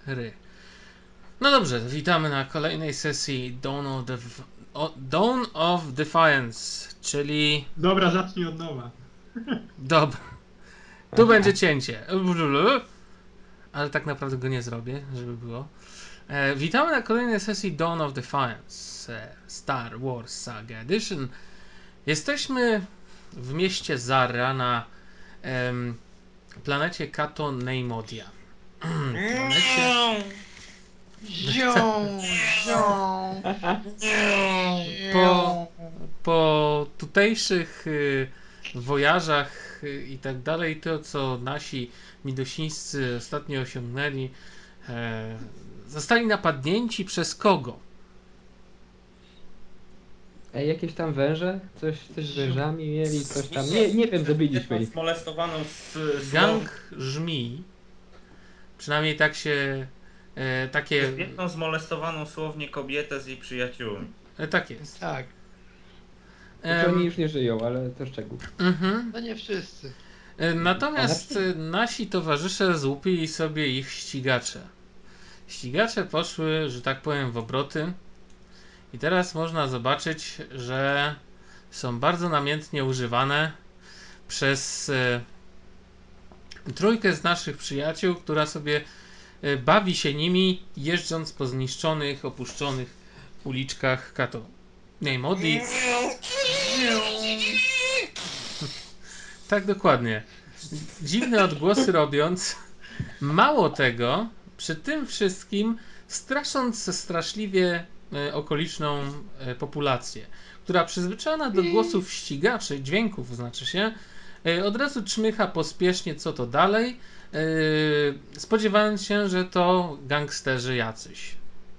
ry. No dobrze, witamy na kolejnej sesji Dawn of Defiance, czyli... Dobra, zacznij od nowa. Dobra, tu będzie cięcie. Ale tak naprawdę go nie zrobię, żeby było. Witamy na kolejnej sesji Dawn of Defiance, Star Wars Saga Edition. Jesteśmy w mieście Zarra na planecie Cato Neimodia. Planecie... Po tutejszych wojażach i tak dalej, to co nasi midosińscy ostatnio osiągnęli, zostali napadnięci przez kogo? Jakieś tam węże? Coś z wężami mieli, coś tam. Nie wiem, zabiliśmy ich. Molestowaną Gang żmij. Przynajmniej tak się takie... jedną zmolestowaną słownie kobietę z jej przyjaciółmi. Tak jest. Tak, Znaczy oni już nie żyją, ale to szczegół. no nie wszyscy. Natomiast nasi towarzysze złupili sobie ich ścigacze. Ścigacze poszły, że tak powiem, w obroty. I teraz można zobaczyć, że są bardzo namiętnie używane przez trójkę z naszych przyjaciół, która sobie bawi się nimi, jeżdżąc po zniszczonych, opuszczonych uliczkach Cato Neimodii. Tak, dokładnie. Dziwne odgłosy robiąc. Mało tego, przy tym wszystkim strasząc straszliwie okoliczną populację, która przyzwyczajona do głosów ścigaczy, dźwięków znaczy się, od razu czmycha pospiesznie co to dalej, spodziewając się, że to gangsterzy jacyś.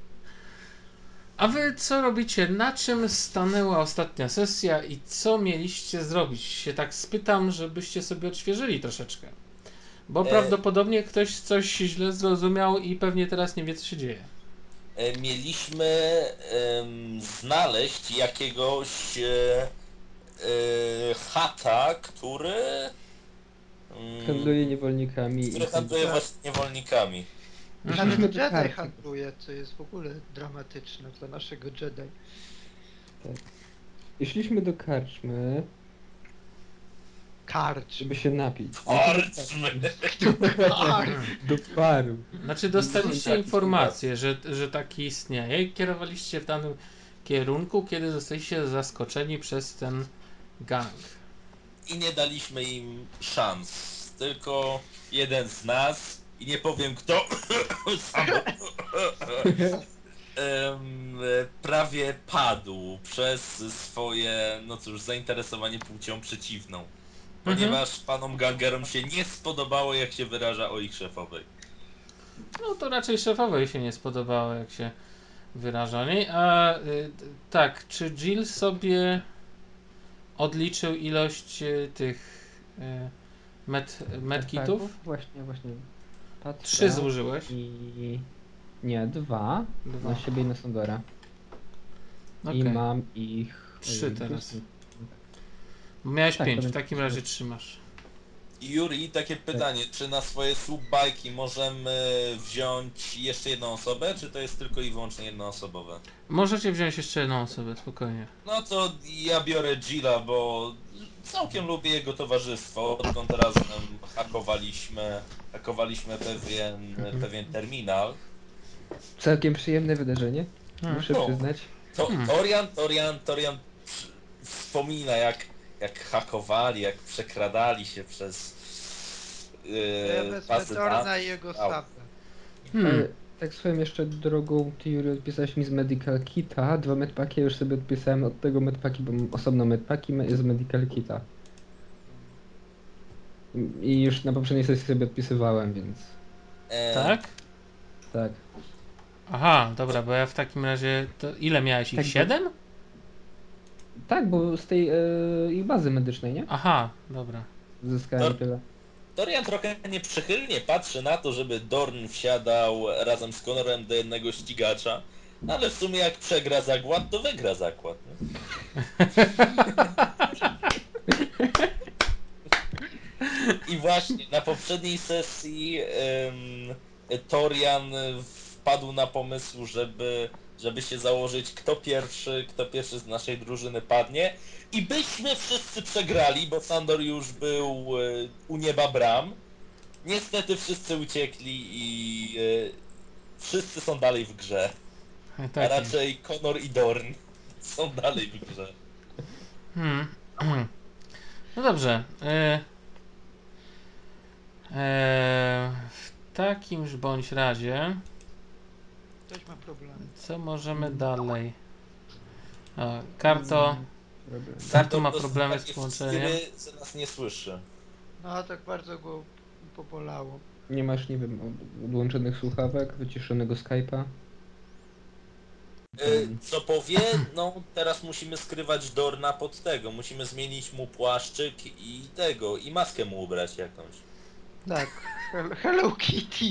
A wy co robicie? Na czym stanęła ostatnia sesja i co mieliście zrobić? Się tak spytam, żebyście sobie odświeżyli troszeczkę. Bo prawdopodobnie ktoś coś źle zrozumiał i pewnie teraz nie wie, co się dzieje. Mieliśmy znaleźć jakiegoś chata, który Handluje niewolnikami. handluje właśnie niewolnikami. Nawet do Jedi karty. handluje, co jest w ogóle dramatyczne dla naszego Jedi. I szliśmy do karczmy, Karcz. żeby się napić. Orczmy! Do baru. Znaczy dostaliście informację, że taki istnieje i kierowaliście w danym kierunku, kiedy zostaliście zaskoczeni przez ten gang. I nie daliśmy im szans. Tylko jeden z nas, i nie powiem kto, prawie padł przez swoje, no cóż, zainteresowanie płcią przeciwną. Ponieważ panom gangerom się nie spodobało, jak się wyraża o ich szefowej. No to raczej szefowej się nie spodobało, jak się wyraża o niej. A tak, czy Jill sobie odliczył ilość tych medkitów? Tak, właśnie. Patrzę 3 zużyłeś. I... Nie, 2. Dwa. Na siebie i na Sandora. Okej. I mam ich... 3 teraz. Miałeś Tak, 5, to w takim razie będzie- trzymasz. Juri, takie pytanie, czy na swoje subbajki możemy wziąć jeszcze jedną osobę, czy to jest tylko i wyłącznie jednoosobowe? Możecie wziąć jeszcze jedną osobę, spokojnie. No to ja biorę Gilla, bo całkiem lubię jego towarzystwo, odkąd razem hakowaliśmy pewien terminal. Całkiem przyjemne wydarzenie, muszę No. przyznać. Torian wspomina jak hakowali, jak przekradali się przez Ja wezmę bazy Torna danych. i jego Au. stawę. Tak swoją jeszcze drogą, ty Juri odpisałeś mi z Medical Kita, 2 medpaki, ja już sobie odpisałem od tego medpaki, bo mam osobno medpaki z Medical Kita. I już na poprzedniej sesji sobie odpisywałem, więc Tak? tak. Aha, dobra, bo ja w takim razie... To ile miałeś ich? Tak, 7? Tak, bo z tej ich bazy medycznej, nie? Aha, dobra. Zyskałem tyle. Torian trochę nieprzychylnie patrzy na to, żeby Dorn wsiadał razem z Connorem do jednego ścigacza, ale w sumie jak przegra zakład, to wygra zakład. Nie? I właśnie na poprzedniej sesji Torian wpadł na pomysł, żeby się założyć, kto pierwszy z naszej drużyny padnie, i byśmy wszyscy przegrali, bo Sandor już był u nieba bram. Niestety wszyscy uciekli i wszyscy są dalej w grze. A Tak jest. raczej Connor i Dorn są dalej w grze. No dobrze. W takimż bądź razie, Ktoś ma problemy. co możemy dalej? O, Karto Problem. Sandor ma to są problemy z takie połączeniem. wstyry, że nas nie słyszy. No tak bardzo go pobolało. Nie masz, nie wiem, odłączonych słuchawek, wyciszonego Skype'a? Co powie? No teraz musimy skrywać Dorna pod tego. Musimy zmienić mu płaszczyk i maskę mu ubrać jakąś. Tak. Hello Kitty.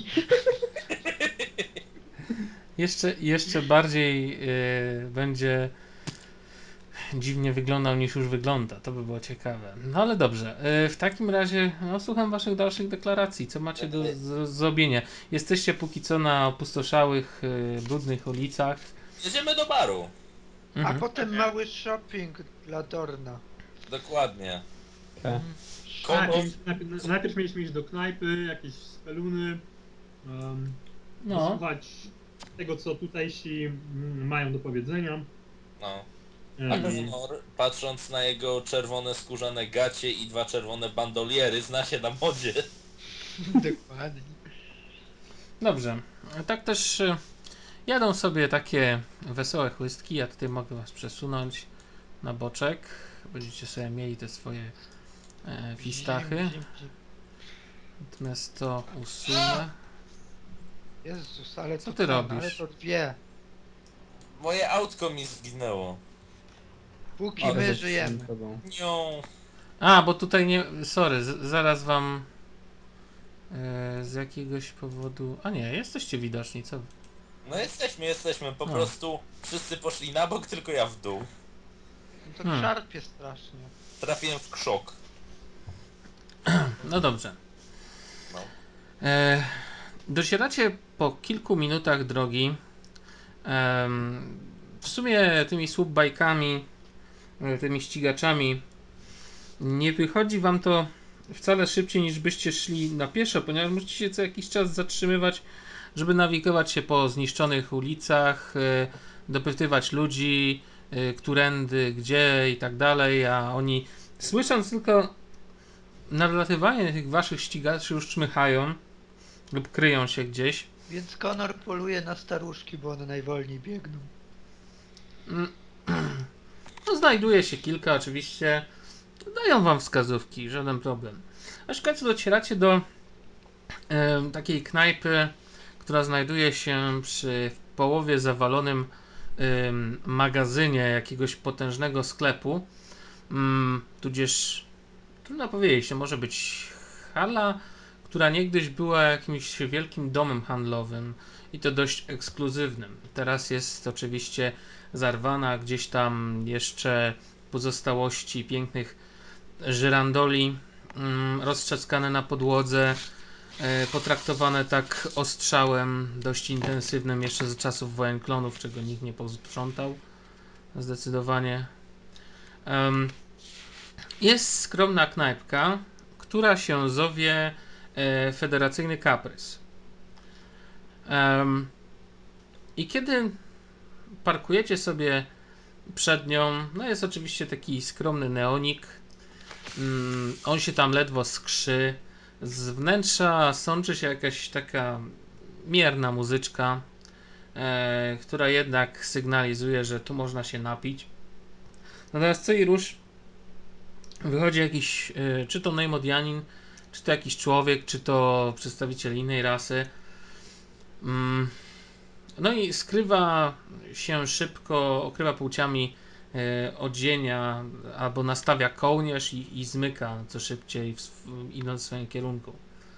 Jeszcze bardziej będzie dziwnie wyglądał niż już wygląda. To by było ciekawe. No ale dobrze. W takim razie słucham waszych dalszych deklaracji. Co macie do zrobienia? Jesteście póki co na opustoszałych, brudnych ulicach. Jedziemy do baru. A Mhm. potem mały shopping dla Dorna. Dokładnie. Tak. Tak, Kogo- najpierw mieliśmy iść do knajpy, jakieś speluny, No. posłuchać tego, co tutejsi mają do powiedzenia. No. A Em, Connor, patrząc na jego czerwone skórzane gacie i 2 czerwone bandoliery, zna się na modzie. Dokładnie. Dobrze. Tak też jadą sobie takie wesołe chłystki. Ja tutaj mogę was przesunąć na boczek. Będziecie sobie mieli te swoje fistachy. Zim. Natomiast to usunę. Jezus, ale Co to ty ten, robisz? Ale to dwie. Moje autko mi zginęło. Póki Ale my Ze żyjemy. tobą. Nią. A, bo tutaj nie. Sorry, zaraz wam z jakiegoś powodu. A nie, jesteście widoczni, co? No jesteśmy. Po No. prostu wszyscy poszli na bok, tylko ja w dół. No to Hmm. szarpie strasznie. Trafiłem w krzok. No dobrze. No. Docieracie po kilku minutach drogi. W sumie tymi słupbajkami, tymi ścigaczami nie wychodzi wam to wcale szybciej niż byście szli na pieszo, ponieważ musicie się co jakiś czas zatrzymywać, żeby nawigować się po zniszczonych ulicach, dopytywać ludzi, którędy, gdzie i tak dalej, a oni słysząc tylko nadlatywanie tych waszych ścigaczy już czmychają lub kryją się gdzieś. Więc Connor poluje na staruszki, bo one najwolniej biegną. No, znajduje się kilka oczywiście. Dają wam wskazówki, żaden problem. Aż w końcu docieracie do takiej knajpy, która znajduje się przy w połowie zawalonym magazynie jakiegoś potężnego sklepu. Tudzież trudno powiedzieć, to może być hala, która niegdyś była jakimś wielkim domem handlowym i to dość ekskluzywnym. Teraz jest oczywiście zarwana, gdzieś tam jeszcze pozostałości pięknych żyrandoli roztrzaskane na podłodze, potraktowane tak ostrzałem dość intensywnym jeszcze z czasów wojen klonów, czego nikt nie posprzątał zdecydowanie. Jest skromna knajpka, która się zowie Federacyjny Kaprys. I kiedy parkujecie sobie przed nią, no jest oczywiście taki skromny neonik. On się tam ledwo skrzy. Z wnętrza sączy się jakaś taka mierna muzyczka, która jednak sygnalizuje, że tu można się napić. Natomiast co i rusz wychodzi jakiś, czy to Neimodianin, czy to jakiś człowiek, czy to przedstawiciel innej rasy. No i skrywa się szybko, okrywa płciami odzienia, albo nastawia kołnierz i zmyka co szybciej, idąc w swoim kierunku.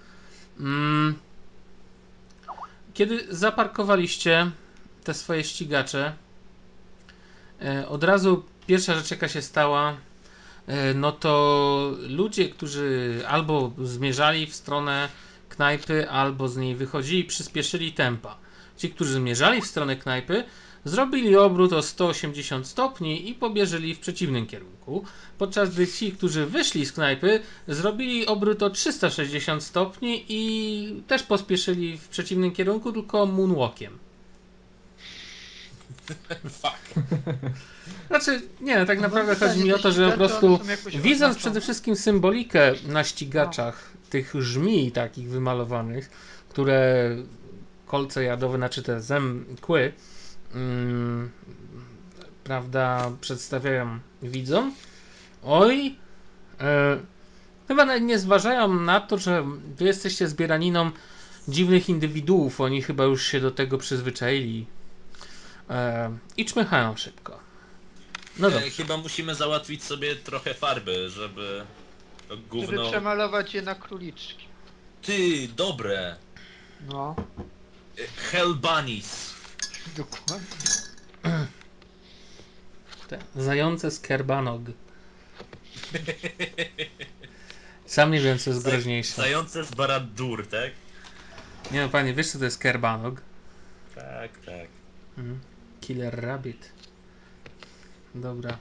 Kiedy zaparkowaliście te swoje ścigacze, od razu pierwsza rzecz, jaka się stała, no to ludzie, którzy albo zmierzali w stronę knajpy albo z niej wychodzili, przyspieszyli tempa. Ci, którzy zmierzali w stronę knajpy, zrobili obrót o 180 stopni i pobieżeli w przeciwnym kierunku, podczas gdy ci, którzy wyszli z knajpy, zrobili obrót o 360 stopni i też pospieszyli w przeciwnym kierunku, tylko moonwalkiem. Fuck. Znaczy, nie, tak naprawdę pytanie, chodzi mi o te to, że po ścigacze, prostu one są jakoś widząc oznaczone? przede wszystkim symbolikę na ścigaczach tych żmij takich wymalowanych, które kolce jadowe, znaczy te kły, prawda, przedstawiają widzom, oj, chyba nawet nie zważają na to, że wy jesteście zbieraniną dziwnych indywiduów, oni chyba już się do tego przyzwyczaili i czmychają szybko. No dobrze. Chyba musimy załatwić sobie trochę farby, żeby to Żeby gówno... przemalować je na króliczki. Ty, dobre. No, Hell Bunnies. dokładnie. Te zające z Kerbanog. Sam nie wiem, co jest groźniejsze. Zające z Barad-dûr, tak? Nie no, panie, wiesz co to jest Kerbanog? Tak, tak. Killer Rabbit. Dobra.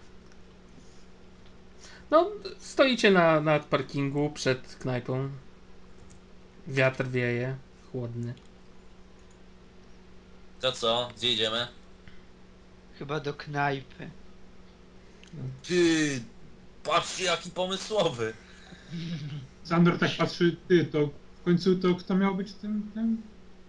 No, stoicie na parkingu przed knajpą. Wiatr wieje, chłodny. To co? Gdzie idziemy? Chyba do knajpy. Ty, patrzcie jaki pomysłowy. Sandor tak patrzy, ty, to w końcu to kto miał być tym?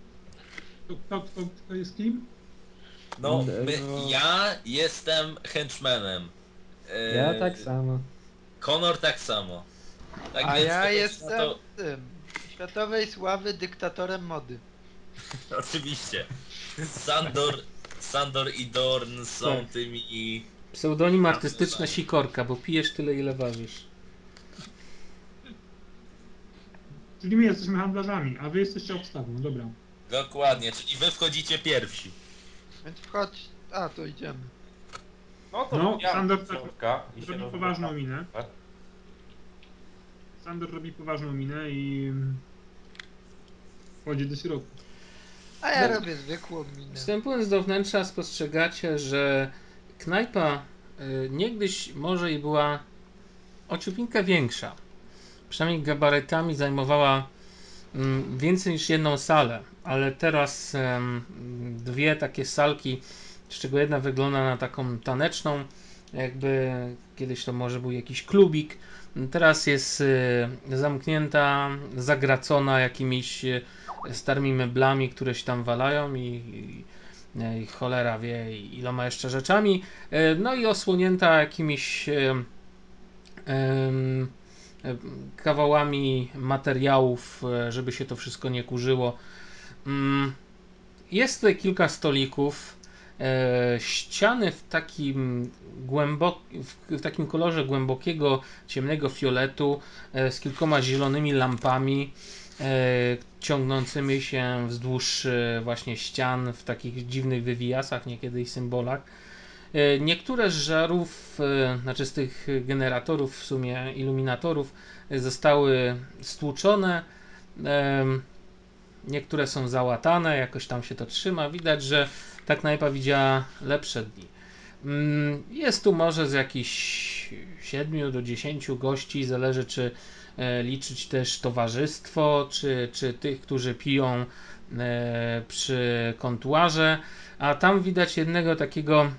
Kto jest kim? No, No. ja jestem henchmanem. Ja tak samo. Conor tak samo. Tak A więc ja to- jestem to- tym światowej sławy dyktatorem mody. Oczywiście. Sandor i Dorn są Tak. tymi... Pseudonim artystyczna Sikorka, bo pijesz tyle, ile ważysz. Czyli my jesteśmy handlarzami, a wy jesteście obstawą, dobra. Dokładnie, czyli wy wchodzicie pierwsi. Więc wchodź. A, to idziemy. No to No, ja Sandor do środka i się robi rozglądam. poważną minę. Tak? Sandor robi poważną minę i wchodzi do środka. A ja No. robię zwykłą minę. Wstępując do wnętrza, spostrzegacie, że knajpa niegdyś może i była ociupinkę większa. Przynajmniej gabarytami zajmowała więcej niż jedną salę, ale teraz dwie takie salki, z czego jedna wygląda na taką taneczną, jakby kiedyś to może był jakiś klubik. Teraz jest zamknięta, zagracona jakimiś starymi meblami, które się tam walają i cholera wie iloma jeszcze rzeczami. No i osłonięta jakimiś kawałami materiałów, żeby się to wszystko nie kurzyło. Jest tutaj kilka stolików. Ściany w takim w takim kolorze głębokiego, ciemnego fioletu z kilkoma zielonymi lampami ciągnącymi się wzdłuż właśnie ścian w takich dziwnych wywijasach, niekiedy i symbolach. Niektóre z żarów, znaczy z tych generatorów, w sumie iluminatorów, zostały stłuczone. Niektóre są załatane, jakoś tam się to trzyma. Widać, że ta knajpa widziała lepsze dni. Jest tu może z jakichś 7 do 10 gości, zależy czy liczyć też towarzystwo, czy tych, którzy piją przy kontuarze. A tam widać jednego takiego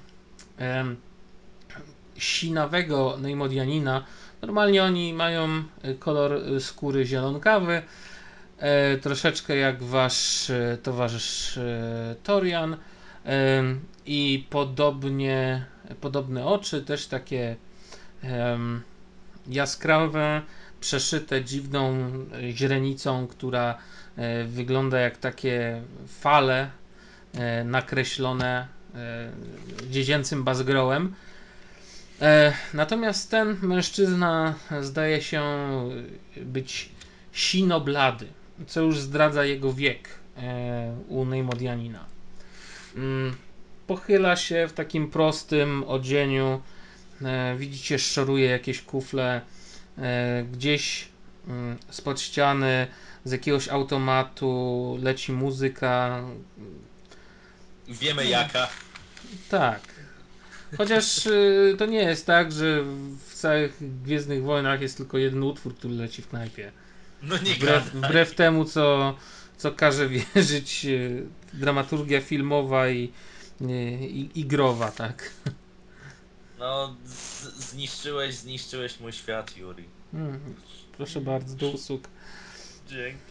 sinawego Neimodianina. Normalnie oni mają kolor skóry zielonkawy, troszeczkę jak wasz towarzysz Torian, i podobne oczy, też takie jaskrawe, przeszyte dziwną źrenicą, która wygląda jak takie fale nakreślone dziecięcym bazgrołem. Natomiast ten mężczyzna zdaje się być sinoblady, co już zdradza jego wiek u Neimodianina. Pochyla się w takim prostym odzieniu. Widzicie, szoruje jakieś kufle. Gdzieś spod ściany, z jakiegoś automatu leci muzyka. Wiemy jaka. Tak. Chociaż to nie jest tak, że w całych Gwiezdnych Wojnach jest tylko jeden utwór, który leci w knajpie. No nie Wbrew temu, co każe wierzyć dramaturgia filmowa i growa, tak? No, zniszczyłeś mój świat, Yuri. Proszę bardzo, do usług. Dzięki.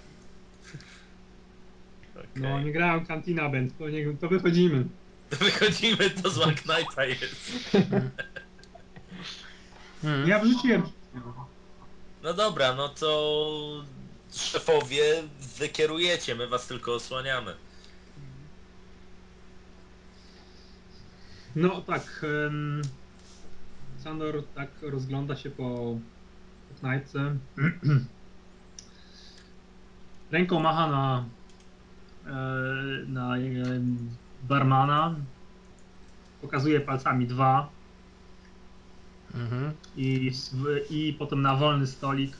No, Okej. nie grałem Cantina Band, to wychodzimy. To wychodzimy, to zła knajpa jest. Ja wrzuciłem. No dobra, no to szefowie, wy kierujecie, my was tylko osłaniamy. No tak, Sandor tak rozgląda się po knajpce. Ręką macha na barmana. Pokazuje palcami 2 i potem na wolny stolik,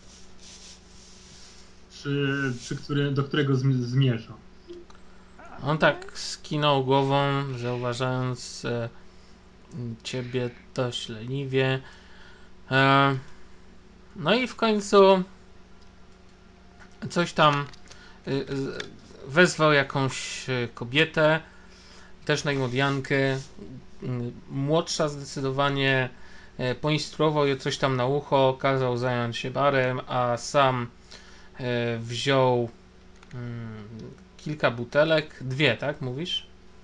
do którego zmierza. On tak skinął głową, zauważając ciebie dość leniwie. No i w końcu coś tam wezwał jakąś kobietę, też najmodiankę, młodsza zdecydowanie, poinstruował je coś tam na ucho, kazał zająć się barem, a sam wziął kilka butelek, 2, tak mówisz?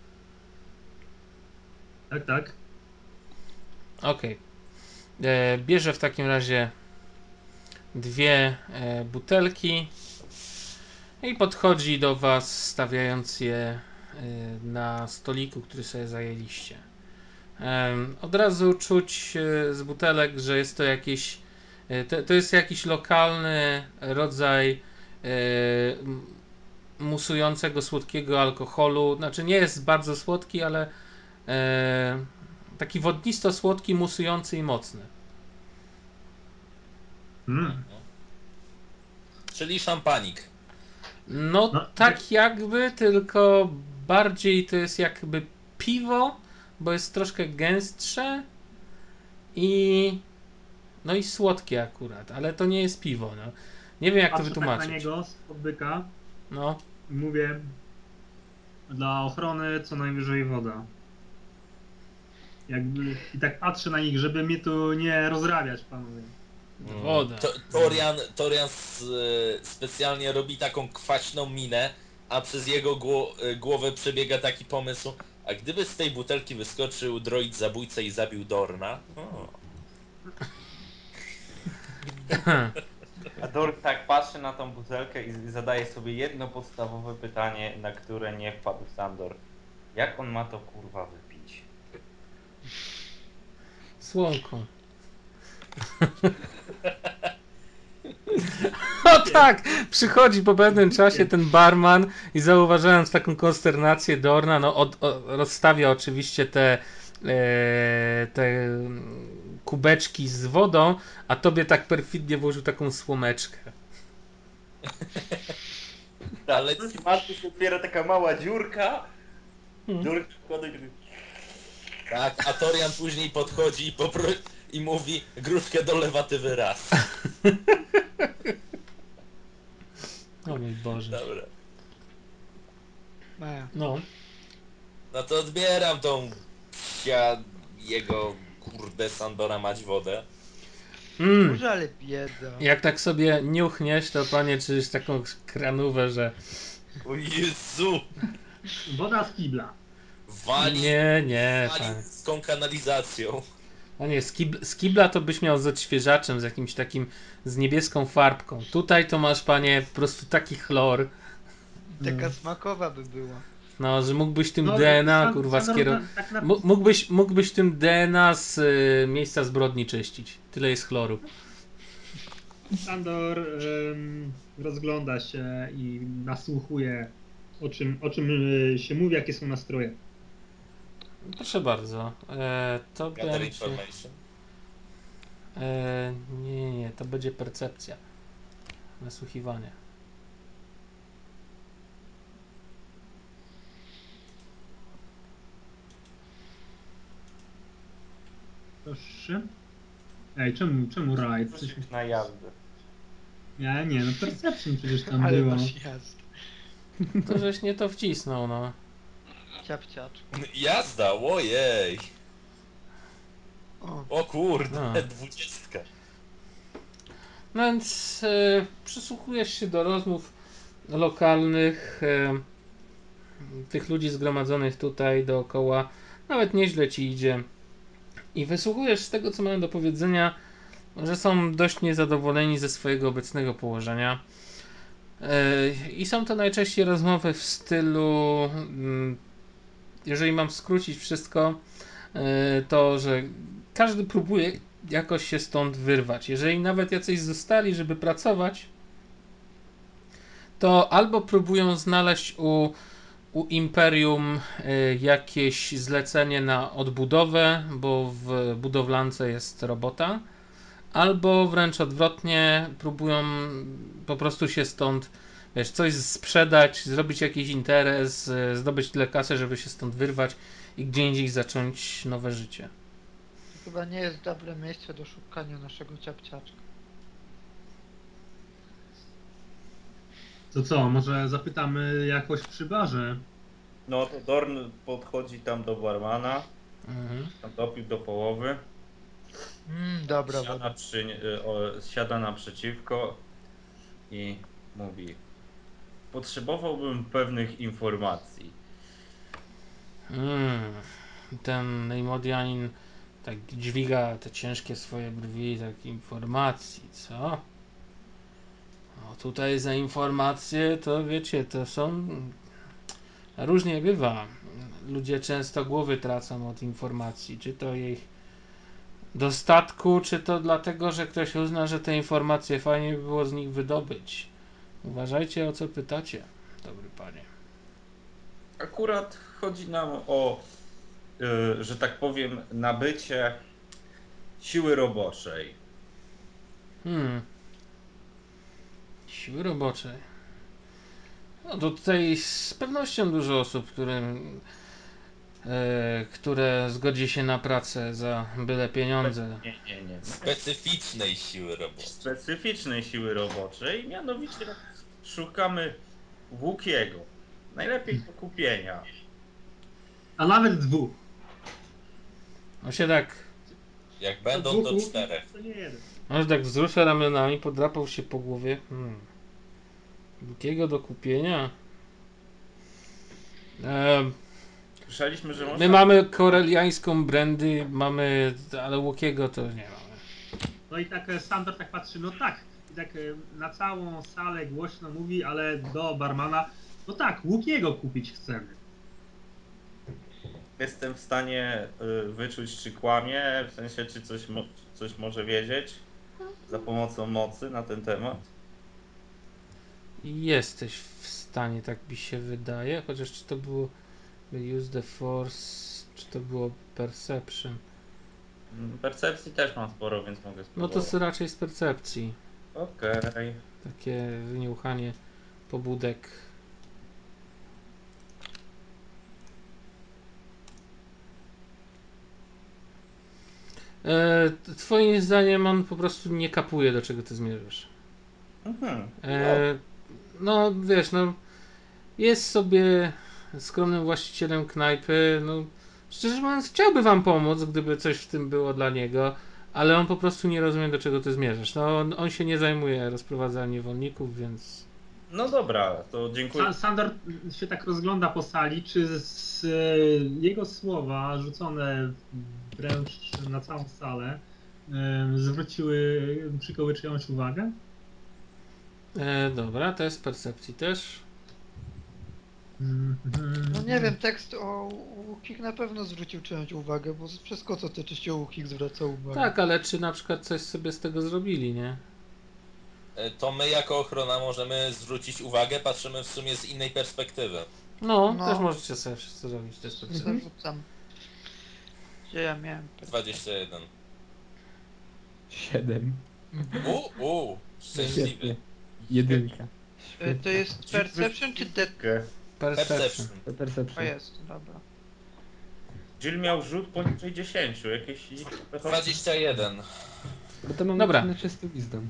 Tak. Okej. Bierze w takim razie 2 butelki i podchodzi do was, stawiając je na stoliku, który sobie zajęliście. Od razu czuć z butelek, że jest to jakiś to jest jakiś lokalny rodzaj musującego słodkiego alkoholu. Znaczy nie jest bardzo słodki, ale taki wodnisto-słodki, musujący i mocny. Czyli szampanik. No tak jakby, tylko bardziej to jest jakby piwo, bo jest troszkę gęstsze i no i słodkie akurat, ale to nie jest piwo, no. Nie wiem jak to Patrzę wytłumaczyć. tak na niego spod byka No. i mówię: dla ochrony co najwyżej woda. I tak patrzę na nich, żeby mnie tu nie rozrabiać, panowie. Woda. Torian specjalnie robi taką kwaśną minę, a przez jego głowę przebiega taki pomysł, a gdyby z tej butelki wyskoczył droid zabójca i zabił Dorna? A Dork tak patrzy na tą butelkę i zadaje sobie jedno podstawowe pytanie, na które nie wpadł Sandor. Jak on ma to kurwa wypić? Słomką. No tak, przychodzi po pewnym czasie ten barman i zauważając taką konsternację Dorna, no rozstawia oczywiście te kubeczki z wodą, a tobie tak perfidnie włożył taką słomeczkę. Ale ci się otwiera taka mała dziurka. Dork wkłada i Tak, a Torian później podchodzi i mówi, gruszkę do lewatywy raz. O mój Boże. Dobra. No. No to odbieram tą jego kurde Sandora mać wodę. Może ale bieda. Jak tak sobie niuchniesz, to panie czujesz taką kranówę, że O Jezu! Woda z kibla. Wali nie, tak. z tą kanalizacją. A nie, z kibla to byś miał z odświeżaczem, z jakimś takim, z niebieską farbką. Tutaj to masz, panie, po prostu taki chlor. Taka smakowa by była. No, że mógłbyś tym No, DNA, Sandor kurwa, skierować. tak na- Mógłbyś tym DNA z miejsca zbrodni czyścić. Tyle jest chloru. Sandor rozgląda się i nasłuchuje, o czym się mówi, jakie są nastroje. Proszę bardzo. To Gather będzie... information. Nie, to będzie percepcja. nasłuchiwanie. Proszę. Ej, czemu rajd? Coś... Rzucić na jazdę. Nie, no Perception przecież tam Ale było. masz jazd. To żeś nie to wcisnął, no. Ciapciaczku. Jazda, ojej. O, O kurde, No. 20. No więc przysłuchujesz się do rozmów lokalnych, tych ludzi zgromadzonych tutaj dookoła. Nawet nieźle ci idzie. I wysłuchujesz z tego, co mają do powiedzenia, że są dość niezadowoleni ze swojego obecnego położenia. I są to najczęściej rozmowy w stylu, jeżeli mam skrócić wszystko, to, że każdy próbuje jakoś się stąd wyrwać. Jeżeli nawet jacyś zostali, żeby pracować, to albo próbują znaleźć u Imperium jakieś zlecenie na odbudowę, bo w budowlance jest robota, albo wręcz odwrotnie, próbują po prostu się stąd, wiesz, coś sprzedać, zrobić jakiś interes, zdobyć tyle kasy, żeby się stąd wyrwać i gdzie indziej zacząć nowe życie. to chyba nie jest dobre miejsce do szukania naszego ciapciaczka. To co, może zapytamy jakoś przy barze? No to Dorn podchodzi tam do barmana, Mhm. tam dopił do połowy, Dobra siada, woda. siada naprzeciwko i mówi: potrzebowałbym pewnych informacji. Ten Neimodianin tak dźwiga te ciężkie swoje brwi, tak informacji, co? No tutaj za informacje to wiecie, to są... Różnie bywa. Ludzie często głowy tracą od informacji, czy to ich dostatku, czy to dlatego, że ktoś uzna, że te informacje fajnie by było z nich wydobyć. Uważajcie, o co pytacie, dobry panie. Akurat chodzi nam o, że tak powiem, nabycie siły roboczej. Siły roboczej. No to tutaj z pewnością dużo osób, które zgodzi się na pracę za byle pieniądze. Nie. Specyficznej siły roboczej. Specyficznej siły roboczej, mianowicie szukamy Łukiego. Najlepiej do kupienia. A nawet dwóch. On się tak, Jak będą Dwóch to łuków 4. To nie jeden. on się tak wzrusza ramionami, podrapał się po głowie. Jakiego do kupienia? Słyszeliśmy, że My można... mamy koreliańską brandy, ale Łokiego to nie mamy. No i tak Sandor tak patrzy, no tak. I tak na całą salę głośno mówi, ale do barmana, no tak, Łukiego kupić chcemy. Jestem w stanie wyczuć, czy kłamie, w sensie, czy coś może wiedzieć za pomocą mocy na ten temat. Jesteś w stanie, tak mi się wydaje, chociaż czy to było Use the Force, czy to było Perception? Percepcji też mam sporo, więc mogę No spróbować. to raczej z percepcji. Okej. Takie wyniuchanie pobudek. Twoim zdaniem on po prostu nie kapuje, do czego ty zmierzasz. Mhm. No wiesz, no jest sobie skromnym właścicielem knajpy, no szczerze mówiąc chciałby wam pomóc, gdyby coś w tym było dla niego, ale on po prostu nie rozumie, do czego ty zmierzasz. No on się nie zajmuje rozprowadzaniem niewolników, więc... No dobra, to dziękuję. Sandor się tak rozgląda po sali, czy z jego słowa rzucone wręcz na całą salę przykuły czyjąś uwagę? Dobra, to jest percepcji też. No nie wiem, tekst o Łukich na pewno zwrócił czyjąś uwagę, bo wszystko co tyczy się Łukich zwraca uwagę. Tak, ale czy na przykład coś sobie z tego zrobili, nie? To my jako ochrona możemy zwrócić uwagę, patrzymy w sumie z innej perspektywy. No, No. też możecie sobie wszyscy zrobić test percepcji. Zarzucam. Gdzie ja miałem? 21. 7. Szczęśliwy. Świetnie. Jedynka. To jest Perception czy Dead? Perception. O Perception. jest, dobra. Jill miał rzut poniżej 10, jakieś... 21. Bo to mam Dobra. na czysty wisdom.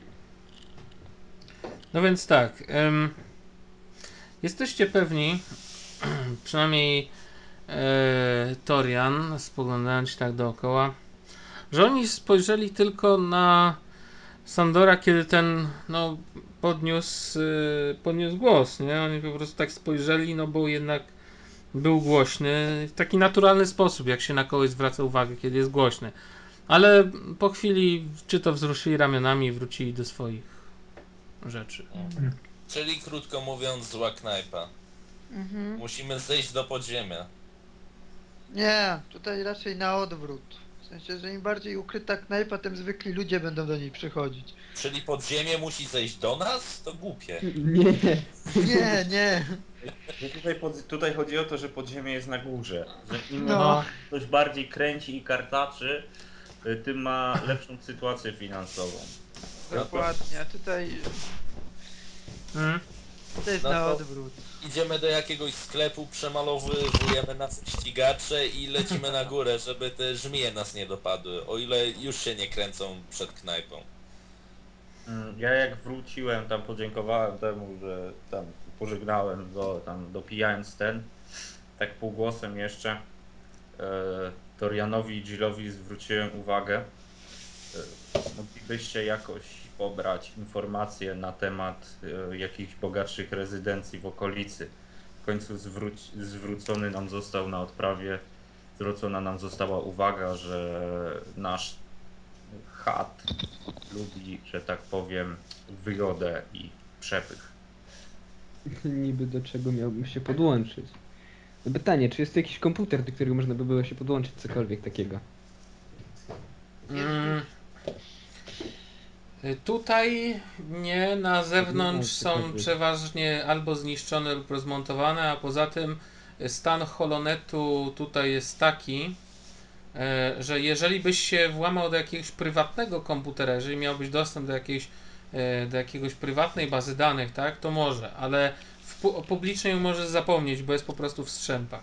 No więc tak. Jesteście pewni, przynajmniej Torian, spoglądając się tak dookoła, że oni spojrzeli tylko na Sandora, kiedy ten podniósł głos, nie? Oni po prostu tak spojrzeli, no bo jednak był głośny w taki naturalny sposób, jak się na kogoś zwraca uwagę, kiedy jest głośny. Ale po chwili czy to wzruszyli ramionami i wrócili do swoich rzeczy. Czyli krótko mówiąc, zła knajpa. Mhm. Musimy zejść do podziemia. Nie, tutaj raczej na odwrót. W sensie, że im bardziej ukryta knajpa, tym zwykli ludzie będą do niej przychodzić. Czyli podziemie musi zejść do nas? To głupie. Nie. Nie, nie. Tutaj chodzi o to, że podziemie jest na górze. Że im No. ktoś bardziej kręci i kartaczy, tym ma lepszą sytuację finansową. Dokładnie, a tutaj Mm. to jest No na to- odwrót. Idziemy do jakiegoś sklepu, przemalowujemy nas ścigacze i lecimy na górę, żeby te żmije nas nie dopadły, o ile już się nie kręcą przed knajpą. Ja jak wróciłem, tam podziękowałem temu, że tam pożegnałem go, tam dopijając tak półgłosem jeszcze, Torianowi i Jillowi zwróciłem uwagę. Moglibyście jakoś pobrać informacje na temat jakichś bogatszych rezydencji w okolicy. W końcu zwrócony nam został na odprawie, zwrócona nam została uwaga, że nasz chat lubi, że tak powiem, wygodę i przepych. Niby do czego miałbym się podłączyć? No pytanie, czy jest to jakiś komputer, do którego można by było się podłączyć, cokolwiek takiego? Tutaj nie, na zewnątrz Nie, są cokolwiek. przeważnie albo zniszczone lub rozmontowane, a poza tym stan holonetu tutaj jest taki, że jeżeli byś się włamał do jakiegoś prywatnego komputera, jeżeli miałbyś dostęp do jakiegoś prywatnej bazy danych, tak, to może, ale o publicznej możesz zapomnieć, bo jest po prostu w strzępach.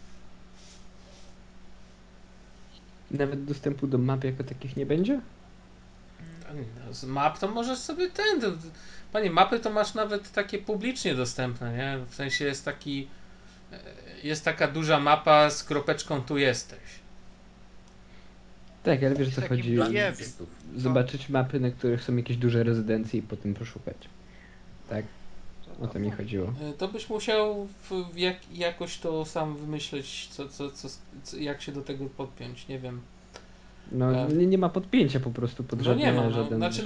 Nawet dostępu do map jako takich nie będzie? Z map to możesz sobie Panie, mapy to masz nawet takie publicznie dostępne, nie? W sensie jest taka duża mapa z kropeczką tu jesteś. Tak, ale wiesz o co Takim chodzi. planem. Zobaczyć mapy, na których są jakieś duże rezydencje i potem poszukać. Tak? O to mi chodziło. To byś musiał jakoś to sam wymyśleć, jak się do tego podpiąć, nie wiem. No nie ma podpięcia po prostu pod No żadne, nie ma, no. żaden... Znaczy,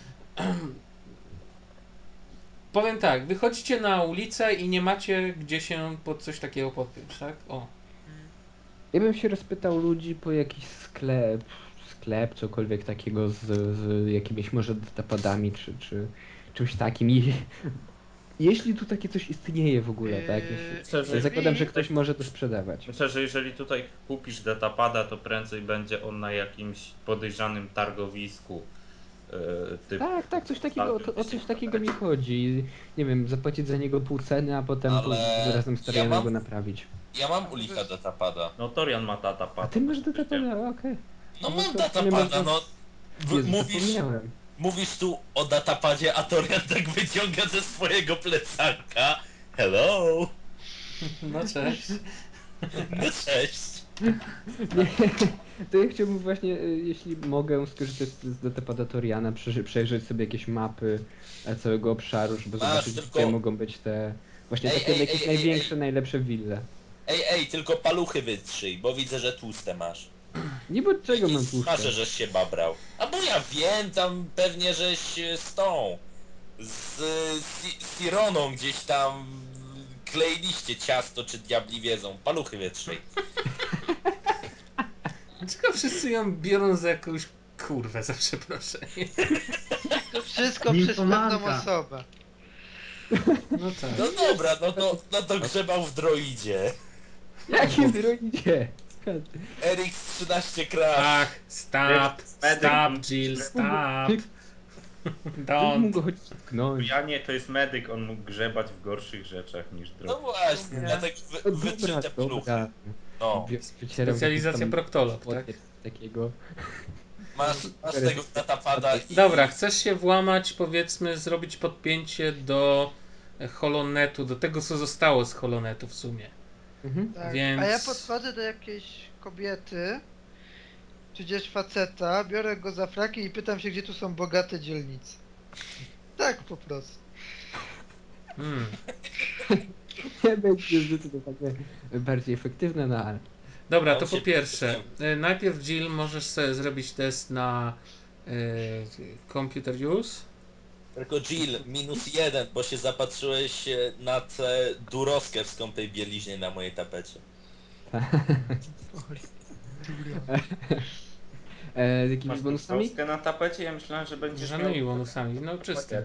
powiem tak, wychodzicie na ulicę i nie macie gdzie się pod coś takiego podpiąć, tak? O. Ja bym się rozpytał ludzi po jakiś sklep, cokolwiek takiego z jakimiś może datapadami czy czymś takim. I jeśli tu takie coś istnieje w ogóle, tak? Ja zakładam, że ktoś może to sprzedawać. Myślę, że jeżeli tutaj kupisz datapada, to prędzej będzie on na jakimś podejrzanym targowisku. Tak, coś takiego, o coś takiego mi chodzi. Nie wiem, zapłacić za niego pół ceny, a potem Ale razem z ja Torianem mam- go naprawić. Ja mam ulika datapada. No Torian ma A datapad. ty masz datapada, okej. No No mam to datapada, można- no. Jezu, Mówisz, zapomniałem. mówisz tu o datapadzie, a Torian tak wyciąga ze swojego plecaka. Hello! No cześć. No cześć! Nie, to ja chciałbym właśnie, jeśli mogę, skorzystać z datapada Toriana, przejrzeć sobie jakieś mapy całego obszaru, żeby Masz, zobaczyć, tylko- gdzie mogą być te właśnie Ej, takie ej, jakieś ej, największe, ej. najlepsze wille. Ej, tylko paluchy wytrzyj, bo widzę, że tłuste masz. Niby od czego mam I tłuszcze? smażę, żeś się babrał. A bo ja wiem, tam pewnie żeś z tą... z Sironą gdzieś tam kleiliście ciasto, czy diabli wiedzą. Paluchy wytrzyj. Dlaczego wszyscy ją biorą za jakąś kurwę, za przeproszenie? To wszystko przez Nimfomanka. pewną osobę. No tak. No dobra, no to grzebał w droidzie. Jakim droidzie? RX 13 Crash. Ach, stop, Jill, stop. Ktoś mógł Don't. go choć tknąć. Ja nie, to jest medyk, on mógł grzebać w gorszych rzeczach niż No drogi. właśnie, Dobra. dlatego No wytrzy te dobra. pluchy. No, Wycieram Specjalizacja jakiś tam proktolog, tak? łokieć takiego. masz tego datapada i... Dobra, chcesz się włamać, powiedzmy, zrobić podpięcie do Holonetu, do tego, co zostało z Holonetu w sumie. Mhm. Tak. Więc- A ja podchodzę do jakiejś kobiety, czy gdzieś faceta, biorę go za fraki i pytam się, gdzie tu są bogate dzielnice. Tak po prostu. Hmm. Nie będzie zdecydowanie bardziej efektywne, no ale... Dobra, On to po się pierwsze, podpisał. najpierw Jill możesz sobie zrobić test na computer use. Tylko Jill, -1, bo się zapatrzyłeś na tę durowskę w skąpej bieliźnie na mojej tapecie. Z jakimiś Masz bonusami? troskę na tapecie? Ja myślałem, że będziesz Żadnymi bonusami, no czyste.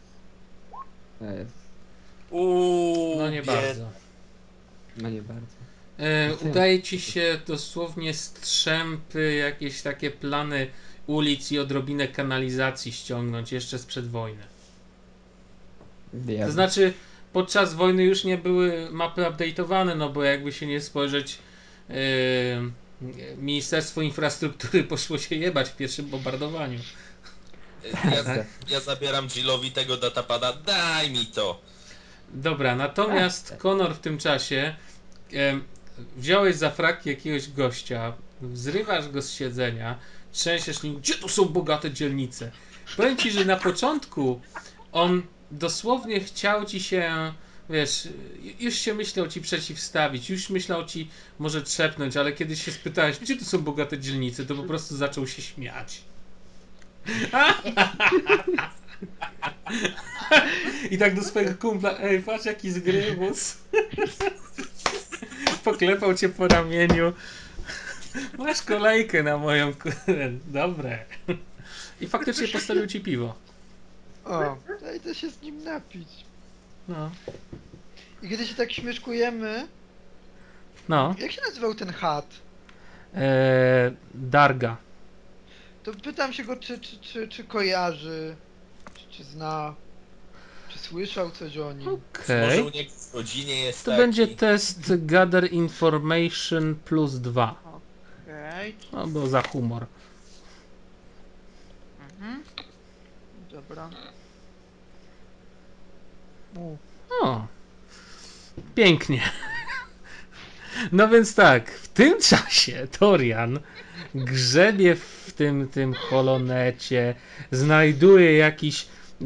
No nie bardzo. No nie bardzo. Udaje ci się dosłownie strzępy, jakieś takie plany ulic i odrobinę kanalizacji ściągnąć jeszcze sprzed wojny. To znaczy, podczas wojny już nie były mapy update'owane, no bo jakby się nie spojrzeć, Ministerstwo Infrastruktury poszło się jebać w pierwszym bombardowaniu. Ja zabieram Jillowi tego datapada, daj mi to! Dobra, natomiast Conor w tym czasie wziąłeś za fraki jakiegoś gościa, zrywasz go z siedzenia, trzęsiesz nim, gdzie tu są bogate dzielnice? Powiem ci, że na początku on dosłownie chciał ci się, wiesz, już się myślał ci przeciwstawić, już myślał ci może trzepnąć, ale kiedy się spytałeś, gdzie tu są bogate dzielnice, to po prostu zaczął się śmiać. I tak do swojego kumpla, ej, patrz jaki zgrybus. Poklepał cię po ramieniu. Masz kolejkę na moją... Dobre. I faktycznie postawił ci piwo. O, to idę się z nim napić. No. I kiedy się tak śmieszkujemy, No. jak się nazywał ten chat? Darga. To pytam się go, czy kojarzy, czy zna, czy słyszał coś o nim. Okej. Może u niego w rodzinie jest To taki... będzie test Gather Information plus 2. Okej. No bo za humor. Mhm. Dobra. U. O. Pięknie. No więc tak, w tym czasie Torian grzebie w tym holonecie, znajduje jakiś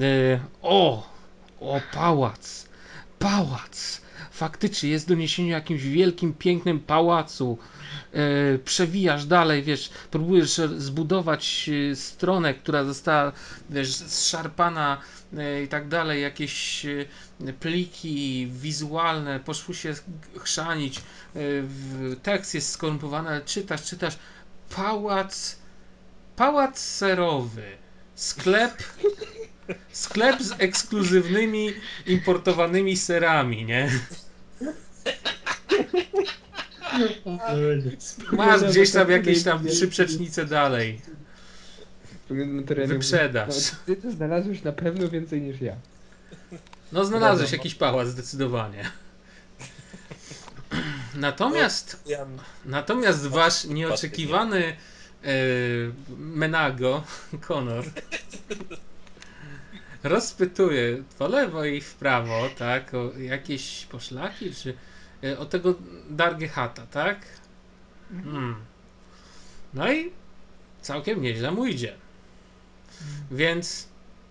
pałac. Faktycznie jest doniesienie o jakimś wielkim, pięknym pałacu. Przewijasz dalej, wiesz, próbujesz zbudować stronę, która została, wiesz, zszarpana i tak dalej, jakieś pliki wizualne poszły się chrzanić, tekst jest skorumpowany, ale czytasz, pałac serowy, sklep z ekskluzywnymi importowanymi serami, nie? Masz gdzieś tam jakieś tam 3 przecznice dalej. Wyprzedaż. No, ty to znalazłeś na pewno więcej niż ja. No znalazłeś jakiś pałac zdecydowanie. Natomiast wasz nieoczekiwany Menago, Conor, rozpytuje po lewo i w prawo, tak, o jakieś poszlaki, czy o tego Dargę Hata, tak? No i całkiem nieźle mu idzie. Więc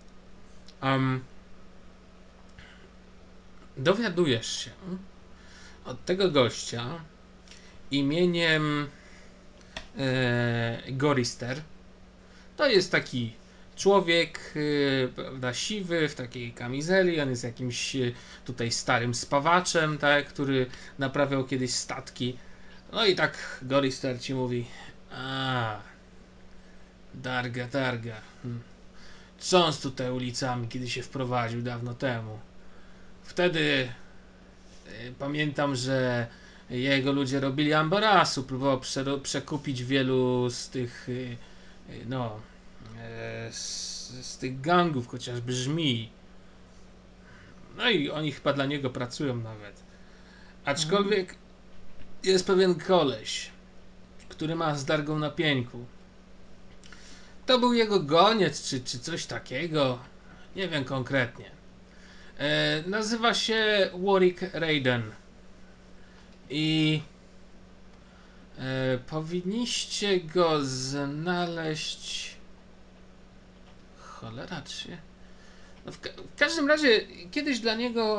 dowiadujesz się od tego gościa imieniem Gorister. To jest taki człowiek, prawda, siwy, w takiej kamizeli. On jest jakimś tutaj starym spawaczem, tak, który naprawiał kiedyś statki. No i tak Gorister ci mówi: a, Darga. Trząsł tutaj ulicami, kiedy się wprowadził dawno temu. Wtedy pamiętam, że jego ludzie robili ambarasu, próbował przekupić wielu z tych z tych gangów, chociażby żmij. No i oni chyba dla niego pracują nawet. Aczkolwiek jest pewien koleś, który ma z Dargą na pieńku. To był jego goniec, czy coś takiego. Nie wiem konkretnie. Nazywa się Warwick Raiden. I powinniście go znaleźć. Cholera, czy... No w każdym razie kiedyś dla niego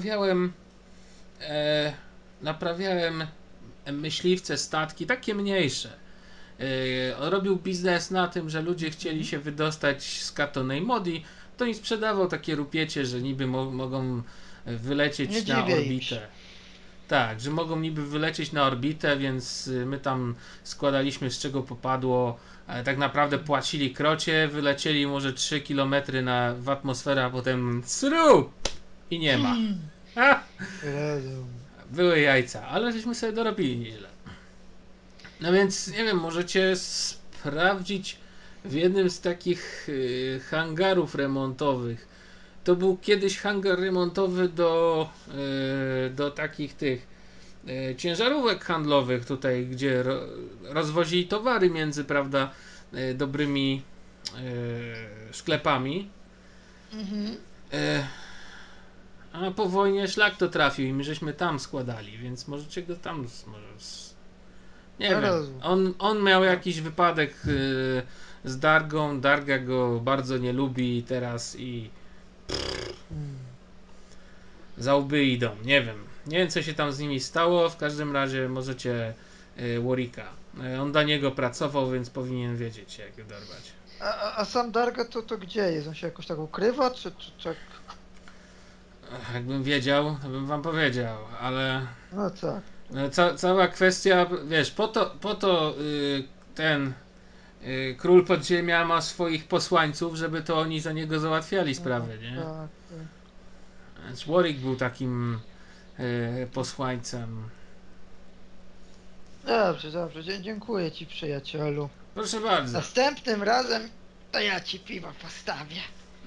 naprawiałem myśliwce, statki, takie mniejsze. On robił biznes na tym, że ludzie chcieli się wydostać z Katonej Modi, to im sprzedawał takie rupiecie, że niby mogą wylecieć Nie na dziwię im orbitę. się. Tak, że mogą niby wylecieć na orbitę, więc my tam składaliśmy z czego popadło, ale tak naprawdę płacili krocie, wylecieli może 3 km w atmosferę, a potem sru! I nie ma. Ha! Razem. Były jajca, ale żeśmy sobie dorobili nieźle. No więc, nie wiem, możecie sprawdzić w jednym z takich hangarów remontowych. To był kiedyś hangar remontowy do takich tych ciężarówek handlowych tutaj, gdzie rozwozili towary między, prawda, dobrymi sklepami. Mhm. A po wojnie szlak to trafił i my żeśmy tam składali, więc możecie go tam nie wiem. On miał jakiś wypadek z Dargą, Darga go bardzo nie lubi teraz i za łby idą, nie wiem. Nie wiem co się tam z nimi stało, w każdym razie możecie Warwicka. On dla niego pracował, więc powinien wiedzieć jak go dorwać. A sam Darga to gdzie jest? On się jakoś tak ukrywa, czy tak? Jakbym wiedział, to bym wam powiedział, ale No tak. cała kwestia, wiesz, po to ten król podziemia ma swoich posłańców, żeby to oni za niego załatwiali sprawy, nie? Tak, tak. Więc Warwick był takim posłańcem. Dobrze. Dziękuję ci, przyjacielu. Proszę bardzo. Następnym razem to ja ci piwa postawię.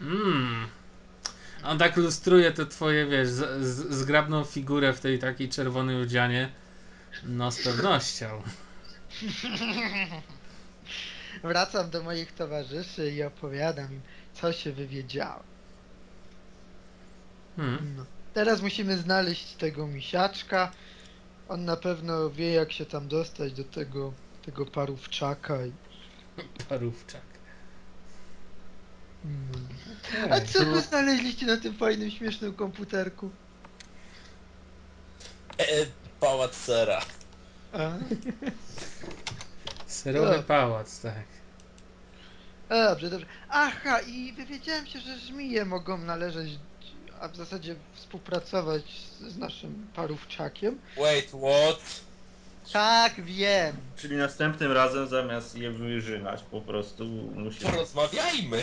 On tak lustruje to twoje, wiesz, zgrabną figurę w tej takiej czerwonej udzianie. No z pewnością. Wracam do moich towarzyszy i opowiadam im, co się wywiedziało. No. Teraz musimy znaleźć tego misiaczka. On na pewno wie, jak się tam dostać do tego parówczaka. Parówczak. A co wy znaleźliście na tym fajnym, śmiesznym komputerku? Pałac sera. A? Serowy pałac, tak. Dobrze. Aha, i dowiedziałem się, że żmije mogą należeć, a w zasadzie współpracować z naszym parówczakiem. Wait, what? Tak, wiem. Czyli następnym razem zamiast je wyżynać po prostu musimy... Porozmawiajmy.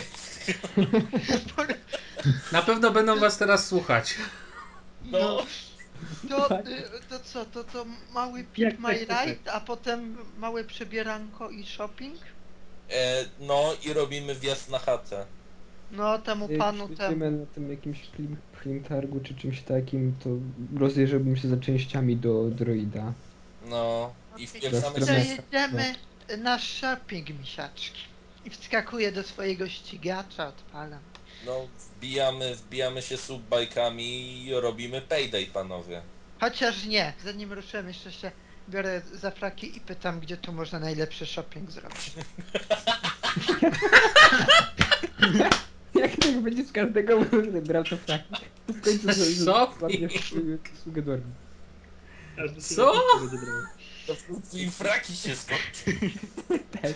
Na pewno będą was teraz słuchać. No. To co, to mały Pick My Ride, a potem małe przebieranko i shopping? No i robimy wjazd na chatę. No, temu panu Będziemy na tym jakimś film targu czy czymś takim, to rozejrzałbym się za częściami do droida. No i wpieprzamy To Dobra. się. jedziemy na shopping, misiaczki. I wskakuję do swojego ścigacza, odpalam. No wbijamy się subbajkami i robimy payday, panowie. Chociaż nie, zanim ruszyłem, jeszcze się biorę za fraki i pytam, gdzie tu można najlepszy shopping zrobić. Jak tak będzie z każdego brał to fraki. To w końcu Shopping. usługę dormi. Co? To w końcu im fraki się skończy. Też.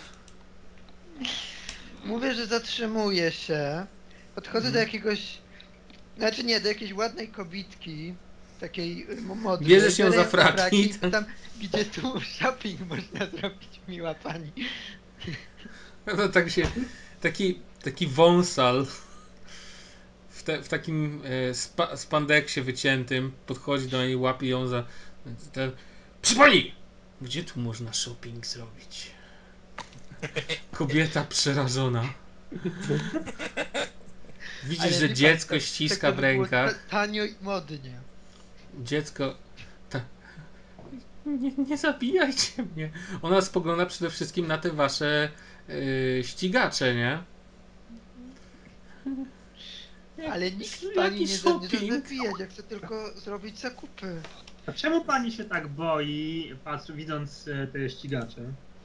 Mówię, że zatrzymuję się. Podchodzę do jakiegoś... Znaczy nie, do jakiejś ładnej kobitki. Takiej modnej. Bierzesz ją biorę za fraki. i pytam, gdzie tu shopping można zrobić, miła pani. No tak się... Taki wąsal w takim spandeksie wyciętym podchodzi do niej, łapie ją za... Proszę pani! Gdzie tu można shopping zrobić? Kobieta przerażona. Widzisz, Ale że wie pan, dziecko tak- ściska tak w to by było rękach. Tanio i modnie. Dziecko... Nie zabijajcie mnie. Ona spogląda przede wszystkim na te wasze ścigacze, nie? Ale nikt Jaki pani nie zamierza shopping? zabijać, ja chcę tylko zrobić zakupy. A czemu pani się tak boi, widząc te ścigacze?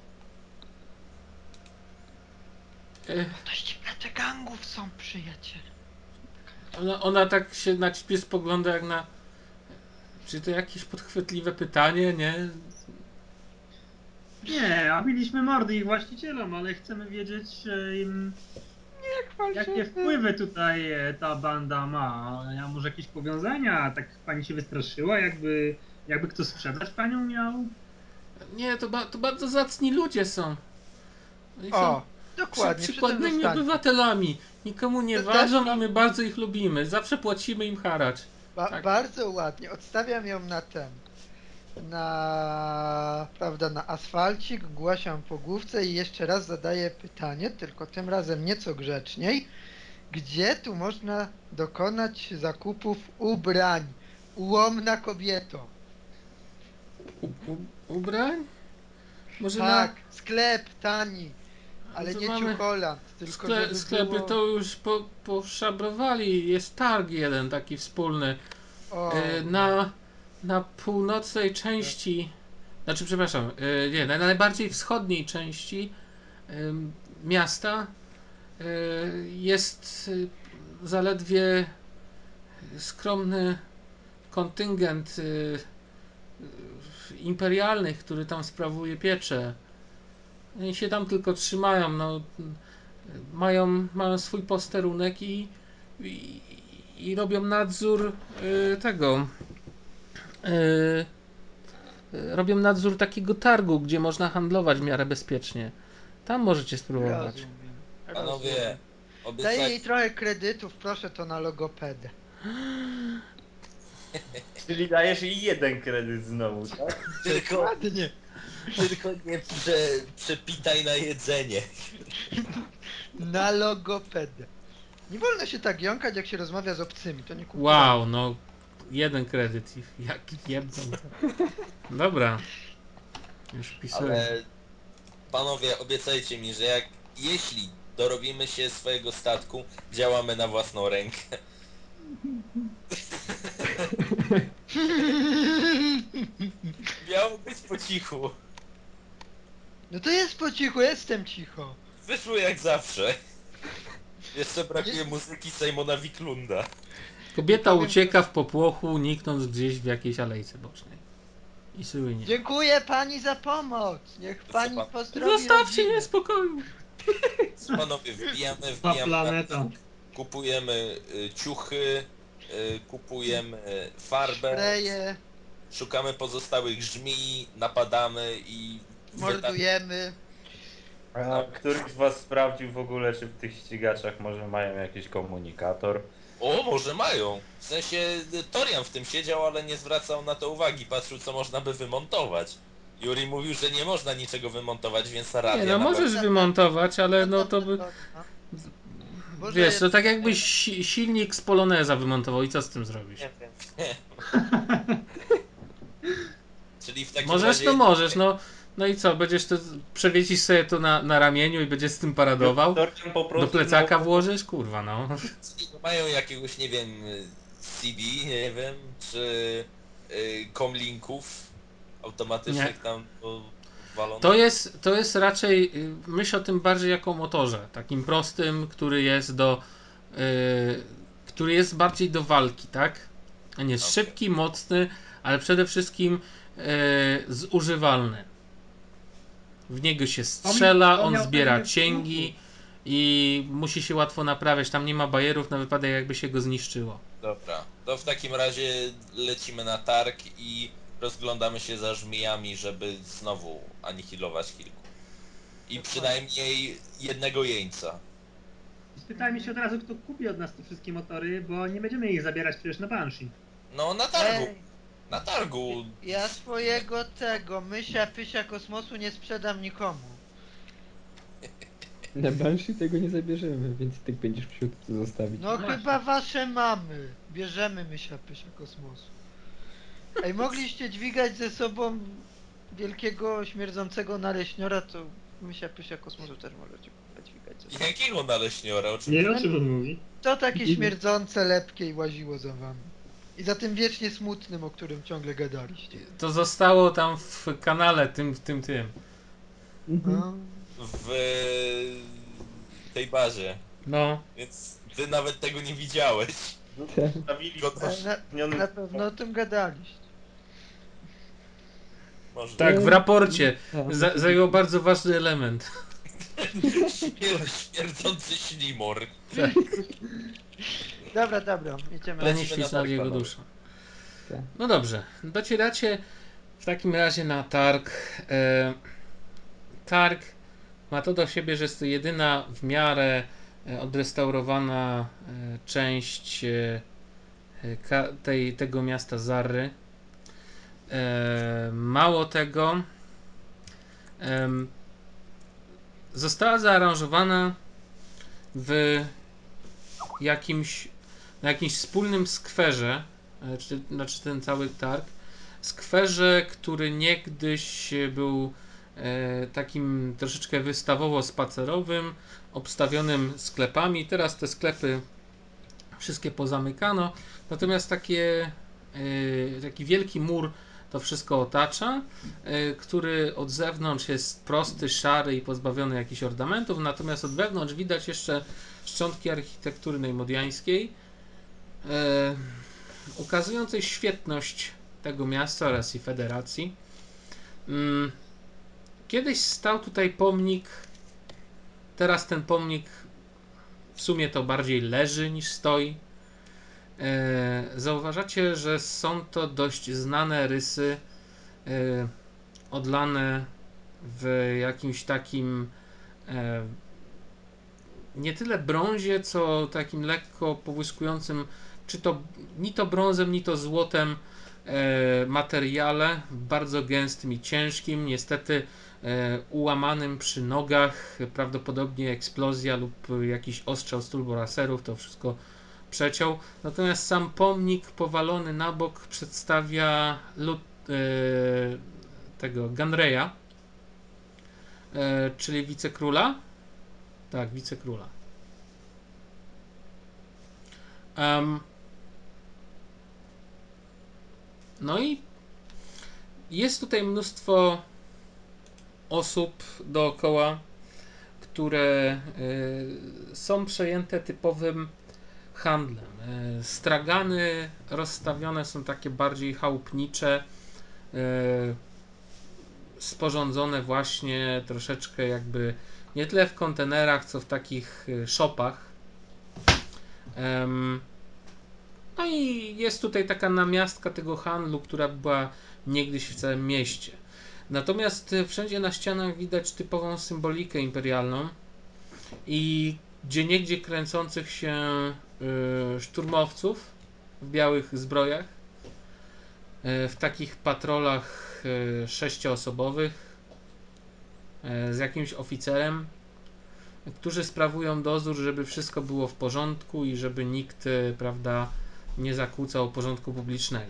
To ścigacze gangów są, przyjaciele. Ona tak się na ciebie spogląda jak na... Czy to jakieś podchwytliwe pytanie, nie? Nie, a biliśmy mordy ich właścicielom, ale chcemy wiedzieć, jakie wpływy tutaj ta banda ma. Ja może jakieś powiązania? Tak pani się wystraszyła, jakby kto sprzedać panią miał? Nie, to bardzo zacni ludzie są. Oni są O, dokładnie, przy tym przykładnymi zostańcie. obywatelami. Nikomu nie To też ważą i mam- my bardzo ich lubimy. Zawsze płacimy im haracz. tak. Bardzo ładnie, odstawiam ją na prawda, na asfalcik, głasiam po główce i jeszcze raz zadaję pytanie, tylko tym razem nieco grzeczniej. Gdzie tu można dokonać zakupów ubrań? Ułomna kobieto. Ubrań? Może Tak, sklep tani, ale To nie mamy Ciucholand, tylko żeby sklepy było... to już poszabrowali. Jest targ jeden taki wspólny. O, Na północnej części, znaczy przepraszam, nie, na najbardziej wschodniej części miasta jest zaledwie skromny kontyngent imperialnych, który tam sprawuje pieczę. Oni się tam tylko trzymają, no, mają swój posterunek i robią nadzór tego. Robią nadzór takiego targu, gdzie można handlować w miarę bezpiecznie. Tam możecie spróbować. rozumiem. Panowie, Daję obiecaj... jej trochę kredytów, proszę to na logopedę. Czyli dajesz jej jeden kredyt znowu, tak? Ładnie. Tylko nie przepitaj na jedzenie. Na logopedę. Nie wolno się tak jąkać, jak się rozmawia z obcymi, to nie kupuję. Wow, no jeden kredyt i jaki jedną. Dobra. Już wpisuję. Ale panowie, obiecajcie mi, że jeśli dorobimy się swojego statku, działamy na własną rękę. Miało być po cichu. No to jest po cichu, jestem cicho. Wyszło jak zawsze. Jeszcze brakuje muzyki Simona Wiklunda. Kobieta powiem, ucieka w popłochu, niknąc gdzieś w jakiejś alejce bocznej. I słynie. Dziękuję pani za pomoc. Niech pani pan- pozdrowi Zostawcie rodzinę. mnie w spokoju. Panowie, wbijamy Ta na planeta. kupujemy ciuchy, kupujemy farbę, Szpreje, szukamy pozostałych żmii, napadamy i mordujemy. A któryś z was sprawdził w ogóle, czy w tych ścigaczach może mają jakiś komunikator? O, może mają. W sensie Torian w tym siedział, ale nie zwracał na to uwagi, patrzył co można by wymontować. Yuri mówił, że nie można niczego wymontować, więc radia Nie, no nawet- możesz wymontować, ale no to by... Boże, Wiesz, to tak jakbyś silnik z Poloneza wymontował i co z tym zrobisz? Nie wiem. Czyli w takim Możesz, razie... to możesz, no. No i co, będziesz to, przewiesisz sobie to na ramieniu i będziesz z tym paradował? Torkiem po Do prostu plecaka znowu- włożysz? Kurwa, no. Mają jakiegoś, nie wiem, CD, nie wiem, czy comlinków automatycznych Nie. tam walonych. To jest raczej, myśl o tym bardziej jako o motorze, takim prostym, który jest bardziej do walki, tak? A nie jest Okej. szybki, mocny, ale przede wszystkim zużywalny. W niego się strzela, to on miał zbiera pewnie w cięgi i musi się łatwo naprawiać. Tam nie ma bajerów na wypadek, jakby się go zniszczyło. Dobra, to w takim razie lecimy na targ i rozglądamy się za żmijami, żeby znowu anihilować kilku. I przynajmniej jednego jeńca. Spytajmy się od razu, kto kupi od nas te wszystkie motory, bo nie będziemy ich zabierać przecież na Banshee. No na targu, Ej, na targu. ja swojego mysia pysia kosmosu nie sprzedam nikomu. Na Banshee tego nie zabierzemy, więc i tak będziesz musiał to zostawić. No Właśnie. chyba wasze mamy. Bierzemy Mysia Pysia Kosmosu. Ej, mogliście dźwigać ze sobą wielkiego, śmierdzącego naleśniora, to Mysia Pysia Kosmosu też możecie dźwigać ze sobą. Jakiego naleśniora? O czym Nie o czym on mówi. To takie śmierdzące, lepkie i łaziło za wami. I za tym wiecznie smutnym, o którym ciągle gadaliście. To zostało tam w kanale tym. No. w tej bazie. No. Więc ty nawet tego nie widziałeś. Stawili Go Ale na pewno o tym gadaliście. Może Tak, w raporcie. Tak. Zajął bardzo ważny element. śmierdzący ślimor. Dobra, jedziemy. Lecimy Pleni na ślicznał targ, jego panowie. dusza. Tak. No dobrze, docieracie w takim razie na targ. Targ ma to do siebie, że jest to jedyna w miarę odrestaurowana część tego miasta Zarry. Mało tego, została zaaranżowana na jakimś wspólnym skwerze, znaczy ten cały targ, skwerze, który niegdyś był takim troszeczkę wystawowo-spacerowym, obstawionym sklepami. Teraz te sklepy wszystkie pozamykano, natomiast taki wielki mur to wszystko otacza, który od zewnątrz jest prosty, szary i pozbawiony jakichś ornamentów, natomiast od wewnątrz widać jeszcze szczątki architektury nejmodiańskiej, ukazującej świetność tego miasta oraz i federacji. Kiedyś stał tutaj pomnik, teraz ten pomnik w sumie to bardziej leży niż stoi. Zauważacie, że są to dość znane rysy, odlane w jakimś takim nie tyle brązie, co takim lekko połyskującym, czy to ni to brązem, ni to złotem materiale, bardzo gęstym i ciężkim, niestety ułamanym przy nogach, prawdopodobnie eksplozja lub jakiś ostrzał z turboraserów to wszystko przeciął. Natomiast sam pomnik powalony na bok przedstawia tego Ganreya, czyli wicekróla. Tak, wicekróla. No i jest tutaj mnóstwo osób dookoła, które są przejęte typowym handlem. Stragany rozstawione są takie bardziej chałupnicze, sporządzone właśnie troszeczkę jakby nie tyle w kontenerach, co w takich shopach. No i jest tutaj taka namiastka tego handlu, która była niegdyś w całym mieście. Natomiast wszędzie na ścianach widać typową symbolikę imperialną i gdzieniegdzie kręcących się szturmowców w białych zbrojach, w takich patrolach 6-osobowych z jakimś oficerem, którzy sprawują dozór, żeby wszystko było w porządku i żeby nikt, prawda, nie zakłócał porządku publicznego.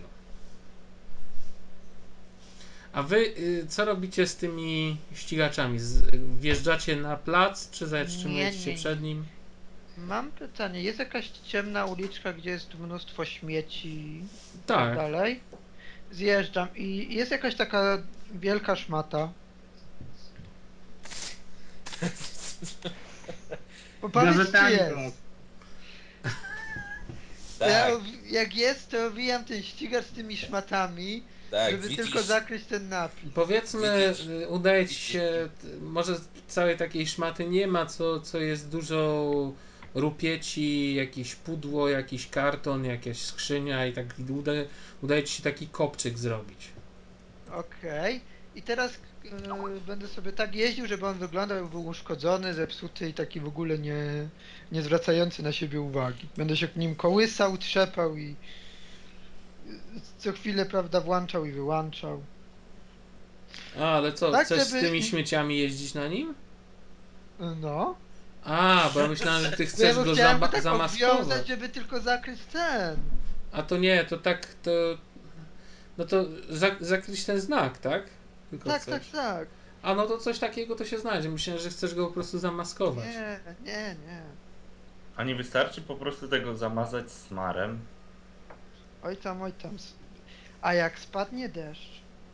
A wy co robicie z tymi ścigaczami? Wjeżdżacie na plac, czy zatrzymujecie się Nie. przed nim? Mam pytanie, jest jakaś ciemna uliczka, gdzie jest mnóstwo śmieci i Tak. tak dalej? Zjeżdżam i jest jakaś taka wielka szmata. Powiedz, czy Gazetami jest. to. Ja, Tak, jak jest, to owijam ten ścigacz z tymi szmatami, tak, żeby widzisz, tylko zakryć ten napis. Powiedzmy, Widzisz? udaje ci się, może całej takiej szmaty nie ma, co jest dużo rupieci, jakieś pudło, jakiś karton, jakaś skrzynia i tak udaje ci się taki kopczyk zrobić. Okej. I teraz będę sobie tak jeździł, żeby on wyglądał, jakby był uszkodzony, zepsuty i taki w ogóle nie zwracający na siebie uwagi. Będę się nim kołysał, trzepał i co chwilę, prawda, włączał i wyłączał. A, ale co, Tak, chcesz z żeby- tymi śmieciami jeździć na nim? No. A, bo ja myślałem, że ty No ja chcesz bym go chciałem go tak zamaskować. obwiązać, żeby tylko zakryć ten. A to nie, to tak, to... No to zakryć ten znak, tak? Tylko Tak, chcesz. tak, tak. A no to coś takiego to się znajdzie. Myślałem, że chcesz go po prostu zamaskować. Nie, nie, nie. A nie wystarczy po prostu tego zamazać smarem? Oj tam, oj tam. A jak spadnie deszcz?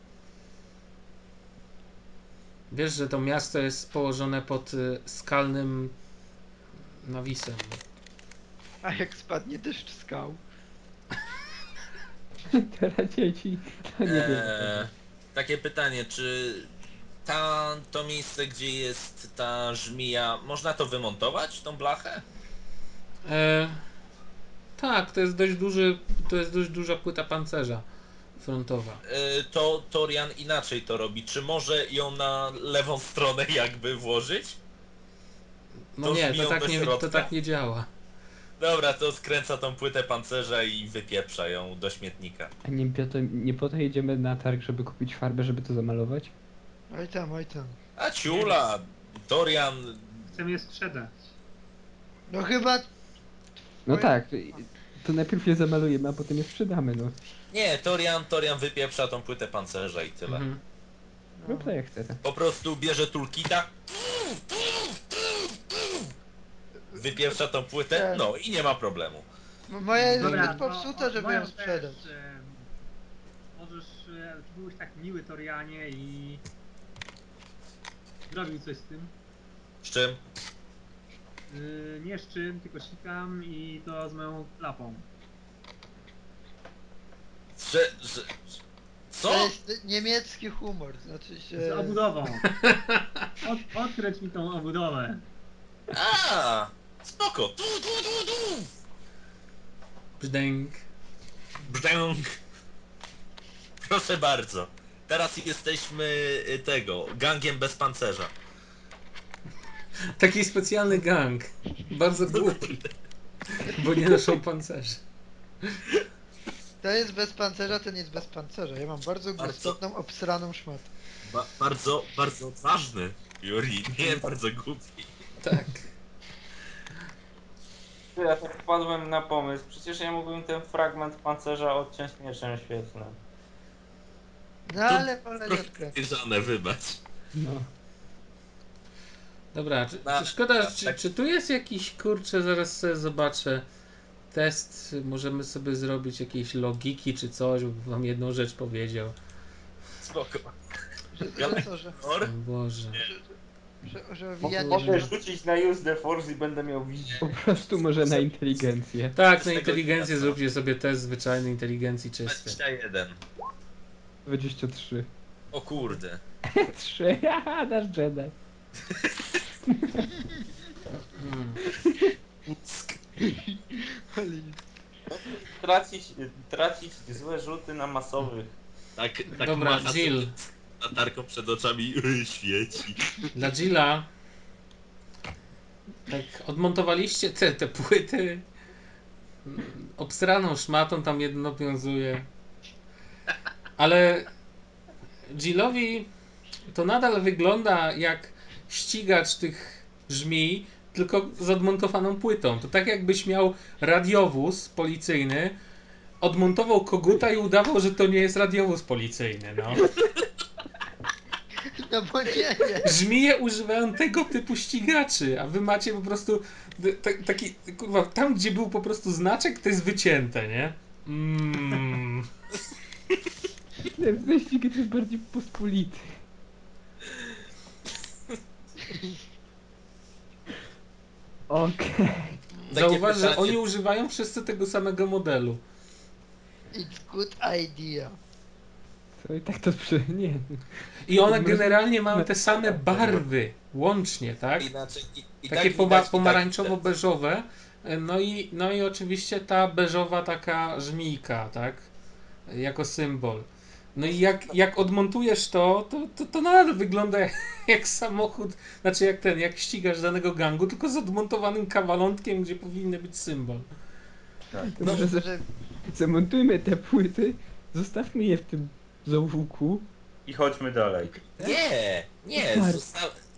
Wiesz, że to miasto jest położone pod skalnym nawisem. A jak spadnie deszcz skał? Teraz dzieci, to nie wiem. Takie pytanie, czy to miejsce, gdzie jest ta żmija, można to wymontować, tą blachę? Tak, to jest dość duża płyta pancerza frontowa. To Torian inaczej to robi. Czy może ją na lewą stronę jakby włożyć? No To nie, żmiją do to środka? tak nie działa. Dobra, to skręca tą płytę pancerza i wypieprza ją do śmietnika. A nie po to jedziemy na targ, żeby kupić farbę, żeby to zamalować? Oj tam, oj tam. A ciula, Torian... Chcemy je sprzedać. No chyba... No Oj. tak, to najpierw je zamalujemy, a potem je sprzedamy, no. Nie, Torian wypieprza tą płytę pancerza i tyle. Mhm. Rób to jak chcesz. Po prostu bierze toolkita, wypieprza tą płytę, no i nie ma problemu. Moja jest Dobra, zbyt popsuta, żeby moją ją sprzedać. też, możesz, czy byłeś tak miły, Torianie, i zrobił coś z tym. Z czym? Nie z czym, tylko sikam i to z moją klapą. Że... Co? To jest niemiecki humor, znaczy się... Z obudową. Odkręć mi tą obudowę. A, spoko. Brzdęk. Brzdęk. Proszę bardzo. Teraz jesteśmy gangiem bez pancerza. Taki specjalny gang. Bardzo głupi. Bo nie noszą pancerzy. To jest bez pancerza, ten jest bez pancerza. Ja mam bardzo Bardzo. istotną, obsraną szmatę. Bardzo, bardzo odważny, Juri, nie bardzo głupi. Tak. Ja tak wpadłem na pomysł. Przecież ja mógłbym ten fragment pancerza odciąć mieczem świetlnym. No ale wolę nie odkręcać. Podejrzane, wybacz. No. Dobra, czy szkoda, czy tu jest jakiś, kurczę, zaraz sobie zobaczę. Test, możemy sobie zrobić jakieś logiki czy coś, bo wam jedną rzecz powiedział. Spoko. Że co, że... O Boże. Że wijanie Mogę się... rzucić na Use the Force i będę miał wizję. Po prostu może na inteligencję. Tak, na inteligencję zróbcie sobie test zwyczajnej inteligencji czystej. 21. 23. O kurde. 3, haha, nasz Jedi. Hmm. Tracić złe rzuty na masowych. Tak Dobra, macha Jill. z latarką przed oczami świeci. Dla Gilla. Tak, odmontowaliście te płyty. Obsraną szmatą tam jedno wiązuje. Ale Gillowi to nadal wygląda jak ścigacz tych żmij, tylko z odmontowaną płytą. To tak jakbyś miał radiowóz policyjny, odmontował koguta i udawał, że to nie jest radiowóz policyjny, no. No bo nie. Żmije używają tego typu ścigaczy, a wy macie po prostu taki, kurwa, tam gdzie był po prostu znaczek, to jest wycięte, nie? Ten wyścig jest bardziej pospolity. Okej. Zauważ, że pytanie. oni używają wszyscy tego samego modelu. It's good idea. To i tak to nie. I one generalnie mają te same barwy, łącznie, tak? Inaczej, i Takie tak widać, pomarańczowo-beżowe. No i oczywiście ta beżowa taka żmijka, tak? Jako symbol. No i jak odmontujesz to nadal wygląda jak samochód, znaczy jak ścigasz danego gangu, tylko z odmontowanym kawalątkiem, gdzie powinny być symbol. To może Że zamontujmy te płyty, zostawmy je w tym zaułku. I chodźmy dalej. Nie, Tak.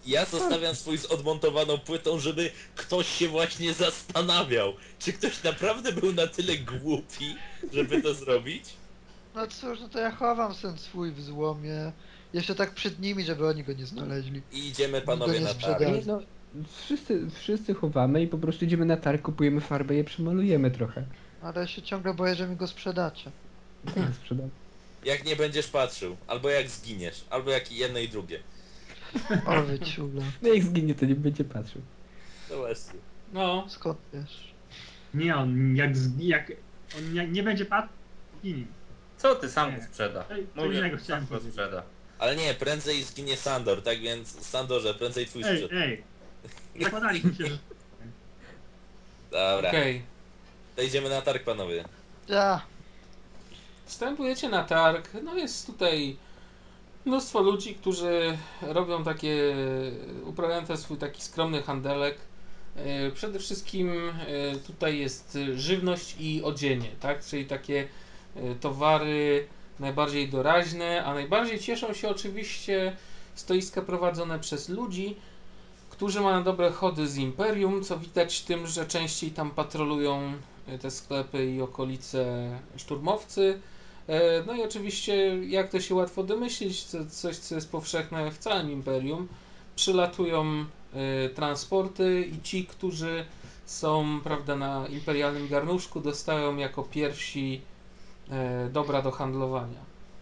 Ja zostawiam swój z odmontowaną płytą, żeby ktoś się właśnie zastanawiał, czy ktoś naprawdę był na tyle głupi, żeby to zrobić? No cóż, no to ja chowam sen swój w złomie. Jeszcze tak przed nimi, żeby oni go nie znaleźli. I idziemy Go panowie nie na targ. sprzedali. Nie no, wszyscy chowamy i po prostu idziemy na targ, kupujemy farbę i je przemalujemy trochę. Ale ja się ciągle boję, że mi go sprzedacie. Tak, sprzedam. Jak nie będziesz patrzył, albo jak zginiesz, albo jak i jedno i drugie. O wyciula. No jak zginie, to nie będzie patrzył. No właśnie. No, Skąd wiesz? Nie, on jak on nie będzie padł, ginie. Co ty sam Nie. go sprzeda? Co innego chciałem sam go powiedzieć. sprzeda. Ale nie, prędzej zginie Sandor, tak więc Sandorze, prędzej twój Ej, sprzed. ej. Zakładaliśmy się, że... Dobra, okej. to idziemy na targ panowie. Ja. Wstępujecie na targ. No jest tutaj mnóstwo ludzi, którzy robią takie, uprawiają ten swój taki skromny handelek. Przede wszystkim tutaj jest żywność i odzienie, tak? Czyli takie towary najbardziej doraźne, a najbardziej cieszą się oczywiście stoiska prowadzone przez ludzi, którzy mają dobre chody z Imperium, co widać tym, że częściej tam patrolują te sklepy i okolice szturmowcy. No i oczywiście, jak to się łatwo domyślić, coś co jest powszechne w całym Imperium, przylatują transporty i ci, którzy są, prawda, na imperialnym garnuszku, dostają jako pierwsi dobra do handlowania.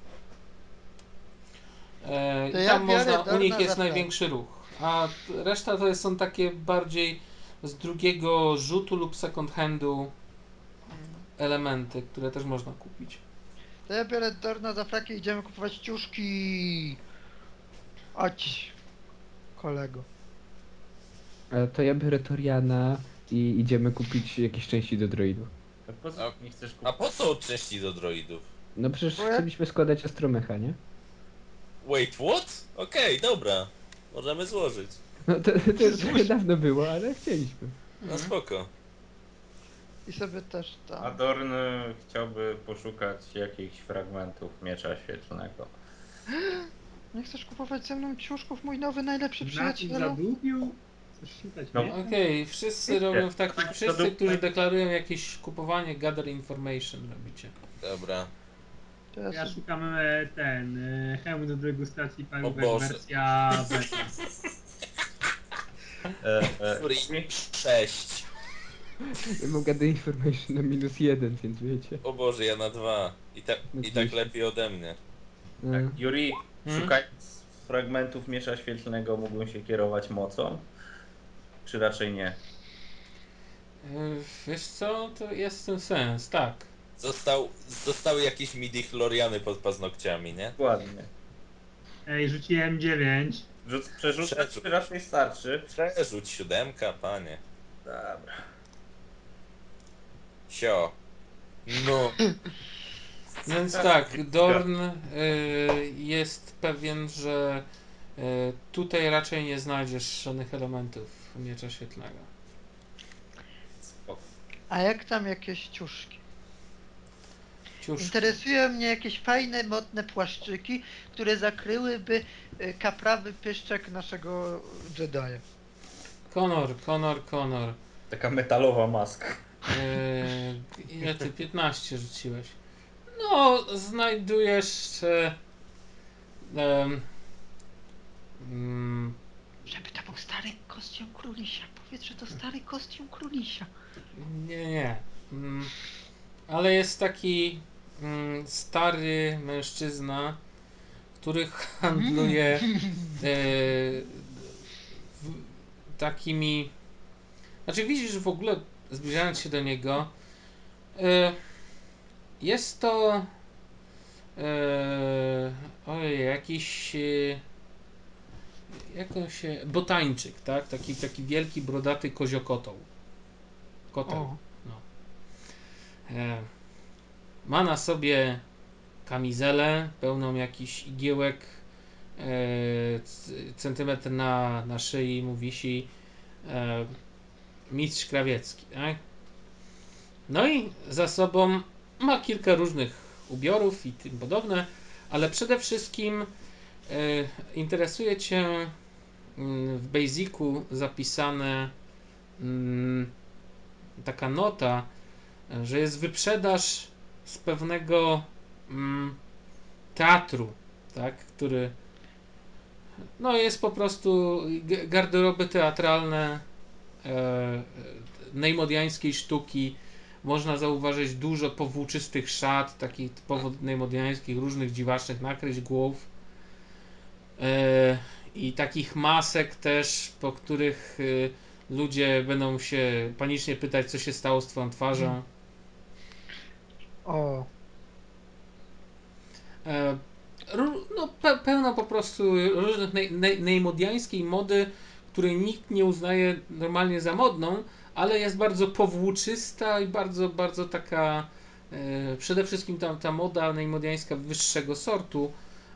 To I ja tam biorę można, u nich Dorna jest za największy ruch, a reszta to są takie bardziej z drugiego rzutu lub second handu elementy, które też można kupić. To ja biorę Dorna za fraki i idziemy kupować ciuszki. Chodź, kolego. To ja biorę Toriana i idziemy kupić jakieś części do droidu. To po co nie chcesz A kupić? po co części do droidów? No przecież Bo ja- chcieliśmy składać astromecha, nie? Wait, what? Okej, dobra. Możemy złożyć. No to już trochę dawno było, ale chcieliśmy. No spoko. I sobie też tam. Adorn chciałby poszukać jakichś fragmentów miecza świetlnego. Nie chcesz kupować ze mną ciuszków, mój nowy najlepszy Na tym przyjacielu? zadupiu coś szukać, No. nie? Okej, wszyscy robią w taki, Tak, wszyscy, to- którzy deklarują jakieś kupowanie, gather information robicie. Dobra. To ja Ja sobie... szukam hełm do degustacji paliwek, Boże. wersja beta. Który 6. Ja mogę do information na -1, więc wiecie. O Boże, ja na 2. I tak lepiej ode mnie. No. Tak, Yuri, Hmm? szukając fragmentów miecza świetlnego mógłbym się kierować mocą? Czy raczej nie? Wiesz co, to jest ten sens, tak. Zostały jakieś midi-chloriany pod paznokciami, nie? Dokładnie. Ej, rzuciłem 9. Przerzucać czy raczej starczy? Przerzuć 7, panie. Dobra. Sio. No. Więc tak, Dorn jest pewien, że tutaj raczej nie znajdziesz żadnych elementów miecza świetlnego. Spoko. A jak tam jakieś ciuszki? Ciuszki. Interesują mnie jakieś fajne, modne płaszczyki, które zakryłyby kaprawy pyszczek naszego Jedi'a. Konor. Taka metalowa maska. Ile ty? 15 rzuciłeś. No, znajdujesz Żeby to był stary kostium królisia. Powiedz, że to stary kostium królisia. nie. Ale jest taki stary mężczyzna, który handluje takimi... Znaczy widzisz w ogóle, zbliżając się do niego, jest to jakiś botańczyk, tak? Taki wielki, brodaty koziokotoł. Koteł. O. No. Ma na sobie kamizelę pełną jakichś igiełek, centymetr na szyi mu wisi mistrz krawiecki, tak? No i za sobą ma kilka różnych ubiorów i tym podobne, ale przede wszystkim interesuje cię w Basicu zapisane taka nota, że jest wyprzedaż z pewnego teatru, tak, który no jest po prostu garderoby teatralne nejmodiańskiej sztuki. Można zauważyć dużo powłóczystych szat, takich typowo nejmodiańskich, różnych dziwacznych nakryć głów i takich masek też, po których ludzie będą się panicznie pytać, co się stało z twoją twarzą. O, No, pełno po prostu różnych nejmodiańskiej mody, której nikt nie uznaje normalnie za modną, ale jest bardzo powłóczysta i bardzo, bardzo taka przede wszystkim ta moda nejmodiańska wyższego sortu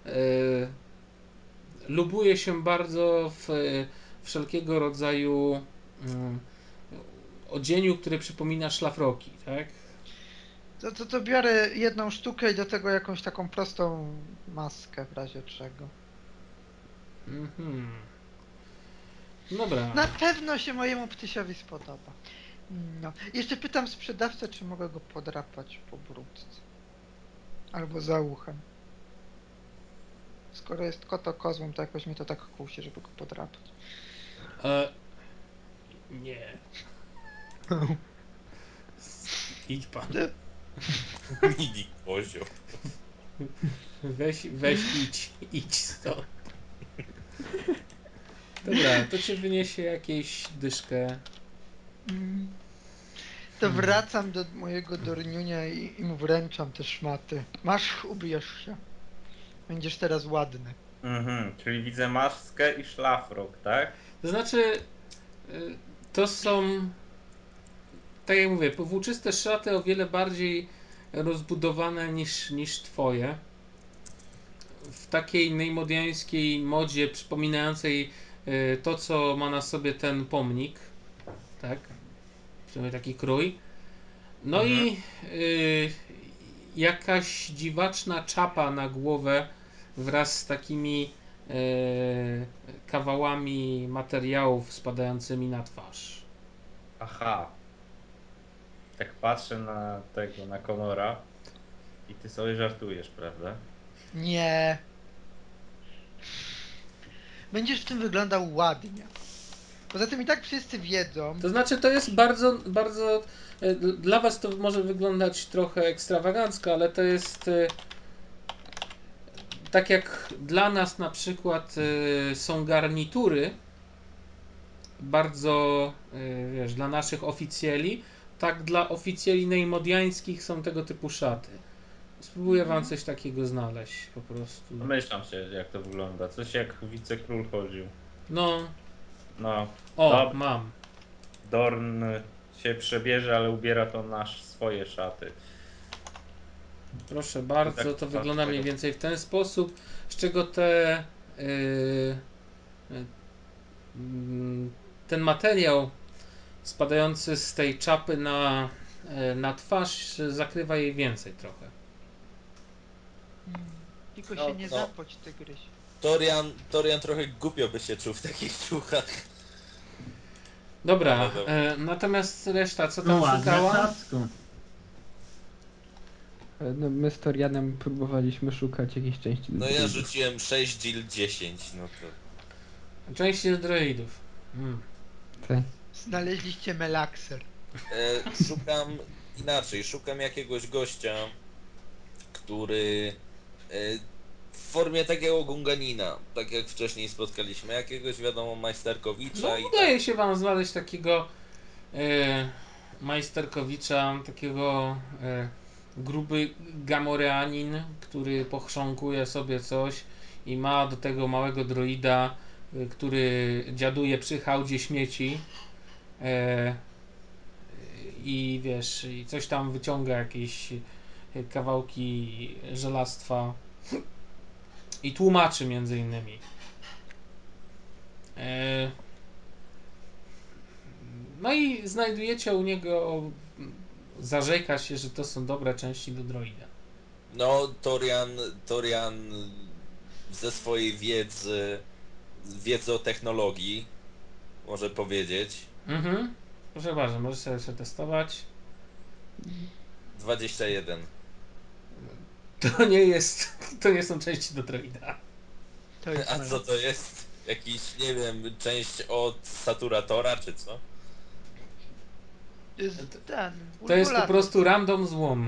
lubuje się bardzo w wszelkiego rodzaju odzieniu, które przypomina szlafroki, tak? to biorę jedną sztukę i do tego jakąś taką prostą maskę w razie czego. Mhm. Dobra. Na pewno się mojemu ptysiowi spodoba. No. Jeszcze pytam sprzedawcę, czy mogę go podrapać po brudce. Albo za uchem. Skoro jest kotokozłem, to jakoś mnie to tak kusi, żeby go podrapać. Nie. Idź pan. Mini kozioł. Weź idź stąd. Dobra, to cię wyniesie jakieś dyszkę. To wracam do mojego Dorniunia i mu wręczam te szmaty. Masz, ubierz się. Będziesz teraz ładny. Czyli widzę maskę i szlafrok, tak? To znaczy, to są, tak jak mówię, powłóczyste szaty o wiele bardziej rozbudowane niż twoje. W takiej nejmodiańskiej modzie przypominającej to, co ma na sobie ten pomnik, tak? Przynajmniej taki krój. No i jakaś dziwaczna czapa na głowę wraz z takimi kawałami materiałów spadającymi na twarz. Aha. Tak patrzę na Conora i ty sobie żartujesz, prawda? Nie. Będziesz w tym wyglądał ładnie. Poza tym i tak wszyscy wiedzą. To znaczy, to jest bardzo, bardzo. Dla was to może wyglądać trochę ekstrawagancko, ale to jest. Tak jak dla nas na przykład są garnitury, bardzo, wiesz, dla naszych oficjeli, tak dla oficjeli nejmodiańskich są tego typu szaty. Spróbuję wam coś takiego znaleźć po prostu. Domyślam się, jak to wygląda. Coś jak wicekról chodził. No, No, o, mam. Dorn się przebierze, ale ubiera to na swoje szaty. Proszę bardzo, Tak, to tak, wygląda tak. mniej więcej w ten sposób, z czego ten materiał spadający z tej czapy na twarz zakrywa jej więcej trochę. Tylko No, się nie no. zapoć, tygryś. Torian trochę głupio by się czuł w takich ciuchach. Dobra, No, dobra. natomiast reszta, co No tam ładne, szukała? cacko. No, my z Torianem próbowaliśmy szukać jakiejś części. No ja druidów. rzuciłem 6 deal 10, no to... Część z droidów. Te. Znaleźliście melakser. Szukam jakiegoś gościa, który w formie takiego gunganina, tak jak wcześniej spotkaliśmy, jakiegoś wiadomo majsterkowicza No, i udaje się wam znaleźć takiego majsterkowicza, takiego gruby gamoreanin, który pochrząkuje sobie coś i ma do tego małego droida, który dziaduje przy hałdzie śmieci i wiesz, i coś tam wyciąga, jakieś kawałki żelastwa i tłumaczy między innymi. No i znajdujecie u niego, zarzeka się, że to są dobre części do droida. No, Torian ze swojej wiedzy wiedzę o technologii może powiedzieć. Mhm. Proszę bardzo, możesz sobie przetestować. 21. To nie są części do droida. To jest A co to jest? Jakiś, nie wiem, część od saturatora, czy co? To jest ten. To jest po bulgulator. prostu random złom.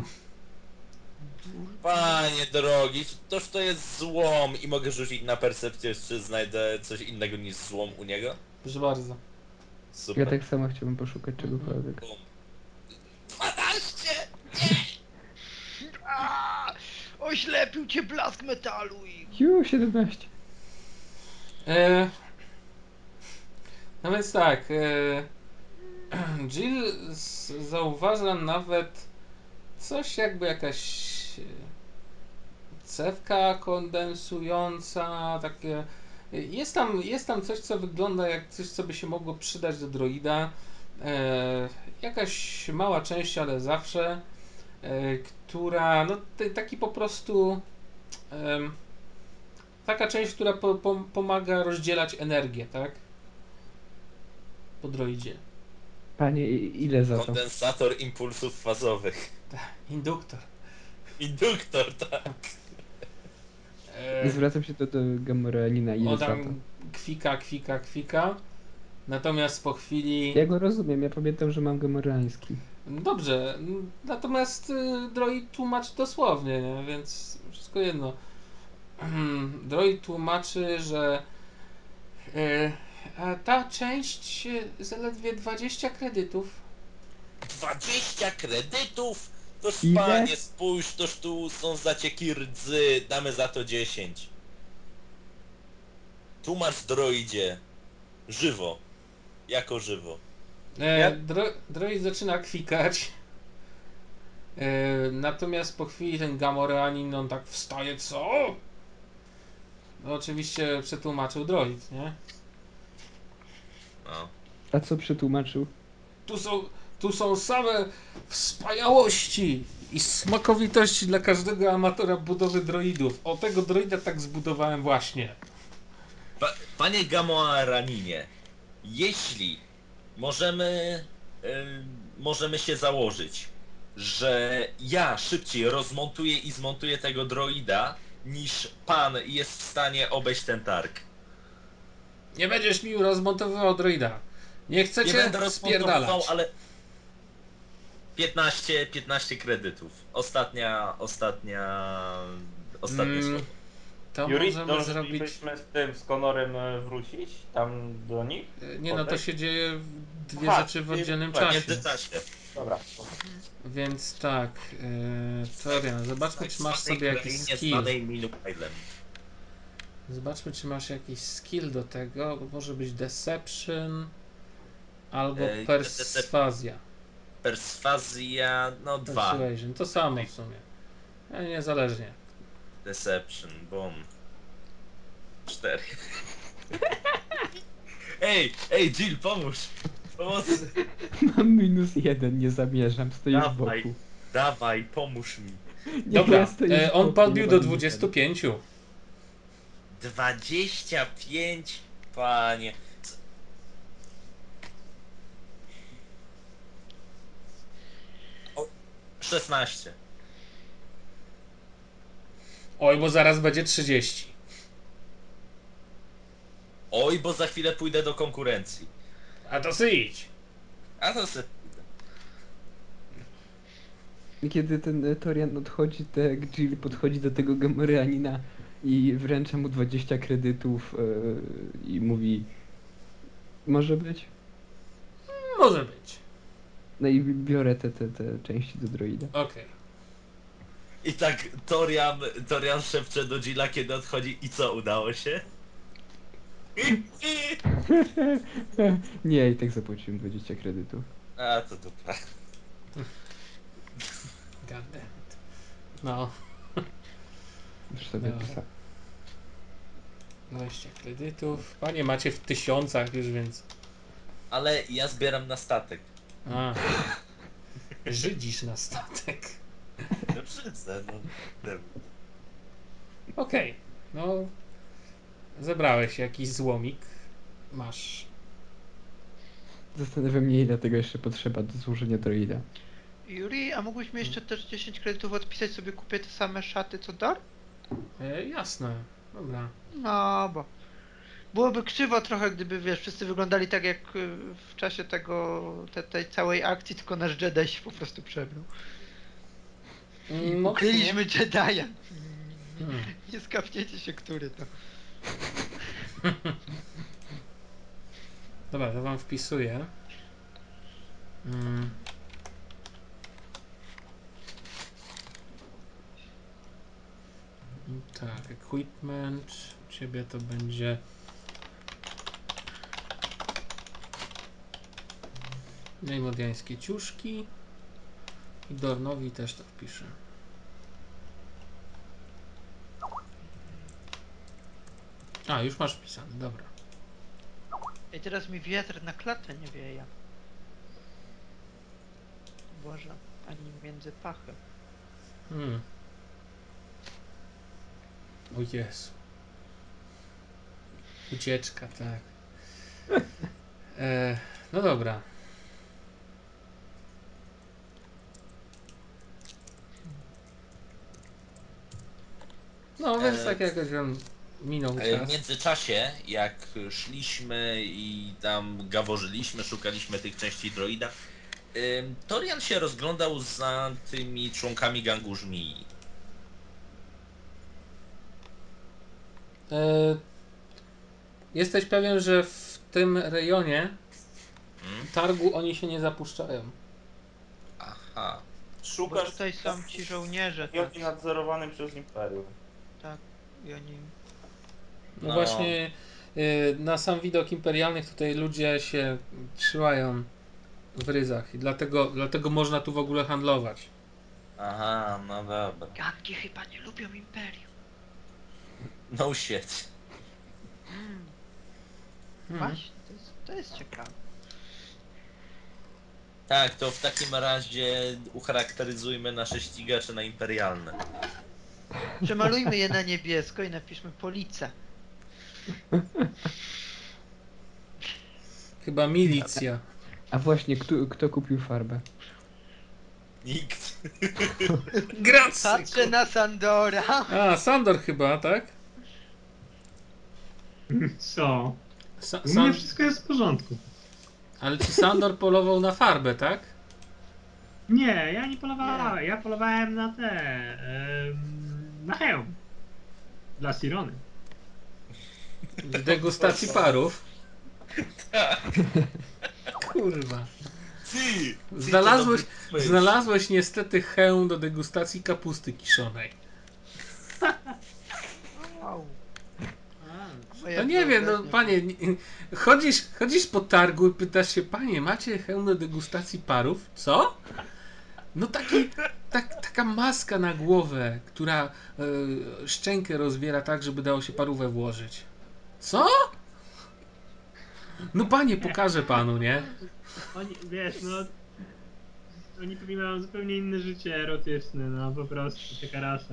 Panie drogi, toż to jest złom i mogę rzucić na percepcję, czy znajdę coś innego niż złom u niego? Proszę bardzo. Ja Super. tak samo chciałbym poszukać czegokolwiek. Bum. 12! A, oślepił cię blask metalu i... 17. No więc tak, Jill zauważa nawet coś jakby jakaś cewka kondensująca, takie... Jest tam coś, co wygląda jak coś, co by się mogło przydać do droida. Jakaś mała część, ale zawsze, która, no taki po prostu... taka część, która pomaga rozdzielać energię, tak? Po droidzie. Panie, ile za to? Kondensator impulsów fazowych. Induktor. Induktor, tak. Zwracam się do Gamoranina, ile On za to? tam kwika. Natomiast po chwili... Ja go rozumiem, ja pamiętam, że mam gamorański. Dobrze, natomiast droid tłumaczy dosłownie, nie? Więc wszystko jedno. Droid tłumaczy, że a ta część zaledwie 20 kredytów. 20 kredytów? Toż Ile? panie, spójrz, toż tu są zacieki rdzy, damy za to 10. Tłumacz droidzie. Żywo. Jako żywo. Droid zaczyna kwikać. Natomiast po chwili ten Gamoranin, on tak wstaje, co? No oczywiście przetłumaczył droid, nie? No. A co przetłumaczył? Tu są same wspaniałości i smakowitości dla każdego amatora budowy droidów. O, tego droida tak zbudowałem właśnie. Panie Gamoraninie, jeśli możemy się założyć, że ja szybciej rozmontuję i zmontuję tego droida, niż pan jest w stanie obejść ten targ. Nie będziesz mi rozmontowywał droida. Nie Nie chcecie będę rozmontowywał, spierdalać. ale 15 kredytów. Ostatnie słowo. To Yuri, możemy zrobić... zdążylibyśmy z tym, z Conorem wrócić tam do nich? Nie no, to Podejść? się dzieje dwie Aha, rzeczy w oddzielnym W czasie. międzyczasie. Dobra. Więc tak, Torian, zobaczmy czy masz sobie jakiś skill. Zobaczmy czy masz jakiś skill do tego, bo może być Deception albo Perswazja. Perswazja, no 2. Persuasion, to samo w sumie. Niezależnie. Deception, boom. 4. Ej, Jill, pomóż! Pomocy! Mam -1, nie zamierzam, stoję z Dawaj, boku. dawaj, pomóż mi. Nie, Dobra, ja stoję z on boku, podbił nie do mam 25. 25, panie. 16. Oj, bo zaraz będzie 30. Oj, bo za chwilę pójdę do konkurencji. A to idź. A to se... Kiedy ten Torian odchodzi, tak Jill podchodzi do tego Gamoranina i wręcza mu 20 kredytów i mówi: może być? Może być. No i biorę te części do droida. Okej. I tak Torian szepcze do Jilla, kiedy odchodzi. I co, udało się? Nie, i tak zapłaciłem 20 kredytów. A, to dupa. Goddammit. No, Już sobie No. pisałem. 20 kredytów. Panie macie w tysiącach już, więc... Ale ja zbieram na statek. A. Żydzisz na statek. No przyznę, no. Okej. No... Zebrałeś jakiś złomik. Masz. Zastanawiam mnie, ile tego jeszcze potrzeba do złożenia droida. Juri, a mógłbyś mi jeszcze też 10 kredytów odpisać, sobie kupię te same szaty co Dar? Jasne. Dobra. No, bo byłoby krzywo trochę, gdyby, wiesz, wszyscy wyglądali tak jak w czasie tej całej akcji, tylko nasz Jedi się po prostu przebrał. No, Ukryliśmy Jedi'a. Hmm. Nie skapniecie się, który to. Dobra, to wam wpisuję. Tak, equipment. U ciebie to będzie najmodiańskie ciuszki. I Dornowi też to wpiszę. A, już masz wpisane, dobra. I teraz mi wiatr na klatę nie wieje. Boże, ani między pachy. O Jezu. Ucieczka, tak. No dobra. No, więc tak jakoś on minął W czas. międzyczasie, jak szliśmy i tam gaworzyliśmy, szukaliśmy tych części droida, Torian się rozglądał za tymi członkami gangu żmii. Jesteś pewien, że w tym rejonie Hmm? targu oni się nie zapuszczają? Aha. Bo Szukasz tutaj są ci żołnierze, tak, i nadzorowanym przez Imperium. i oni... No No. właśnie, na sam widok imperialnych tutaj ludzie się trzymają w ryzach i dlatego można tu w ogóle handlować. Aha, no dobra. Gangi chyba nie lubią Imperium. No shit. Właśnie, to jest ciekawe. Tak, to w takim razie ucharakteryzujmy nasze ścigacze na imperialne. Przemalujmy je na niebiesko i napiszmy Policja. Chyba milicja. A właśnie, kto kupił farbę? Nikt. Grazie! Patrzę na Sandora. A, Sandor chyba, tak? Co? Sa- U mnie San- wszystko jest w porządku. Ale czy Sandor polował na farbę, tak? Nie, ja nie polowałem. Ja polowałem na na hełm. Dla Sirony. W degustacji parów. Kurwa. Ty! Znalazłeś niestety hełm do degustacji kapusty kiszonej. Wow. No nie wiem, no panie, chodzisz po targu i pytasz się, panie, macie hełm do degustacji parów? Co? No taka maska na głowę, która szczękę rozwiera tak, żeby dało się parówę włożyć. Co? No panie, pokażę panu, nie? Oni, wiesz, no... Oni pewnie mają zupełnie inne życie erotyczne, no po prostu, taka rasa.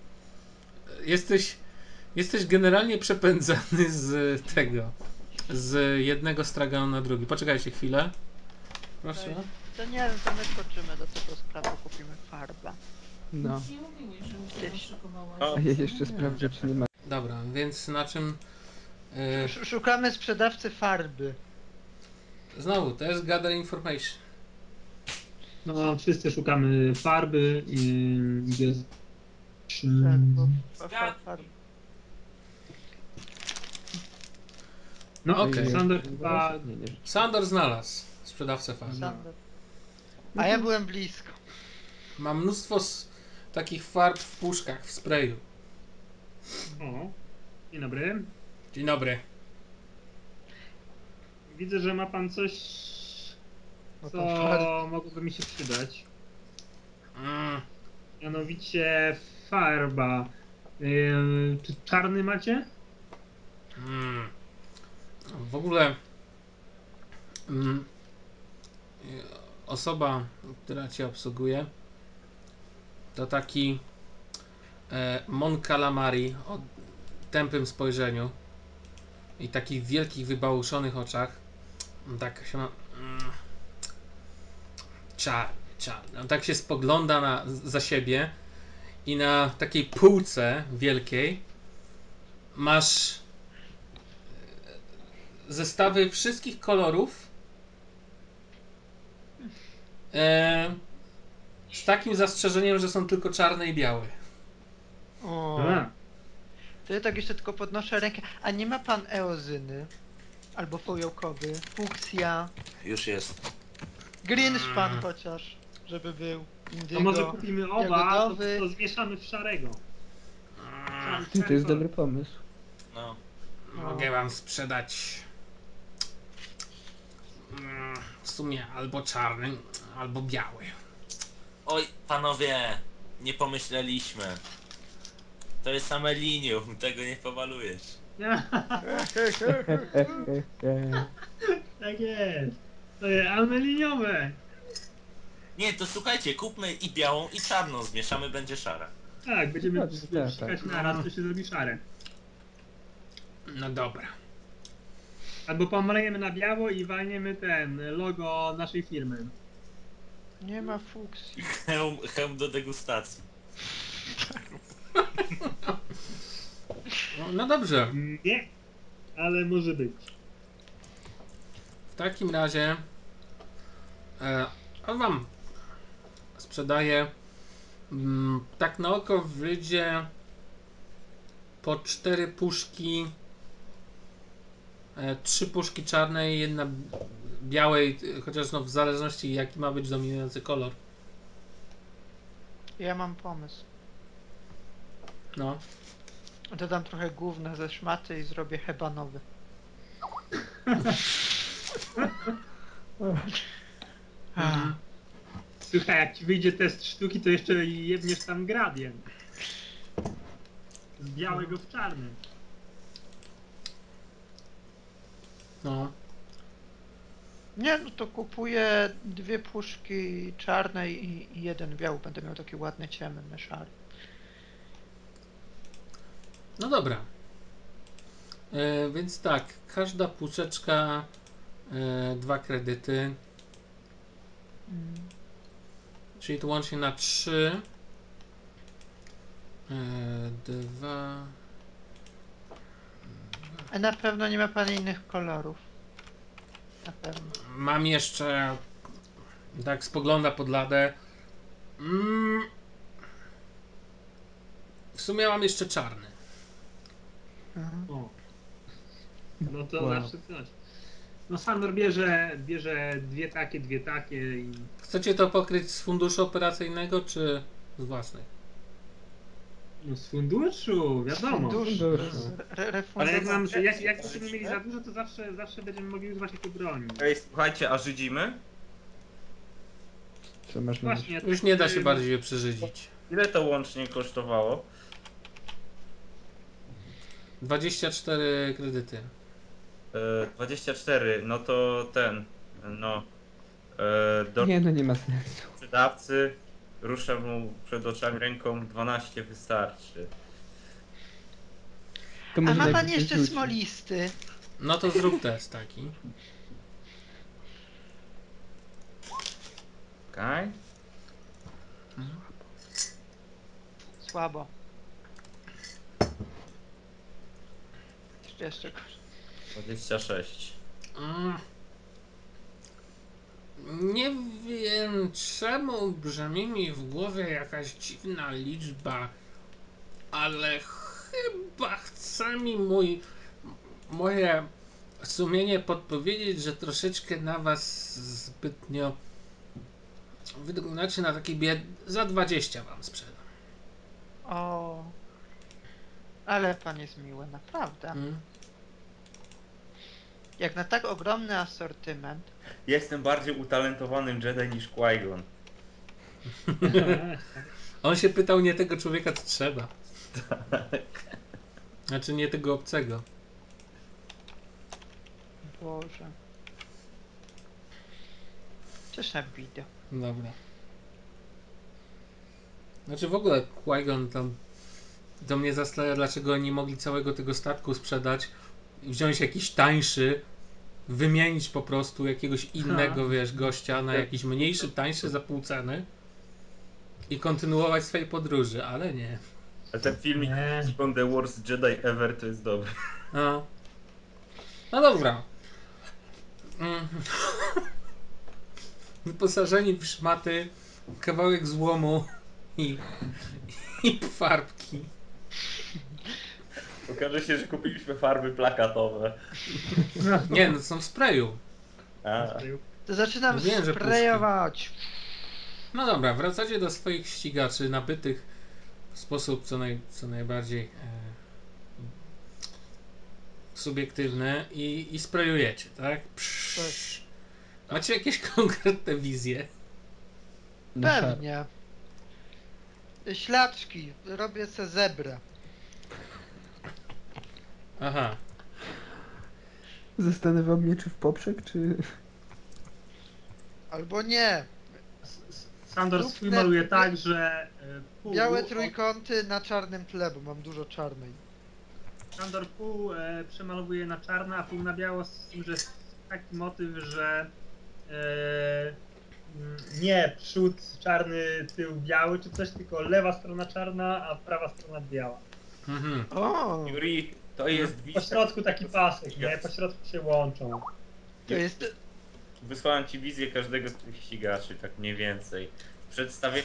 Jesteś generalnie przepędzany z tego. Z jednego straganu na drugi. Poczekajcie chwilę. Proszę. To nie wiem, to my skoczymy do tego sklepu, kupimy farbę. No. Nie mówiłeś, że już Gdzieś. szykowałaś. O. A ja jeszcze sprawdzę, czy nie ma. Dobra, więc na czym... Szukamy sprzedawcy farby. Znowu, to jest gather information. No, wszyscy szukamy farby i... jest... Tak, bo farby. No Okej. okej, Sandor chyba... Nie. Sandor znalazł sprzedawcę farb. Sander. A ja byłem blisko. Ma mnóstwo takich farb w puszkach, w sprayu. O, dzień dobry. Dzień dobry. Widzę, że ma pan coś, Ma co pan farb. mogłoby mi się przydać. Mm. Mianowicie farba. Czy czarny macie? Mm. W ogóle osoba, która cię obsługuje, to taki Mon Calamari o tępym spojrzeniu. i takich wielkich, wybałuszonych oczach. Tak się ma... czarny. On tak się spogląda za siebie i na takiej półce wielkiej masz zestawy wszystkich kolorów z takim zastrzeżeniem, że są tylko czarne i białe. O, A, to ja tak jeszcze tylko podnoszę rękę. A nie ma pan eozyny? Albo fojokowy, fuksja, Już jest. greenszpan chociaż, żeby był. Indygo. to może kupimy oba, to, jagodowy. to zmieszamy w szarego. To jest dobry pomysł. No. Mogę wam sprzedać w sumie albo czarny, albo biały. Oj, panowie, nie pomyśleliśmy. To jest same linium, tego nie pomalujesz. Tak jest. To jest almeliniowe. Nie, to słuchajcie, kupmy i białą, i czarną, zmieszamy, będzie szara. Tak, będziemy Tak, psikać tak. naraz, to się zrobi szare. No dobra. Albo pomalujemy na biało i walniemy ten logo naszej firmy. Nie ma fuksji. Hełm do degustacji. No dobrze. Nie, ale może być. W takim razie on wam sprzedaje tak na oko wyjdzie po 4 puszki, 3 puszki czarnej i jedna białej, chociaż no w zależności jaki ma być dominujący kolor. Ja mam pomysł. No. Dodam trochę gówna ze szmaty i zrobię hebanowy. Mhm. Słuchaj, jak ci wyjdzie test sztuki, to jeszcze jebniesz tam gradient. Z białego w czarny. No. Nie, no to kupuję 2 puszki czarnej i 1 biały. Będę miał taki ładny, ciemny, szary. No dobra. Więc tak, każda puszeczka 2 kredyty, czyli to łącznie na 3. 2. A na pewno nie ma pan innych kolorów. Na pewno. Mam jeszcze. Tak spogląda pod ladę. W sumie mam jeszcze czarny. Mhm. O. No to Wow. zawsze coś. No Sandor bierze dwie takie i... Chcecie to pokryć z funduszu operacyjnego, czy z własnej? No z funduszu, wiadomo. Funduszu. Ale jak, Refundował. jak będziemy mieli za dużo, to zawsze będziemy mogli używać jako broni. Ej, słuchajcie, a żydzimy? Co masz na myśli? Właśnie, Już nie da się bardziej je przeżydzić. Ile to łącznie kosztowało? 24 kredyty. 24, no to ten, no, do Nie, no nie ma sensu. sprzedawcy ruszę mu przed oczami ręką, 12 wystarczy. To A może ma pan najpierw jeszcze wyrzucić. smolisty? No to zrób test taki. Okej. Słabo. Jeszcze gorzej. 26. Nie wiem czemu brzmi mi w głowie jakaś dziwna liczba, ale chyba chce mi moje sumienie podpowiedzieć, że troszeczkę na was zbytnio wyglądacie na taki bied. Za 20 wam sprzedam. O. Ale pan jest miły, naprawdę. Jak na tak ogromny asortyment. Jestem bardziej utalentowanym Jedi niż Qui-Gon. On się pytał nie tego człowieka, co trzeba. Znaczy nie tego obcego. Boże. Coś na bidę. Dobra. Znaczy w ogóle Qui-Gon tam do mnie zastanawia, dlaczego oni mogli całego tego statku sprzedać, wziąć jakiś tańszy, wymienić po prostu jakiegoś innego, wiesz, gościa na jakiś mniejszy, tańszy za pół ceny i kontynuować swojej podróży, ale nie. A ten filmik Nie. on the worst Jedi ever to jest dobry. No, no dobra. Wyposażeni w szmaty, kawałek złomu i farbki. Okaże się, że kupiliśmy farby plakatowe. Nie, no są w sprayu. A, To zaczynam Mówiłem, że sprayować. No dobra, wracacie do swoich ścigaczy nabytych w sposób co najbardziej subiektywny i sprayujecie, tak? Psz. Macie jakieś konkretne wizje? Na szaro. Pewnie. Ślaczki. Robię se zebrę. Aha. Zastanawiał mnie, czy w poprzek, czy... Albo nie. Sandor Lub swój te- maluje tak, że pół... Białe trójkąty na czarnym tle, bo mam dużo czarnej. Sandor pół przemalowuje na czarno, a pół na biało, z tym, że jest taki motyw, że nie przód czarny, tył biały czy coś, tylko lewa strona czarna, a prawa strona biała. Mhm. O, Yuri, to jest Po wizja. środku taki pasek, nie? Po środku się łączą. to jest... Wysłałem ci wizję każdego z tych ścigaczy, tak mniej więcej. Przedstawię.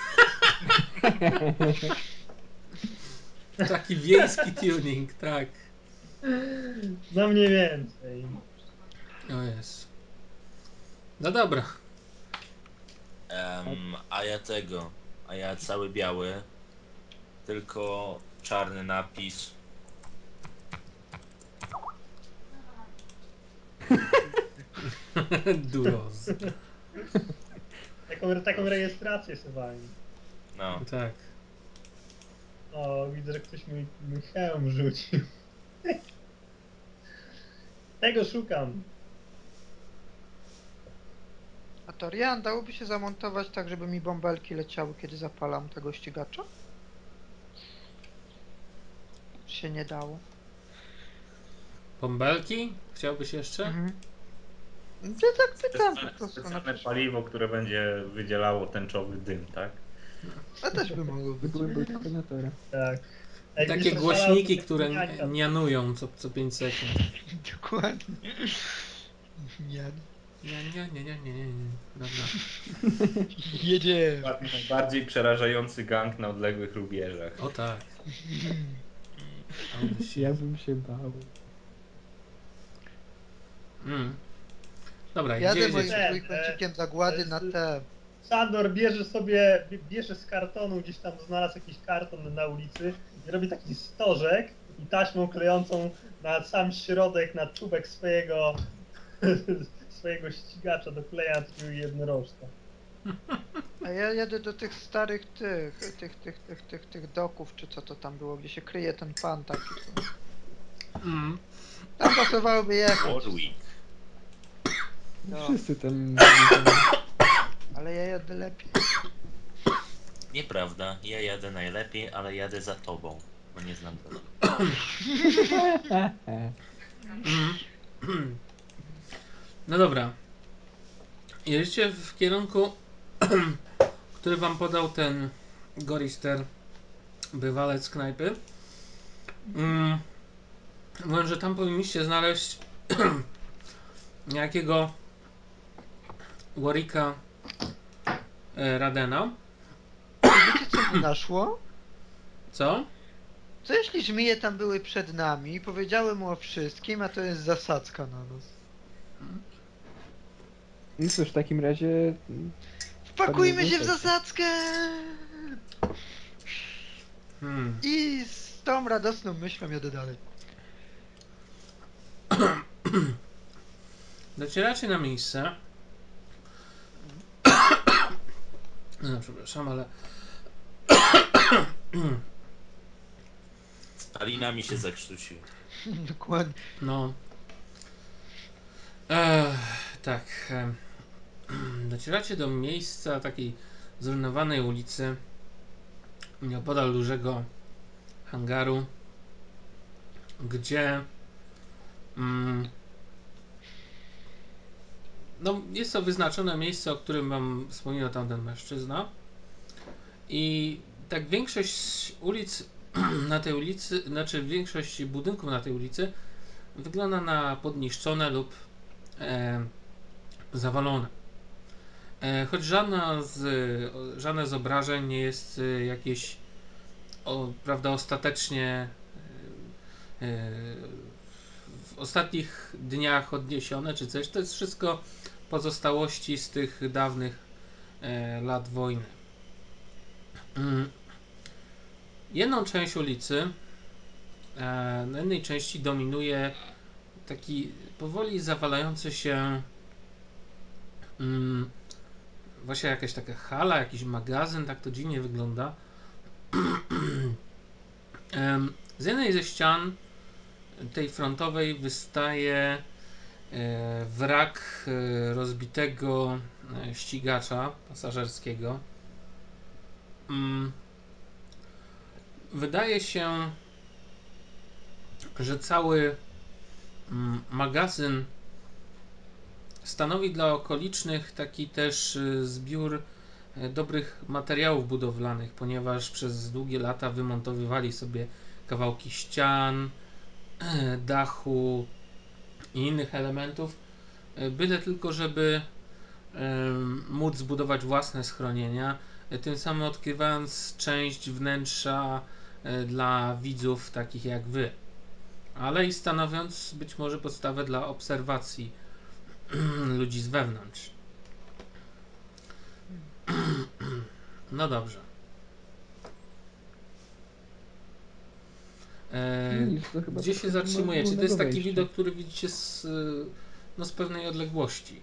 Taki wiejski tuning, tak. No mniej więcej. O jest. No dobra. A ja cały biały, tylko czarny napis. Duroz. Taką rejestrację sobie wali. No, Tak. O, widzę, że ktoś mi hełm rzucił. Tego szukam. A Torian, dałoby się zamontować tak, żeby mi bąbelki leciały, kiedy zapalam tego ścigacza? Czy się nie dało? Bąbelki? Chciałbyś jeszcze? Mhm. Ja tak pytam po prostu. Specjalne Na paliwo, które będzie wydzielało tęczowy dym, tak? A też by mogło być. Były detonatora. Tak. Takie Jakbyś głośniki, strzelał, które to jajka. nianują co 5 sekund. Dokładnie. Nie. Nie. Dobra. Jedziesz. Najbardziej przerażający gang na odległych rubieżach. O tak. Ja bym się bał. Dobra, Jadę gdzie moim jedziecie? trójkącikiem zagłady na te. Sandor bierze z kartonu, gdzieś tam znalazł jakiś karton na ulicy i robi taki stożek i taśmą klejącą na sam środek, na czubek swojego ścigacza dokleja takiego jednorożca. A ja jadę do tych starych tych doków, czy co to tam było, gdzie się kryje ten pan taki. Mm. Tam pasowałoby jechać. Warwick. No, Wszyscy tam... ale ja jadę lepiej. Nieprawda, ja jadę najlepiej, ale jadę za tobą, bo nie znam drogi. No dobra. Jedziecie w kierunku, który wam podał ten Gorister, bywalec knajpy. Mówię, że tam powinniście znaleźć jakiego Warwicka Radena. Wiecie co mi naszło? Co? Co jeśli żmije tam były przed nami i powiedziały mu o wszystkim, a to jest zasadzka na nas? No cóż, w takim razie... Wpakujmy się w zasadzkę! I z tą radosną myślą jadę dalej. Docieracie na miejsce. No, przepraszam, ale Alina mi się zakrztusił. Dokładnie. no. Tak. Docieracie do miejsca takiej zrujnowanej ulicy, nieopodal dużego hangaru, gdzie Mm, no, jest to wyznaczone miejsce, o którym wam wspominał tamten mężczyzna. I tak większość ulic na tej ulicy, znaczy większość budynków na tej ulicy wygląda na podniszczone lub zawalone. Choć żadne z obrażeń nie jest jakieś prawda, ostatecznie w ostatnich dniach odniesione czy coś. To jest wszystko pozostałości z tych dawnych lat wojny. Jedną część ulicy, na jednej części dominuje taki powoli zawalający się właśnie jakaś taka hala, jakiś magazyn, tak to dziwnie wygląda. Z jednej ze ścian tej frontowej wystaje wrak rozbitego ścigacza pasażerskiego. Wydaje się, że cały magazyn stanowi dla okolicznych taki też zbiór dobrych materiałów budowlanych, ponieważ przez długie lata wymontowywali sobie kawałki ścian, dachu i innych elementów, byle tylko, żeby móc zbudować własne schronienia, tym samym odkrywając część wnętrza dla widzów takich jak wy, ale i stanowiąc być może podstawę dla obserwacji ludzi z wewnątrz. No dobrze. To chyba Gdzie się podchodzimy do zatrzymujecie? To jest głównego taki wejścia. widok, który widzicie z pewnej odległości.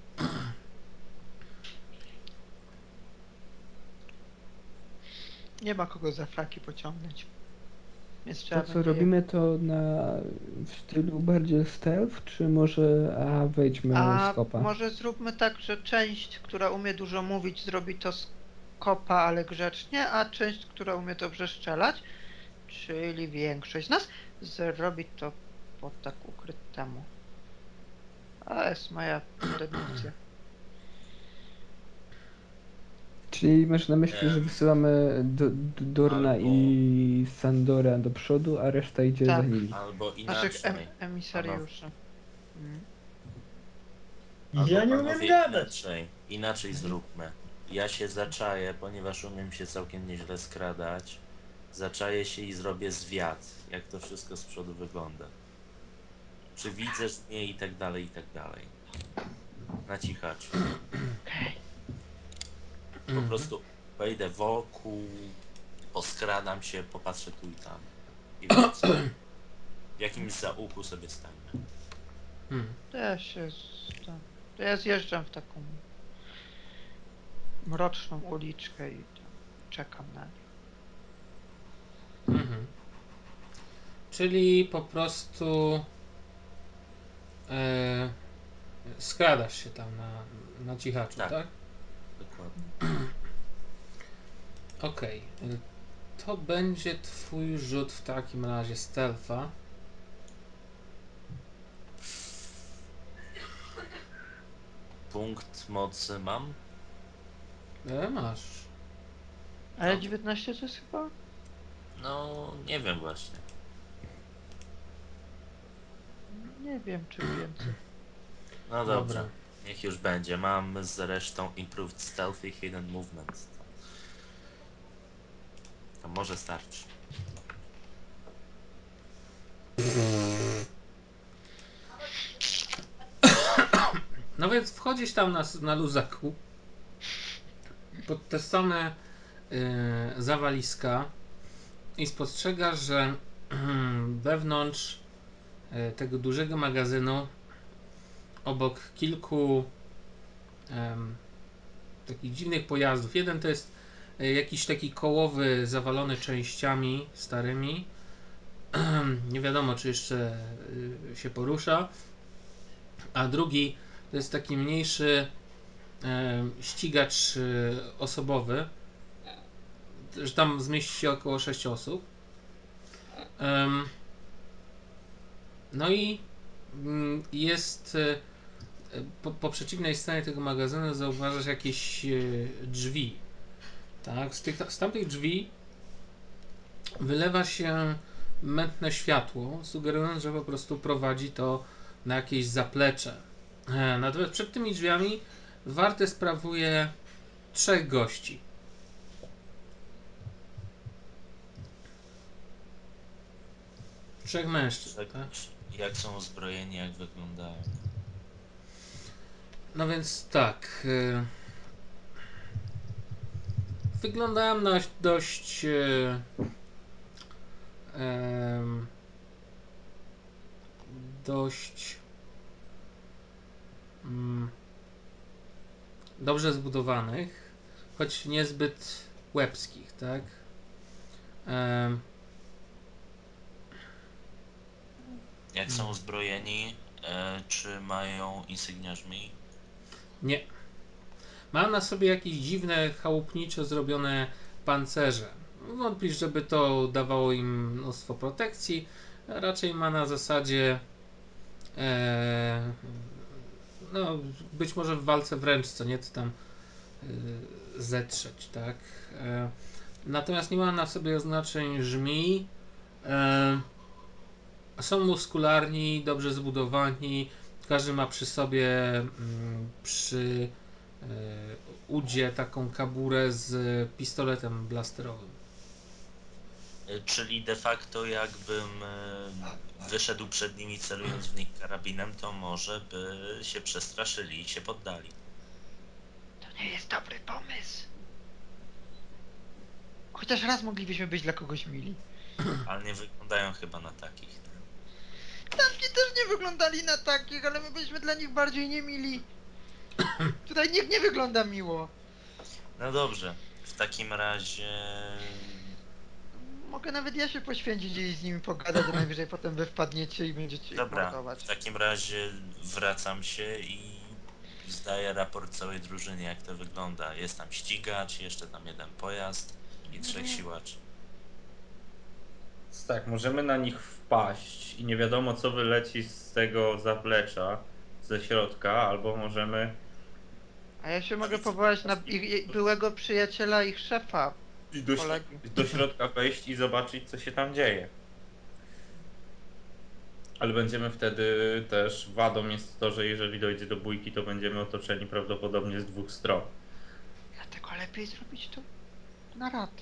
Nie ma kogo za flaki pociągnąć. Więc To trzeba co, będzie robimy to w stylu bardziej stealth, czy może wejdźmy A z kopa? może zróbmy tak, że część, która umie dużo mówić, zrobi to z kopa, ale grzecznie, a część, która umie dobrze strzelać, czyli większość z nas, zrobi to po tak ukrytemu. A jest moja dedukcja. Czyli masz na myśli, że wysyłamy Dorna Albo- i Sandora do przodu, a reszta idzie za Tak. nimi. Albo Naszych inaczej. emisariuszy. Mm. Albo Ja nie panowie, umiem gadać. inaczej zróbmy. Ja się zaczaję, ponieważ umiem się całkiem nieźle skradać. Zaczaję się i zrobię zwiat, jak to wszystko z przodu wygląda. Czy widzę mnie i tak dalej, i tak dalej. Na cichaczu. Po prostu wejdę wokół, poskradam się, popatrzę tu i tam. I wrócę. W jakimś zaułku sobie stańmy. To to ja zjeżdżam w taką mroczną uliczkę i tam czekam na nich. Czyli po prostu skradasz się tam na cichaczu, Tak. tak? Dokładnie. Okej. To będzie twój rzut w takim razie stealtha. Punkt mocy mam? Masz. Ale No. 19 to jest chyba? No, nie wiem właśnie. Nie wiem czy więcej. No Dobra. dobrze. Niech już będzie. Mam zresztą Improved Stealth i Hidden Movement. To może starczy. No więc wchodzisz tam na luzaku pod te same zawaliska i spostrzegasz, że wewnątrz tego dużego magazynu obok kilku takich dziwnych pojazdów. Jeden to jest jakiś taki kołowy, zawalony częściami starymi. Nie wiadomo, czy jeszcze się porusza. A drugi to jest taki mniejszy ścigacz osobowy, że tam zmieści się około 6 osób. No i jest po przeciwnej stronie tego magazynu zauważasz jakieś drzwi. Tak? Z tamtych drzwi wylewa się mętne światło, sugerując, że po prostu prowadzi to na jakieś zaplecze. Natomiast przed tymi drzwiami wartę sprawuje 3 gości. Trzech mężczyzn. Tak? Jak są uzbrojeni, jak wyglądają? No więc tak. Wyglądałem na dość dość dobrze zbudowanych, choć niezbyt łebskich, tak? Jak są uzbrojeni, czy mają insygnia żmii? Nie. Mam na sobie jakieś dziwne, chałupniczo zrobione pancerze. Wątpisz, żeby to dawało im mnóstwo protekcji. Raczej ma na zasadzie no, być może w walce wręcz, co nieco tam zetrzeć, tak? Natomiast nie ma na sobie oznaczeń żmii. Są muskularni, dobrze zbudowani. Każdy ma przy sobie przy udzie taką kaburę z pistoletem blasterowym. Czyli de facto jakbym wyszedł przed nimi celując w nich karabinem, to może by się przestraszyli i się poddali. To nie jest dobry pomysł. Chociaż raz moglibyśmy być dla kogoś mili. Ale nie wyglądają chyba na takich. Tamci też nie wyglądali na takich, ale my byliśmy dla nich bardziej niemili. Tutaj nikt nie wygląda miło. No dobrze, w takim razie... Mogę nawet ja się poświęcić i z nimi pogadać, a najwyżej potem wy wpadniecie i będziecie ich Dobra, mordować. w takim razie wracam się i zdaję raport całej drużynie, jak to wygląda. Jest tam ścigacz, jeszcze tam 1 pojazd i 3 siłaczy. Tak, możemy na nich wpaść i nie wiadomo co wyleci z tego zaplecza, ze środka, albo możemy A ja się mogę powołać na byłego przyjaciela ich szefa. do środka wejść i zobaczyć co się tam dzieje. Ale będziemy wtedy też, wadą jest to, że jeżeli dojdzie do bójki, to będziemy otoczeni prawdopodobnie z 2 stron. Dlatego lepiej zrobić to na raty.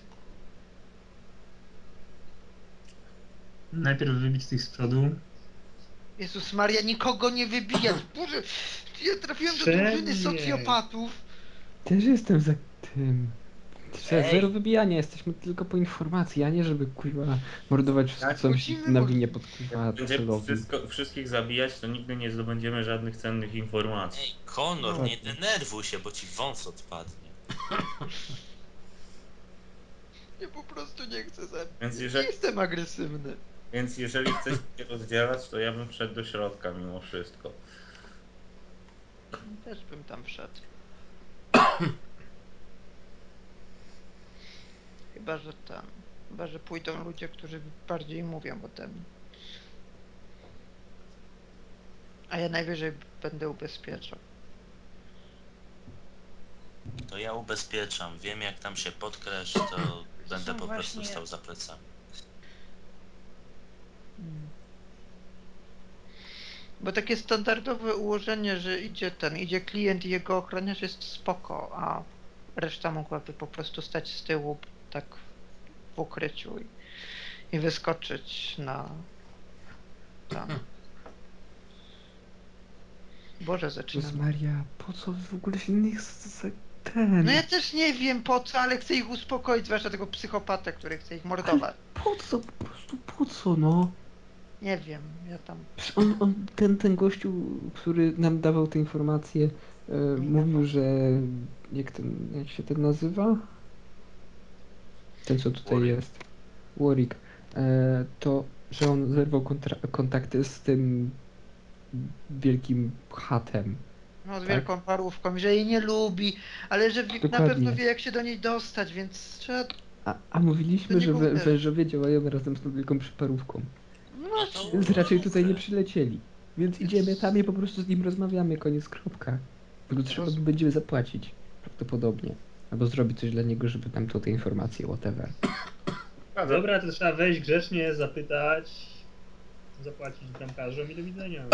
Najpierw wybić tych z przodu. Jezus Maria, nikogo nie wybijać! Boże, ja trafiłem do drużyny Przemie. socjopatów. Też jestem za tym. Ej. Zero wybijania, jesteśmy tylko po informacji, a nie żeby kurwa mordować wszystko, co mi się musimy nawinie pod kurwa Będziemy celowi. wszystkich zabijać, to nigdy nie zdobędziemy żadnych cennych informacji. Ej, Konor, No. nie denerwuj się, bo ci wąs odpadnie. Ja po prostu nie chcę zabić. Więc Nie jeżeli, jestem agresywny. więc jeżeli chcecie się rozdzielać, to ja bym wszedł do środka mimo wszystko. Też bym tam wszedł. Chyba, że pójdą ludzie, którzy bardziej mówią ode mnie. A ja najwyżej będę ubezpieczał. To ja ubezpieczam. Wiem, jak tam się podkresz, to będę po prostu właśnie- stał za plecami. Bo takie standardowe ułożenie, że idzie klient i jego ochroniarz jest spoko, a reszta mogłaby po prostu stać z tyłu tak w ukryciu i wyskoczyć na tam. Boże, Jezus zaczynam. Maria, po co w ogóle się nie chce ten... No ja też nie wiem po co, ale chcę ich uspokoić, zwłaszcza tego psychopatę, który chce ich mordować. Po co, po prostu po co, no? Nie wiem, ja tam... Ten gościu, który nam dawał te informacje, mówił, że... Jak się ten nazywa? Ten, co tutaj Warwick. jest. Warwick. To, że on zerwał kontakty z tym wielkim chatem. No z Tak? wielką parówką, że jej nie lubi, ale że na Dokładnie. pewno wie jak się do niej dostać, więc trzeba... A mówiliśmy, To nie że był też. wężowie działają razem z tą wielką przyparówką. No No właśnie. to- Więc raczej tutaj nie przylecieli. Więc idziemy tam i po prostu z nim rozmawiamy, koniec, kropka. Tylko trzeba Roz- będziemy zapłacić, prawdopodobnie. Albo zrobić coś dla niego, żeby tam te informacje, whatever. Dobra, to trzeba wejść grzecznie, zapytać, zapłacić bramkarzom i do widzenia.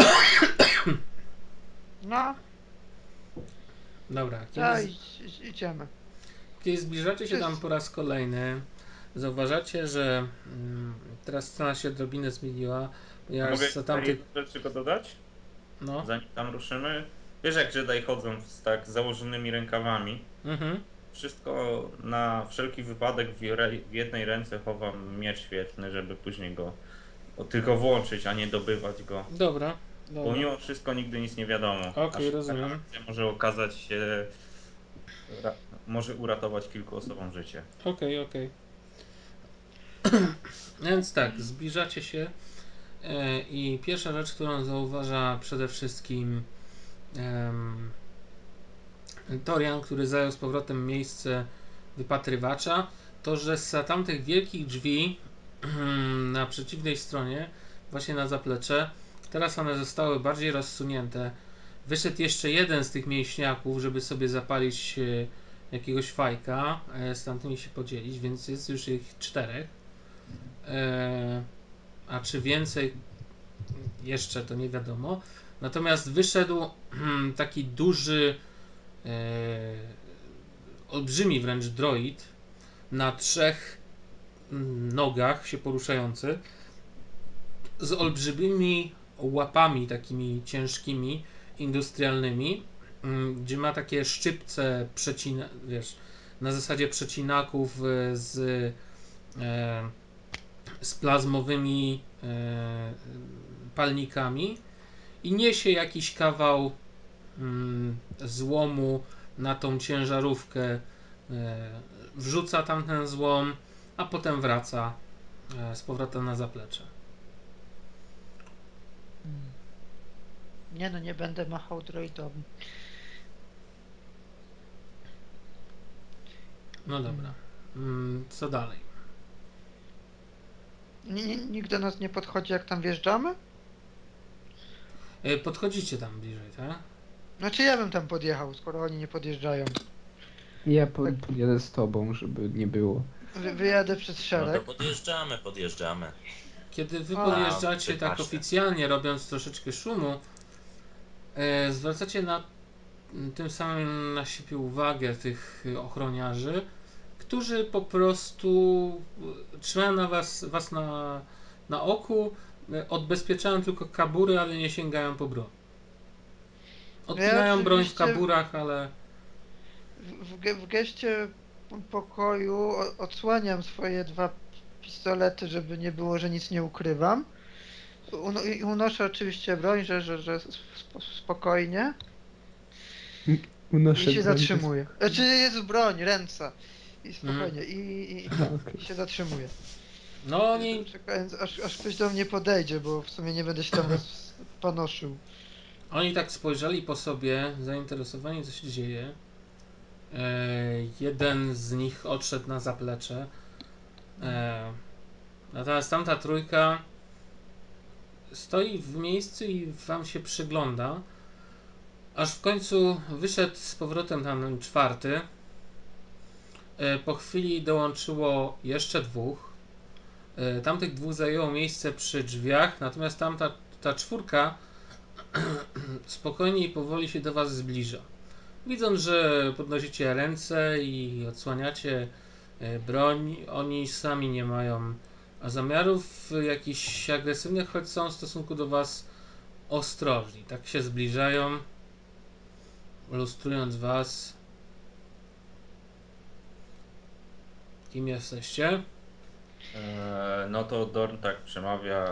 No, Dobra, idziemy. kiedy zbliżacie się tam po raz kolejny, zauważacie, że teraz scena się odrobinę zmieniła, ponieważ Mogę za tamtych... rzecz tylko dodać? No. Zanim tam ruszymy. Wiesz, jak Jedi chodzą z tak założonymi rękawami? Mhm. Wszystko na wszelki wypadek w jednej ręce chowam miecz świetlny, żeby później go tylko włączyć, a nie dobywać go. Dobra. Bo mimo wszystko nigdy nic nie wiadomo. Okej, Aż rozumiem. taka akcja może okazać się... może uratować kilku osobom życie. Okej. Więc tak, zbliżacie się i pierwsza rzecz, którą zauważa przede wszystkim Torian, który zajął z powrotem miejsce wypatrywacza, to że za tamtych wielkich drzwi na przeciwnej stronie, właśnie na zaplecze, teraz one zostały bardziej rozsunięte. Wyszedł jeszcze jeden z tych mięśniaków, żeby sobie zapalić jakiegoś fajka, z tamtymi się podzielić, więc jest już ich 4. A czy więcej jeszcze, to nie wiadomo. Natomiast wyszedł taki duży, olbrzymi wręcz droid na 3 nogach się poruszający, z olbrzymimi łapami takimi ciężkimi, industrialnymi, gdzie ma takie szczypce wiesz, na zasadzie przecinaków z plazmowymi palnikami i niesie jakiś kawał złomu na tą ciężarówkę, wrzuca tam ten złom, a potem wraca z powrotem na zaplecze. Nie no, nie będę machał droidowi. No dobra. Co dalej? Nikt do nas nie podchodzi, jak tam wjeżdżamy? Podchodzicie tam bliżej, tak? Znaczy ja bym tam podjechał, skoro oni nie podjeżdżają. Ja podjadę z tobą, żeby nie było. Wyjadę przez No to szereg. podjeżdżamy. Kiedy wy A, podjeżdżacie tak wypasie. oficjalnie, robiąc troszeczkę szumu, zwracacie tym samym na siebie uwagę tych ochroniarzy, którzy po prostu trzymają na was na oku, odbezpieczają tylko kabury, ale nie sięgają po broń. Odpinają broń w oczywiście- kaburach, ale W geście pokoju odsłaniam swoje 2 pistolety, żeby nie było, że nic nie ukrywam. I unoszę oczywiście broń, że spokojnie. Unoszę I się broń. zatrzymuję. Znaczy jest broń, ręce. I spokojnie. I Okej. się zatrzymuję. no oni Czekając aż ktoś do mnie podejdzie, bo w sumie nie będę się tam panoszył. Oni tak spojrzeli po sobie, zainteresowani, co się dzieje. Jeden z nich odszedł na zaplecze. Natomiast tamta trójka stoi w miejscu i wam się przygląda. Aż w końcu wyszedł z powrotem tam 4. Po chwili dołączyło jeszcze 2. Tamtych 2 zajęło miejsce przy drzwiach, natomiast ta 4 spokojnie i powoli się do was zbliża. Widząc, że podnosicie ręce i odsłaniacie broń, oni sami nie mają zamiarów jakichś agresywnych, choć są w stosunku do was ostrożni. Tak się zbliżają, lustrując was. Kim jesteście? No to Dorn tak przemawia,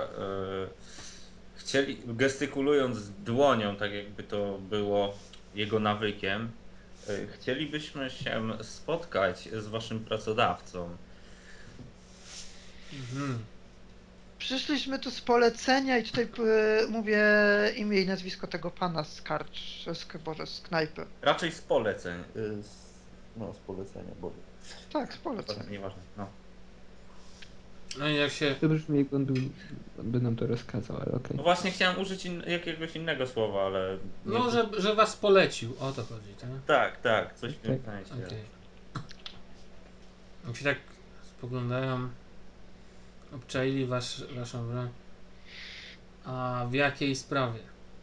gestykulując dłonią, tak jakby to było jego nawykiem, chcielibyśmy się spotkać z waszym pracodawcą. Przyszliśmy tu z polecenia i tutaj mówię imię i nazwisko tego pana z z knajpy. Raczej z poleceń. Z polecenia, bo Tak, z polecenia. nieważne. No. No i jak się... To brzmi, jak on by nam to rozkazał, ale okej. No właśnie chciałem użyć jakiegoś innego słowa, ale... nie- No, że was polecił, o to chodzi, tak? Tak, coś w tym Tak. sensie. Okej. Jak się tak spoglądają, obczaili waszą broń. A w jakiej sprawie?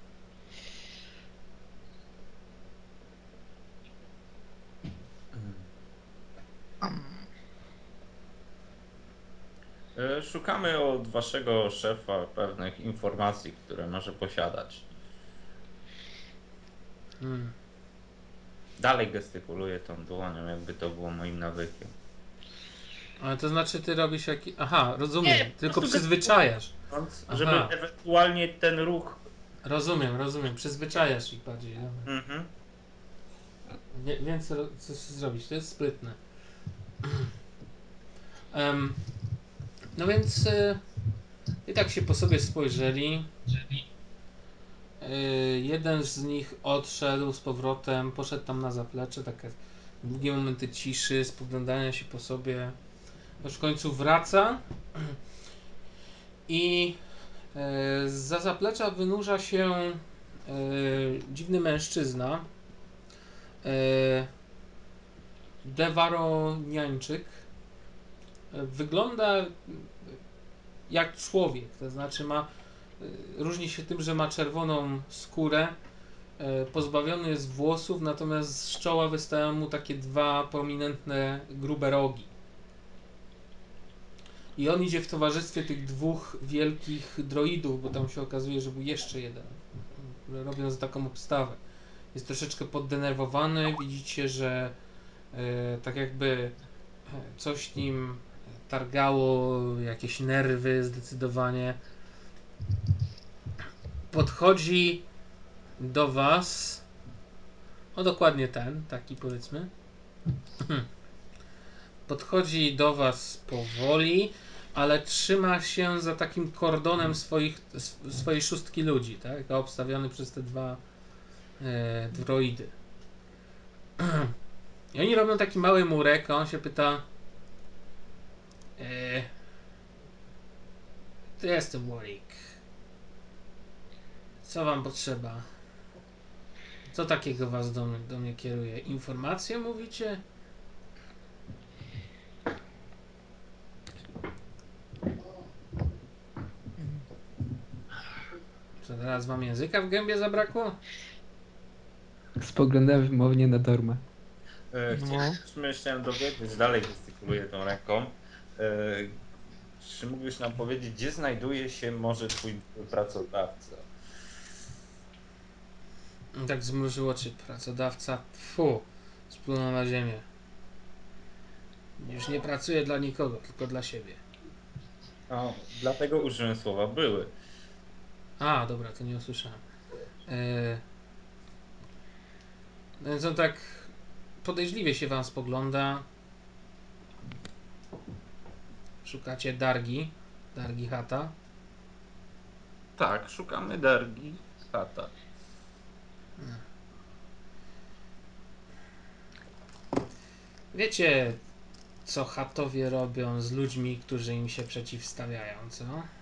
Szukamy od waszego szefa pewnych informacji, które może posiadać. Hmm. Dalej gestykuluję tą dłonią, jakby to było moim nawykiem. Ale to znaczy ty robisz jaki... Aha, rozumiem, Nie, po tylko prostu przyzwyczajasz. Żeby Aha. ewentualnie ten ruch... Rozumiem, przyzwyczajasz ich bardziej. Dobra. Mhm. Wiem co zrobić, to jest sprytne. No więc i tak się po sobie spojrzeli. Jeden z nich odszedł z powrotem, poszedł tam na zaplecze, takie długie momenty ciszy, spoglądania się po sobie. Aż w końcu wraca i zza zaplecza wynurza się dziwny mężczyzna, Dewaroniańczyk. Wygląda jak człowiek, to znaczy różni się tym, że ma czerwoną skórę, pozbawiony jest włosów, natomiast z czoła wystają mu takie dwa prominentne, grube rogi. I on idzie w towarzystwie tych dwóch wielkich droidów, bo tam się okazuje, że był jeszcze jeden, który robiąc taką obstawę. Jest troszeczkę poddenerwowany, widzicie, że tak jakby coś nim targało, jakieś nerwy zdecydowanie. Podchodzi do was, o dokładnie ten, taki powiedzmy. Podchodzi do was powoli, ale trzyma się za takim kordonem swojej szóstki ludzi, tak? Obstawiony przez te dwa droidy. I oni robią taki mały murek, a on się pyta: to jestem Warwick. Co wam potrzeba? Co takiego was do mnie kieruje? Informacje mówicie? Co teraz wam języka w gębie zabrakło? Spoglądałem wymownie na Dorma. Chciałem dowiedzieć, dalej gestykuluję tą ręką. Czy mógłbyś nam powiedzieć, gdzie znajduje się może twój pracodawca? Tak zmrużył oczy pracodawca. Fu, splunął na ziemię. Już nie pracuję dla nikogo, tylko dla siebie. No, dlatego użyłem słowa były. A, dobra, to nie usłyszałem. No więc on tak podejrzliwie się wam spogląda. Szukacie Dargi Hata. Tak, szukamy Dargi Hata. Wiecie, co Hatowie robią z ludźmi, którzy im się przeciwstawiają, co?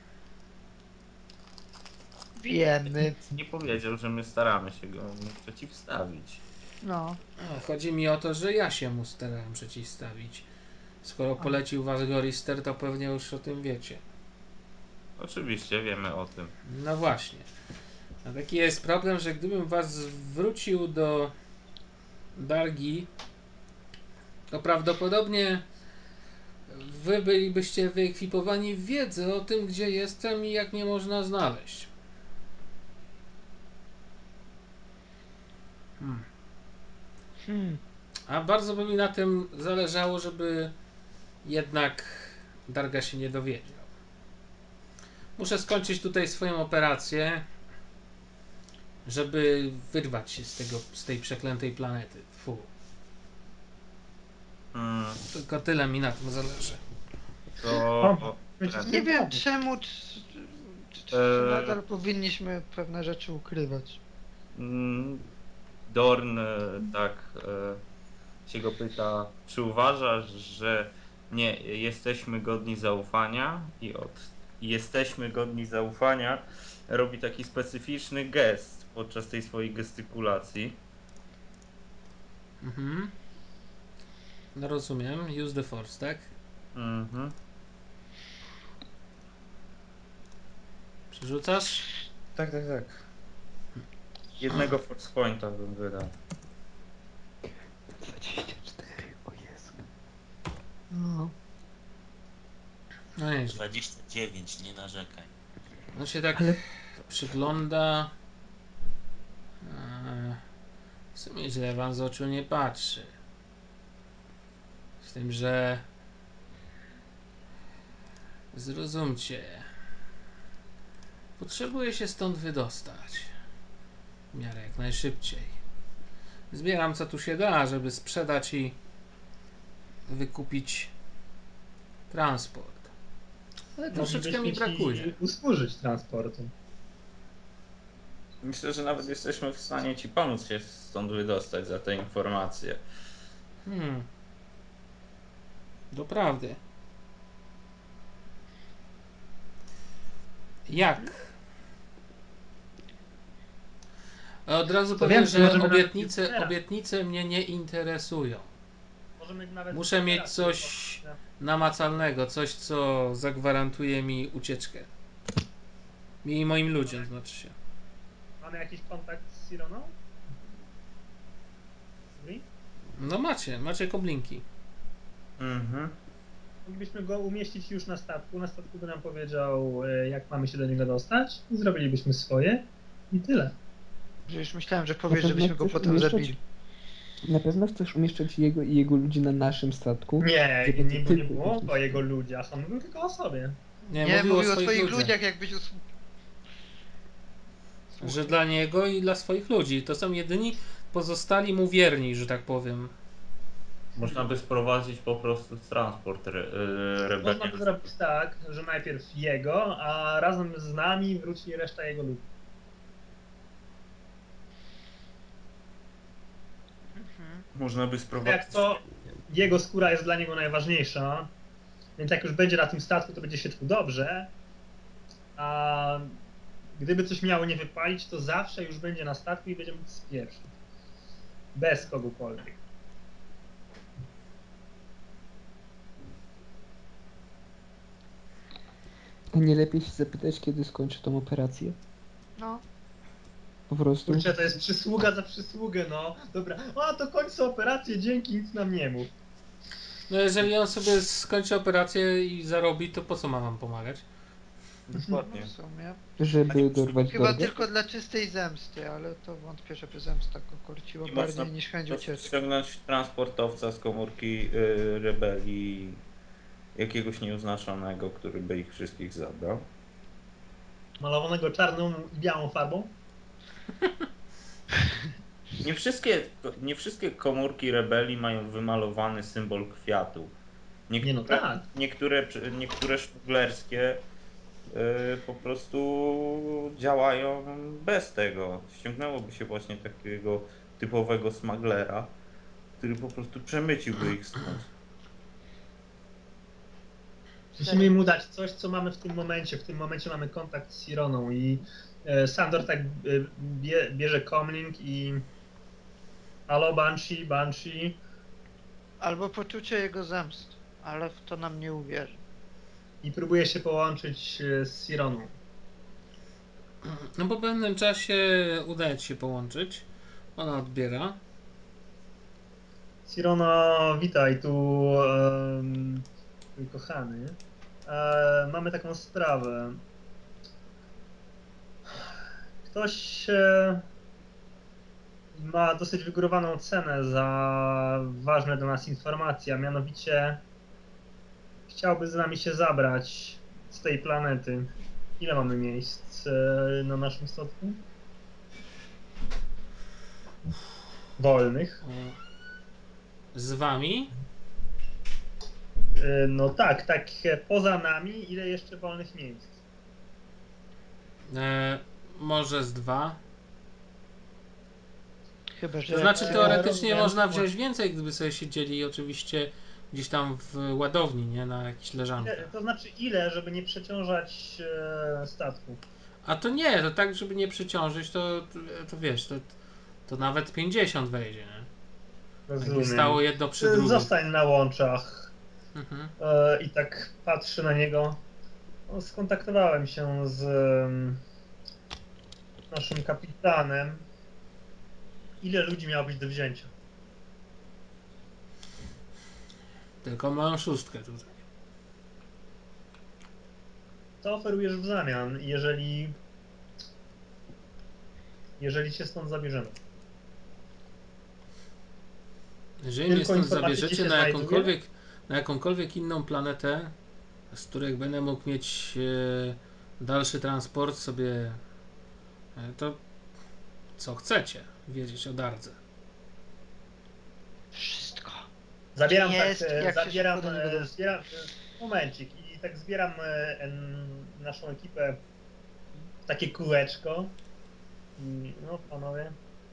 Wiemy. Nie powiedział, że my staramy się go mu przeciwstawić. No. Chodzi mi o to, że ja się mu starałem przeciwstawić. Skoro polecił was Gorister, to pewnie już o tym wiecie. Oczywiście wiemy o tym. No właśnie. A taki jest problem, że gdybym was wrócił do Dargi, to prawdopodobnie wy bylibyście wyekwipowani w wiedzę o tym, gdzie jestem i jak mnie można znaleźć. A bardzo by mi na tym zależało, żeby jednak Darga się nie dowiedział. Muszę skończyć tutaj swoją operację, żeby wyrwać się z tej przeklętej planety. Fu. Tylko tyle mi na tym zależy. To... Nie wiem czemu, czy nadal powinniśmy pewne rzeczy ukrywać. Dorn tak się go pyta, czy uważasz, że Nie, jesteśmy godni zaufania i jesteśmy godni zaufania robi taki specyficzny gest podczas tej swojej gestykulacji. Mhm. No rozumiem. Use the force, tak? Mhm. Przerzucasz? Tak. Jednego force pointa bym wydał. 24, o Jezu. No. No nie, 29, nie narzekaj. on się tak Ale przygląda. W sumie źle wam z oczu nie patrzy. Z tym, że zrozumcie. Potrzebuję się stąd wydostać. W miarę jak najszybciej. Zbieram co tu się da, żeby sprzedać i wykupić transport. Ale troszeczkę mi Moglibyśmy ci brakuje. usłużyć transportu. Myślę, że nawet jesteśmy w stanie ci pomóc się stąd wydostać za te informacje. Doprawdy. Jak? Od razu Co powiem, więcej, że możemy nawet już teraz. obietnice mnie nie interesują. Możemy nawet Muszę mieć teraz coś tylko- namacalnego, coś co zagwarantuje mi ucieczkę. Mi i moim ludziom, znaczy się. Mamy jakiś kontakt z Sironą? Wi? No macie koblinki. Mhm. Moglibyśmy go umieścić już na statku. Na statku by nam powiedział, jak mamy się do niego dostać. I zrobilibyśmy swoje. I tyle. Że już myślałem, że powiesz, Na pewno żebyśmy go chcesz potem umieszczać- zabili. na pewno chcesz umieszczać jego i jego ludzi na naszym statku? Nie, Gdzie nie, będzie nie tylko było jakiś- o jego ludziach. On mówił tylko o sobie. Nie, Mówił o swoich swoich ludziach. ludziach, jakbyś Że dla niego i dla swoich ludzi. To są jedyni pozostali mu wierni, że tak powiem. Można by sprowadzić po prostu transport Można by rebelian. zrobić tak, że najpierw jego, a razem z nami wróci reszta jego ludzi. Można by Jak sprowadzić. to jego skóra jest dla niego najważniejsza, więc jak już będzie na tym statku, to będzie się czuł dobrze, a gdyby coś miało nie wypalić, to zawsze już będzie na statku i będzie mógł spieprzyć. Bez kogokolwiek. A nie lepiej się zapytać, kiedy skończy tą operację? No. Po prostu. Kurczę, to jest przysługa za przysługę, no. Dobra, a to kończę operację, dzięki, nic nam nie mów. No jeżeli on sobie skończy operację i zarobi, to po co ma wam pomagać? Dokładnie. W sumie. Żeby dorwać Chyba drogę? tylko dla czystej zemsty, ale to wątpię, żeby zemsta go korciła I można bardziej niż chęć ucieczki. ściągnąć transportowca z komórki rebelii, jakiegoś nieuznaczonego, który by ich wszystkich zabrał. Malowanego czarną i białą farbą. Nie wszystkie komórki rebelii mają wymalowany symbol kwiatu. Nie, no tak. Niektóre szmuglerskie po prostu działają bez tego. Ściągnęłoby się właśnie takiego typowego smuglera, który po prostu przemyciłby ich stąd. Musimy mu dać coś, co mamy w tym momencie. W tym momencie mamy kontakt z Sironą i Sandor tak bierze comlink i halo Banshee. Albo poczucie jego zemst, ale w to nam nie uwierzy. I próbuje się połączyć z Sironą. No po pewnym czasie udaje ci się połączyć. Ona odbiera. Sirona, witaj, tu mój kochany. Mamy taką sprawę. Ktoś ma dosyć wygórowaną cenę za ważne dla nas informacje, a mianowicie chciałby z nami się zabrać z tej planety. Ile mamy miejsc na naszym statku? Wolnych. Z wami? No tak, poza nami, ile jeszcze wolnych miejsc? Może z 2. Chyba, że... To znaczy jak- teoretycznie rozumiem. można wziąć więcej, gdyby sobie siedzieli oczywiście gdzieś tam w ładowni, nie? Na jakichś leżankach. To znaczy ile, żeby nie przeciążać statku? A to nie, to tak, żeby nie przeciążyć, to wiesz, to nawet 50 wejdzie, nie? Jakby Rozumiem. stało jedno przy drugim. Zostań na łączach. Mhm. I tak patrzę na niego. No, skontaktowałem się z naszym kapitanem. Ile ludzi miało być do wzięcia? Tylko małą szóstkę tutaj. Co oferujesz w zamian, jeżeli cię stąd zabierzemy? Jeżeli mnie Tylko stąd informacje zabierzecie ci się na jakąkolwiek inną planetę, z której będę mógł mieć dalszy transport sobie, to co chcecie wiedzieć o Dardze. Wszystko. Zabieram Nie tak, jest, jak się zabieram, szybko do niego dostać. zbieram, momencik i tak zbieram naszą ekipę w takie kółeczko. I, no panowie,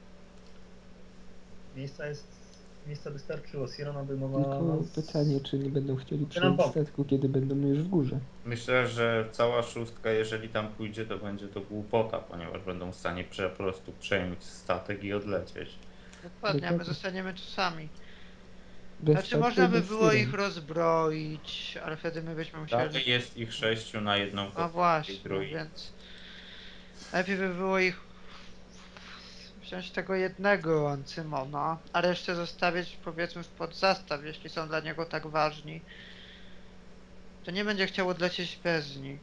miejsca wystarczyło. Sierra obejmowała Tylko nas. pytanie, czy nie będą chcieli nam przyjąć pomóc. statku, kiedy będą już w górze. Myślę, że cała szóstka, jeżeli tam pójdzie, to będzie to głupota, ponieważ będą w stanie po prostu przejąć statek i odlecieć. Dokładnie, a my Dokładnie. zostaniemy tu sami. Bez Znaczy statku można i by bez było siren. ich rozbroić, ale wtedy my byśmy musieli... Tak, jest ich 6 na jedną No kopii właśnie, droidy. więc... Lepiej by było ich... wziąć tego jednego Ancymona, a resztę zostawić powiedzmy w podzastaw, jeśli są dla niego tak ważni. To nie będzie chciał odlecieć bez nich.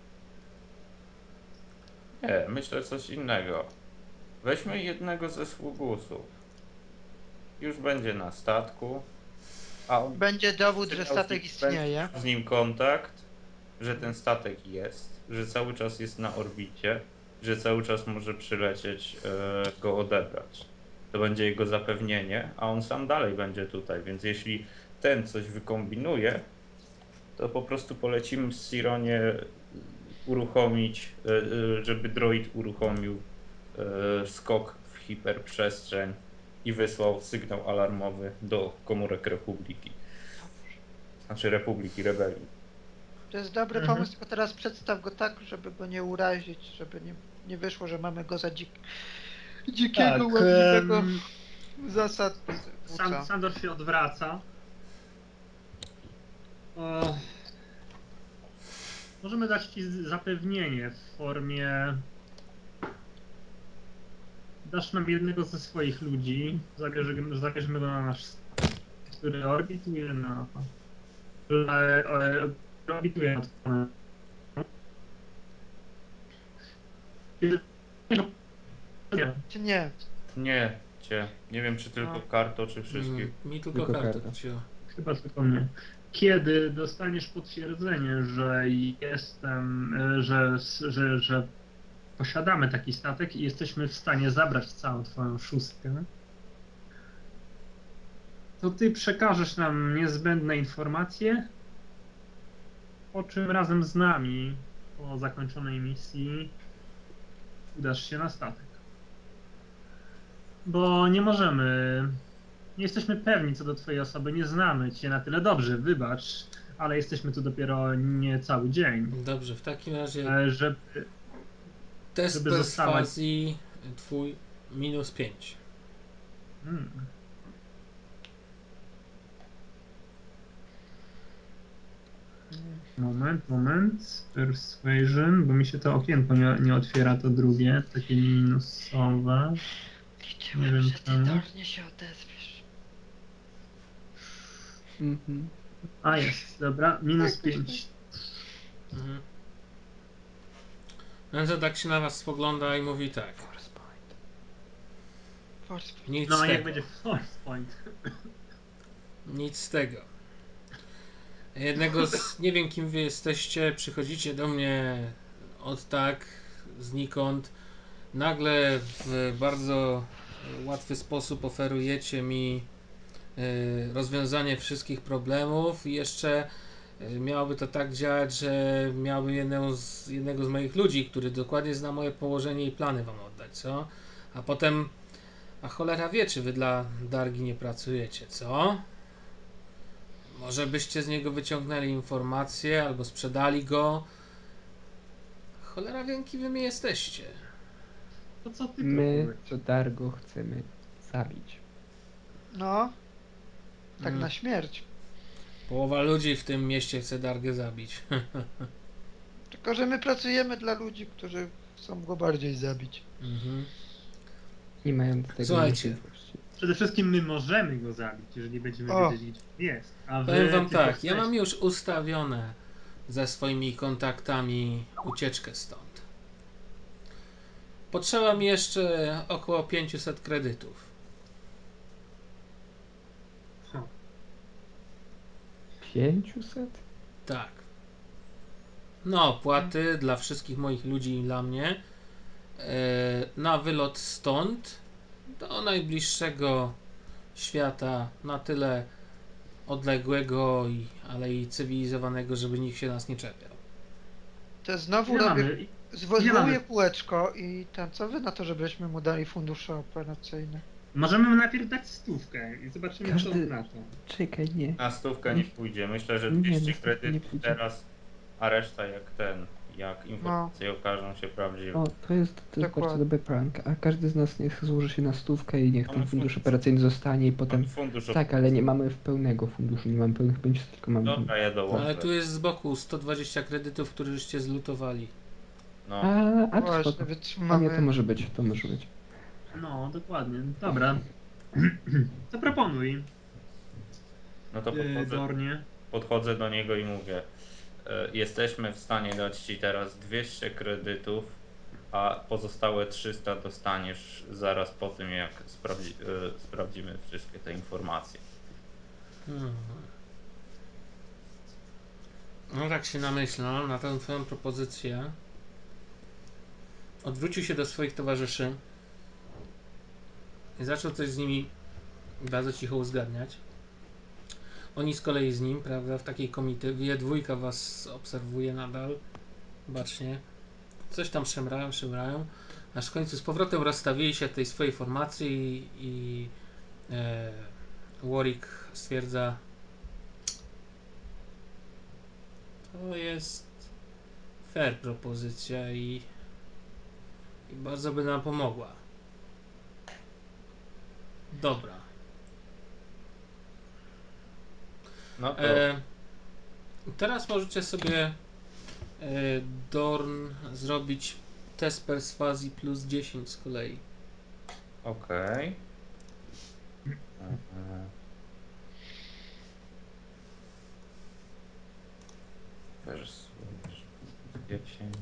Nie, myślę coś innego. Weźmy jednego ze sługusów. Już będzie na statku, a on Będzie dowód, że miał statek będzie istnieje. miał z nim kontakt, że ten statek jest, że cały czas jest na orbicie, że cały czas może przylecieć go odebrać. To będzie jego zapewnienie, a on sam dalej będzie tutaj, więc jeśli ten coś wykombinuje, to po prostu polecimy z Sironie uruchomić, żeby droid uruchomił skok w hiperprzestrzeń i wysłał sygnał alarmowy do komórek Republiki. Znaczy Republiki Rebelii. To jest dobry Mhm. pomysł, tylko teraz przedstaw go tak, żeby go nie urazić, żeby nie wyszło, że mamy go za dzikiego, Tak, łamliwego zasad. Sandor się odwraca. Możemy dać ci zapewnienie w formie... Dasz nam jednego ze swoich ludzi, zabierzemy go na nasz statek, który orbituje orbituje nad planetą. Czy nie? Nie wiem czy tylko No. Karto, czy wszystkich. Mi tylko Tylko kartę karta. wzięła. Chyba tylko mnie. Kiedy dostaniesz potwierdzenie, że jestem, że posiadamy taki statek i jesteśmy w stanie zabrać całą twoją szóstkę, to ty przekażesz nam niezbędne informacje, po czym razem z nami po zakończonej misji udasz się na statek. Bo nie jesteśmy pewni co do twojej osoby, nie znamy cię na tyle dobrze, wybacz, ale jesteśmy tu dopiero niecały dzień. Dobrze, w takim razie Żeby test żeby została- perswazji twój -5. Hmm. Moment. Persuasion, bo mi się to okienko nie otwiera, to drugie, takie minusowe. Nie wiem Liczyłem, że ty czemu. dornie się odezwiesz. Mhm. A jest, dobra, -5. Mhm. Enzo tak się na was spogląda i mówi tak. Force point. Force point. Nic No z a jak tego. będzie force point? Nic z tego. Jednego z... Nie wiem kim wy jesteście, przychodzicie do mnie od tak, znikąd. Nagle w bardzo łatwy sposób oferujecie mi rozwiązanie wszystkich problemów i jeszcze miałoby to tak działać, że miałbym jednego z moich ludzi, który dokładnie zna moje położenie i plany wam oddać, co? A potem, a cholera wie, czy wy dla Dargi nie pracujecie, co? Może byście z niego wyciągnęli informacje albo sprzedali go. Cholera wie, kim wy mi jesteście. To co ty My, proponujesz? co Dargo, chcemy zabić. No, tak Mm. na śmierć. Połowa ludzi w tym mieście chce Dargę zabić. Tylko, że my pracujemy dla ludzi, którzy chcą go bardziej zabić. Mhm. Nie mają do tego Słuchajcie. możliwości. Przede wszystkim my możemy go zabić, jeżeli będziemy O. wiedzieć, gdzie jest. A wy Powiem wam tylko tak, ja mam chcecie. już ustawione ze swoimi kontaktami ucieczkę stąd. Potrzeba mi jeszcze około 500 kredytów. Ha. 500? Tak. No, płaty dla wszystkich moich ludzi i dla mnie. Na wylot stąd do najbliższego świata, na tyle odległego, ale i cywilizowanego, żeby nikt się nas nie czepiał. To znowu Ile robię, mamy? zwolniuję kółeczko i ten, co wy na to, żebyśmy mu dali fundusze operacyjne? Możemy mu najpierw dać 100 i zobaczymy, co Każdy- on na to. Czekaj, nie. Na stówkę nie pójdzie. Myślę, że Nie, 200 na stówkę nie kredytów pójdzie. teraz, a reszta jak informacje okażą się prawdziwe. O, to jest bardzo Dokładnie. dobry prank. A każdy z nas niech złoży się na 100 i niech ten Mamy fundusz fundusz. operacyjny zostanie i potem... Fundusz Tak, ale nie mamy pełnego funduszu, nie mamy pełnych 500, tylko mamy... Dobra, ja dołożę. Ale tu jest z boku 120 kredytów, które żeście zlutowali. No. A to Właśnie, spoko. więc A nie, mamy... to może być, to może być. No, dokładnie. Dobra. To proponuj, No to Dornie. podchodzę do niego i mówię, jesteśmy w stanie dać ci teraz 200 kredytów, a pozostałe 300 dostaniesz zaraz po tym, jak sprawdzimy wszystkie te informacje. Mhm. No tak się namyślał na tę twoją propozycję. Odwrócił się do swoich towarzyszy i zaczął coś z nimi bardzo cicho uzgadniać. Oni z kolei z nim, prawda, w takiej komitywie, dwójka was obserwuje nadal, bacznie. Coś tam szemrają, aż w końcu z powrotem rozstawili się w tej swojej formacji i Warwick stwierdza: to jest fair propozycja i bardzo by nam pomogła. Dobra. No to Teraz możecie sobie Dorn zrobić test perswazji plus 10 z kolei. okej. Perswazja 10,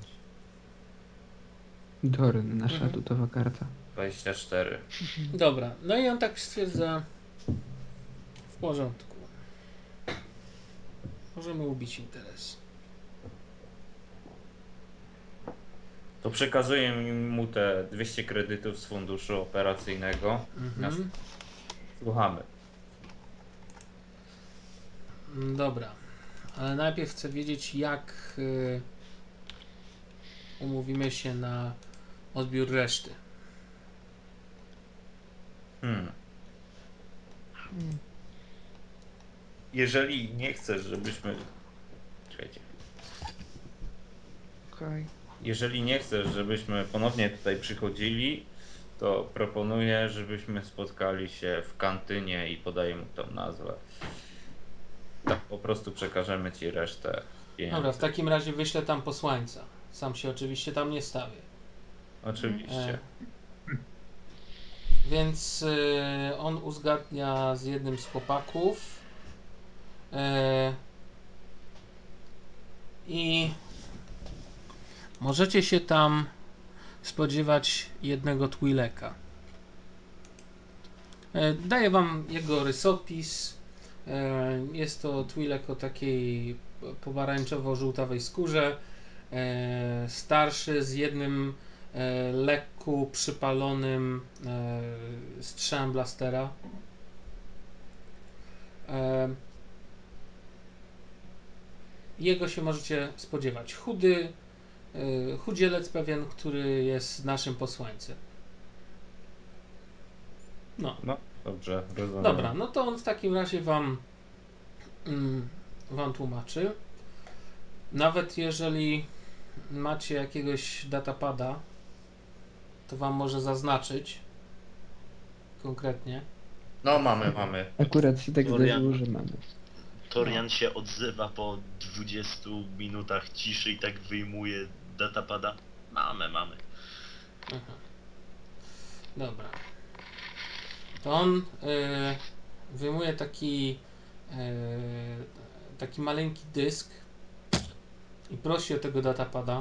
Dorn, nasza Mhm. atutowa karta. 24. Dobra, no i on tak stwierdza: w porządku. Możemy ubić interes. To przekazuję mu te 200 kredytów z funduszu operacyjnego. Mhm. Słuchamy. Dobra, ale najpierw chcę wiedzieć, jak umówimy się na odbiór reszty. Hmm, Jeżeli nie chcesz, żebyśmy... Czekajcie. okej. Jeżeli nie chcesz, żebyśmy ponownie tutaj przychodzili, to proponuję, żebyśmy spotkali się w kantynie i podaję mu tą nazwę. Tak, po prostu przekażemy ci resztę pieniędzy. Dobra, w takim razie wyślę tam posłańca. Sam się oczywiście tam nie stawię. Oczywiście. Więc on uzgadnia z jednym z chłopaków i możecie się tam spodziewać jednego Twi'leka. Daję wam jego rysopis. Jest to Twi'lek o takiej pomarańczowo-żółtawej skórze. Starszy, z jednym lekko przypalonym strzałem blastera. Jego się możecie spodziewać. Chudzielec pewien, który jest naszym posłańcem. No. No, dobrze, rozumiem. Dobra, no to on w takim razie wam wam tłumaczy. Nawet jeżeli macie jakiegoś datapada, to wam może zaznaczyć konkretnie. No mamy. Akurat się tak Florian. zdarzyło, że mamy. Torian się odzywa po 20 minutach ciszy i tak wyjmuje datapada. Mamy. Aha. Dobra. To on wyjmuje taki maleńki dysk i prosi o tego datapada.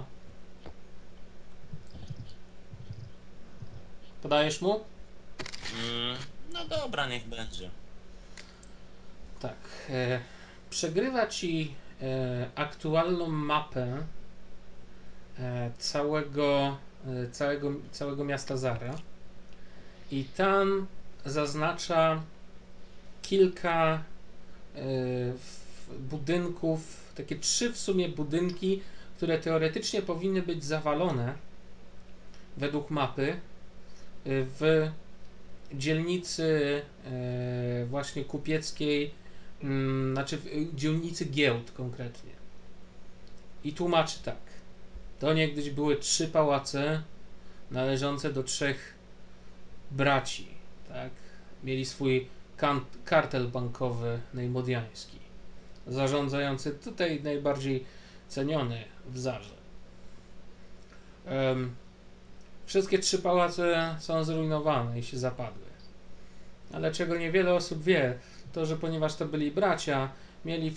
Podajesz mu? No dobra, niech będzie. Tak. Przegrywa ci aktualną mapę całego miasta Zara i tam zaznacza kilka budynków, takie 3 w sumie budynki, które teoretycznie powinny być zawalone według mapy w dzielnicy właśnie kupieckiej, znaczy w dzielnicy giełd konkretnie. I tłumaczy tak. To niegdyś były 3 pałace należące do 3 braci, tak? Mieli swój kartel bankowy neymodiański, zarządzający tutaj najbardziej ceniony w Zarze. Wszystkie 3 pałace są zrujnowane i się zapadły. Ale czego niewiele osób wie, to że ponieważ to byli bracia, mieli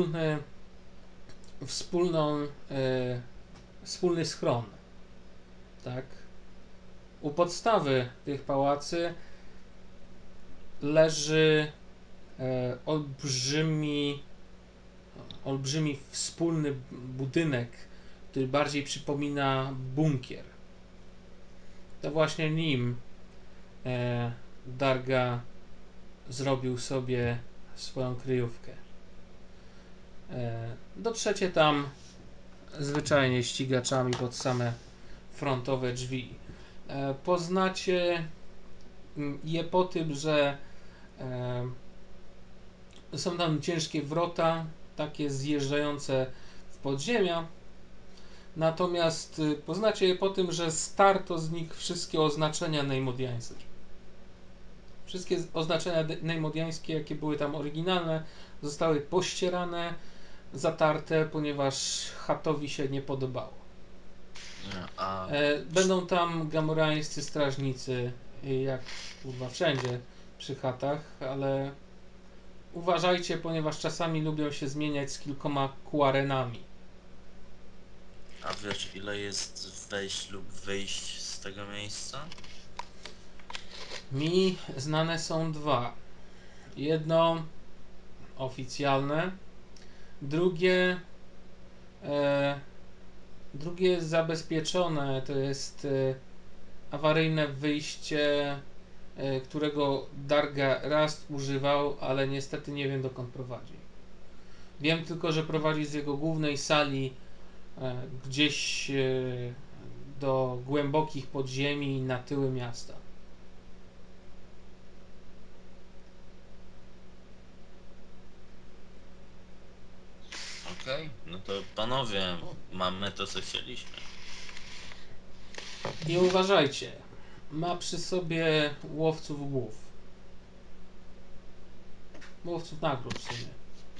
wspólny schron. Tak? U podstawy tych pałacy leży olbrzymi wspólny budynek, który bardziej przypomina bunkier. To właśnie nim Darga zrobił sobie swoją kryjówkę. Dotrzecie tam zwyczajnie ścigaczami pod same frontowe drzwi. Poznacie je po tym, że są tam ciężkie wrota, takie zjeżdżające w podziemia. Natomiast poznacie je po tym, że starto z nich wszystkie oznaczenia neymodiańskie. Wszystkie oznaczenia neymodiańskie, jakie były tam oryginalne, zostały pościerane, zatarte, ponieważ chatowi się nie podobało. Będą tam gamorańscy strażnicy, jak kurwa wszędzie przy chatach, ale uważajcie, ponieważ czasami lubią się zmieniać z kilkoma kuarenami. A wiesz, ile jest wejść lub wyjść z tego miejsca? Mi znane są 2. Jedno oficjalne, drugie jest zabezpieczone, to jest awaryjne wyjście, którego Darga raz używał, ale niestety nie wiem, dokąd prowadzi. Wiem tylko, że prowadzi z jego głównej sali gdzieś do głębokich podziemi na tyły miasta. Okej, no to panowie, mamy to, co chcieliśmy. I uważajcie, ma przy sobie łowców głów. Łowców nagród w sumie.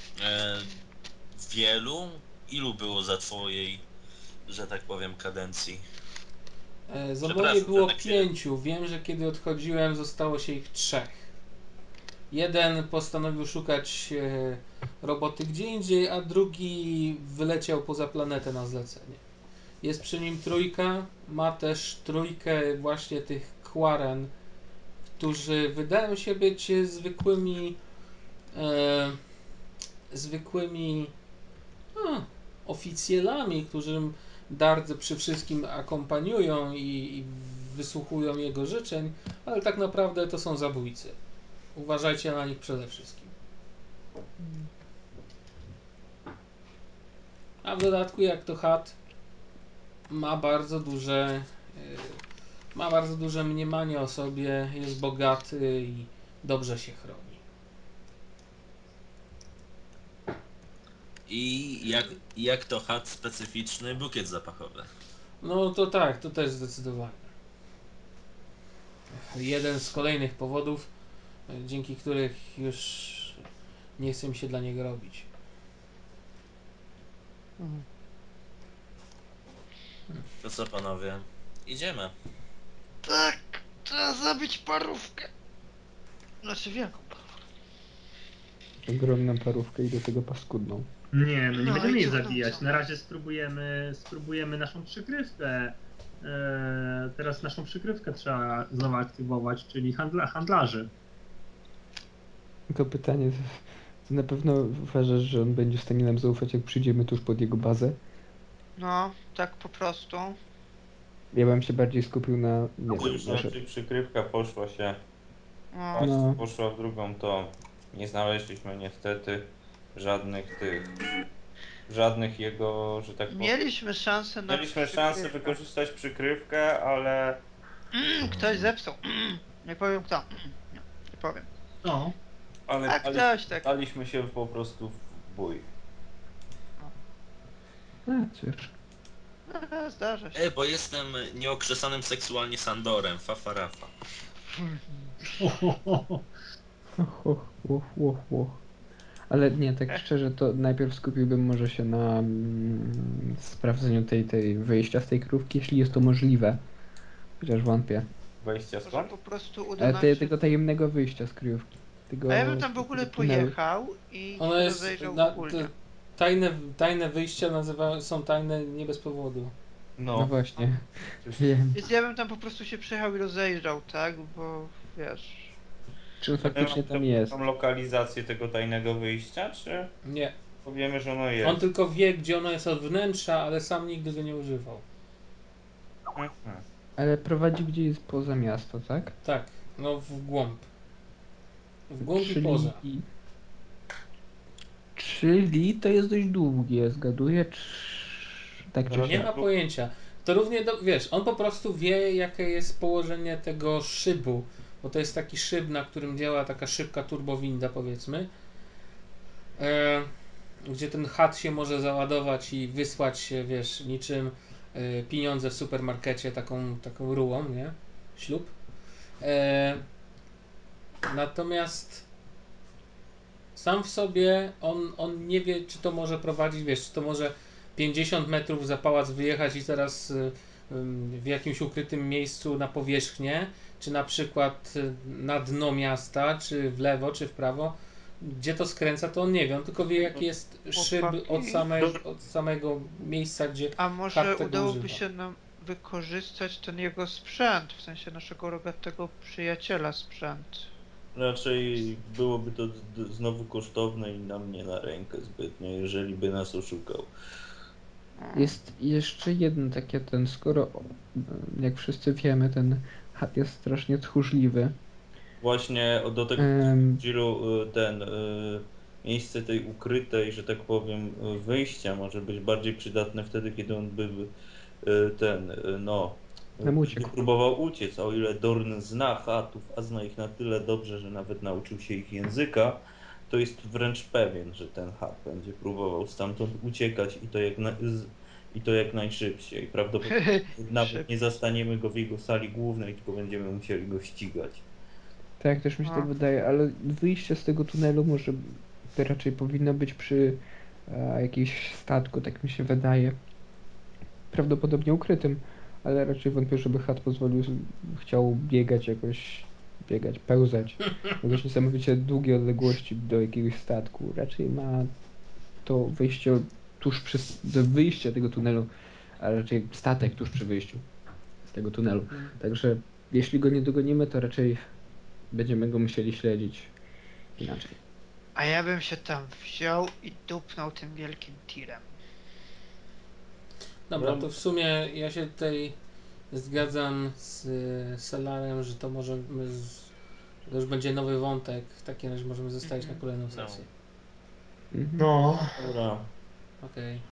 Wielu? Ilu było za twojej, że tak powiem, kadencji? Za mojej Przepraszam, było że tak się- 5. Wiem, że kiedy odchodziłem, zostało się ich 3. Jeden postanowił szukać roboty gdzie indziej, a drugi wyleciał poza planetę na zlecenie. Jest przy nim 3, ma też 3 właśnie tych Quaren, którzy wydają się być zwykłymi oficjelami, którzy Dardze przy wszystkim akompaniują i wysłuchują jego życzeń, ale tak naprawdę to są zabójcy. Uważajcie na nich przede wszystkim. A w dodatku, jak to chat, ma bardzo duże mniemanie o sobie, jest bogaty i dobrze się chroni. I jak to chat specyficzny bukiet zapachowy. No to tak, to też zdecydowanie. Jeden z kolejnych powodów, dzięki których już nie chce mi się dla niego robić. Mhm. To co panowie? Idziemy. Tak, trzeba zabić parówkę. Znaczy wielką parówkę. Ogromną parówkę i do tego paskudną. Nie, no nie No będziemy i jej co? zabijać. Na razie spróbujemy naszą przykrywkę. Teraz naszą przykrywkę trzeba znowu aktywować, czyli handlarzy. Tylko pytanie, to na pewno uważasz, że on będzie w stanie nam zaufać, jak przyjdziemy tuż pod jego bazę? No, tak po prostu. Ja bym się bardziej skupił na... Nie To wiem, już nasze... raczej przykrywka poszła się, No. No. poszła w drugą, to nie znaleźliśmy niestety żadnych jego, że tak powiem. Mieliśmy szansę na Mieliśmy szansę przykrywkę. wykorzystać przykrywkę, ale Ktoś zepsuł. Nie powiem kto. Nie powiem. No, A ktoś tak. daliśmy się po prostu w bój. A, cóż. Zdarza się. Bo jestem nieokrzesanym seksualnie Sandorem, fafarafa. Ale nie, tak szczerze, to najpierw skupiłbym może się na sprawdzeniu tej wyjścia z tej krówki, jeśli jest to możliwe. Chociaż wątpię. Wejścia Może skąd? po prostu uda Ale nam się... tego tajemnego wyjścia z kryjówki. Tego, A ja bym tam w ogóle tego tunelu. pojechał i Ono się jest rozejrzał na, ogólnie. tajne wyjścia są tajne nie bez powodu. No właśnie. Wiem. Więc ja bym tam po prostu się przejechał i rozejrzał, tak? Bo wiesz... Czy on faktycznie tam jest? Tą lokalizację tego tajnego wyjścia, czy Nie. powiemy, że ono jest? On tylko wie, gdzie ono jest od wnętrza, ale sam nigdy go nie używał. Mhm. Ale prowadzi gdzieś poza miasto, tak? Tak, no w głąb. W głąb i poza. Czyli to jest dość długie, zgaduję, tak czy Nie siak. ma pojęcia. To równie, wiesz, on po prostu wie, jakie jest położenie tego szybu, bo to jest taki szyb, na którym działa taka szybka turbowinda, powiedzmy, gdzie ten chat się może załadować i wysłać się, wiesz, niczym pieniądze w supermarkecie taką rułą, nie? Ślub. Natomiast sam w sobie on nie wie, czy to może prowadzić, wiesz, czy to może 50 metrów za pałac wyjechać i teraz w jakimś ukrytym miejscu na powierzchnię, czy na przykład na dno miasta, czy w lewo, czy w prawo. Gdzie to skręca, to on nie wie, on tylko wie, jaki jest szyb od samego miejsca, gdzie A może chat tego udałoby używa. się nam wykorzystać ten jego sprzęt, w sensie naszego rogatego przyjaciela sprzęt. Raczej byłoby to znowu kosztowne i nam nie na rękę zbytnio, jeżeli by nas oszukał. Jest jeszcze jedno takie skoro jak wszyscy wiemy, ten chat jest strasznie tchórzliwy. Właśnie do tego Em, Giro, miejsce tej ukrytej, że tak powiem, wyjścia może być bardziej przydatne wtedy, kiedy on by Nam uciekł. by próbował uciec, a o ile Dorn zna chatów, a zna ich na tyle dobrze, że nawet nauczył się ich języka, to jest wręcz pewien, że ten chat będzie próbował stamtąd uciekać i to jak najszybciej. Prawdopodobnie nawet nie zastaniemy go w jego sali głównej, tylko będziemy musieli go ścigać. Tak, też mi się tak wydaje, ale wyjście z tego tunelu może to raczej powinno być przy jakimś statku, tak mi się wydaje. Prawdopodobnie ukrytym, ale raczej wątpię, żeby chat chciał pełzać jakieś niesamowicie długie odległości do jakiegoś statku. Raczej ma to wyjście tuż do wyjścia tego tunelu, a raczej statek tuż przy wyjściu z tego tunelu. Także jeśli go nie dogonimy, to raczej będziemy go musieli śledzić inaczej. A ja bym się tam wziął i dupnął tym wielkim tirem. Dobra, to w sumie ja się tutaj zgadzam z Selarem, że to może to już będzie nowy wątek, w takim razie możemy zostawić na kolejną sesję. Mhm. no. Dobra. Okej.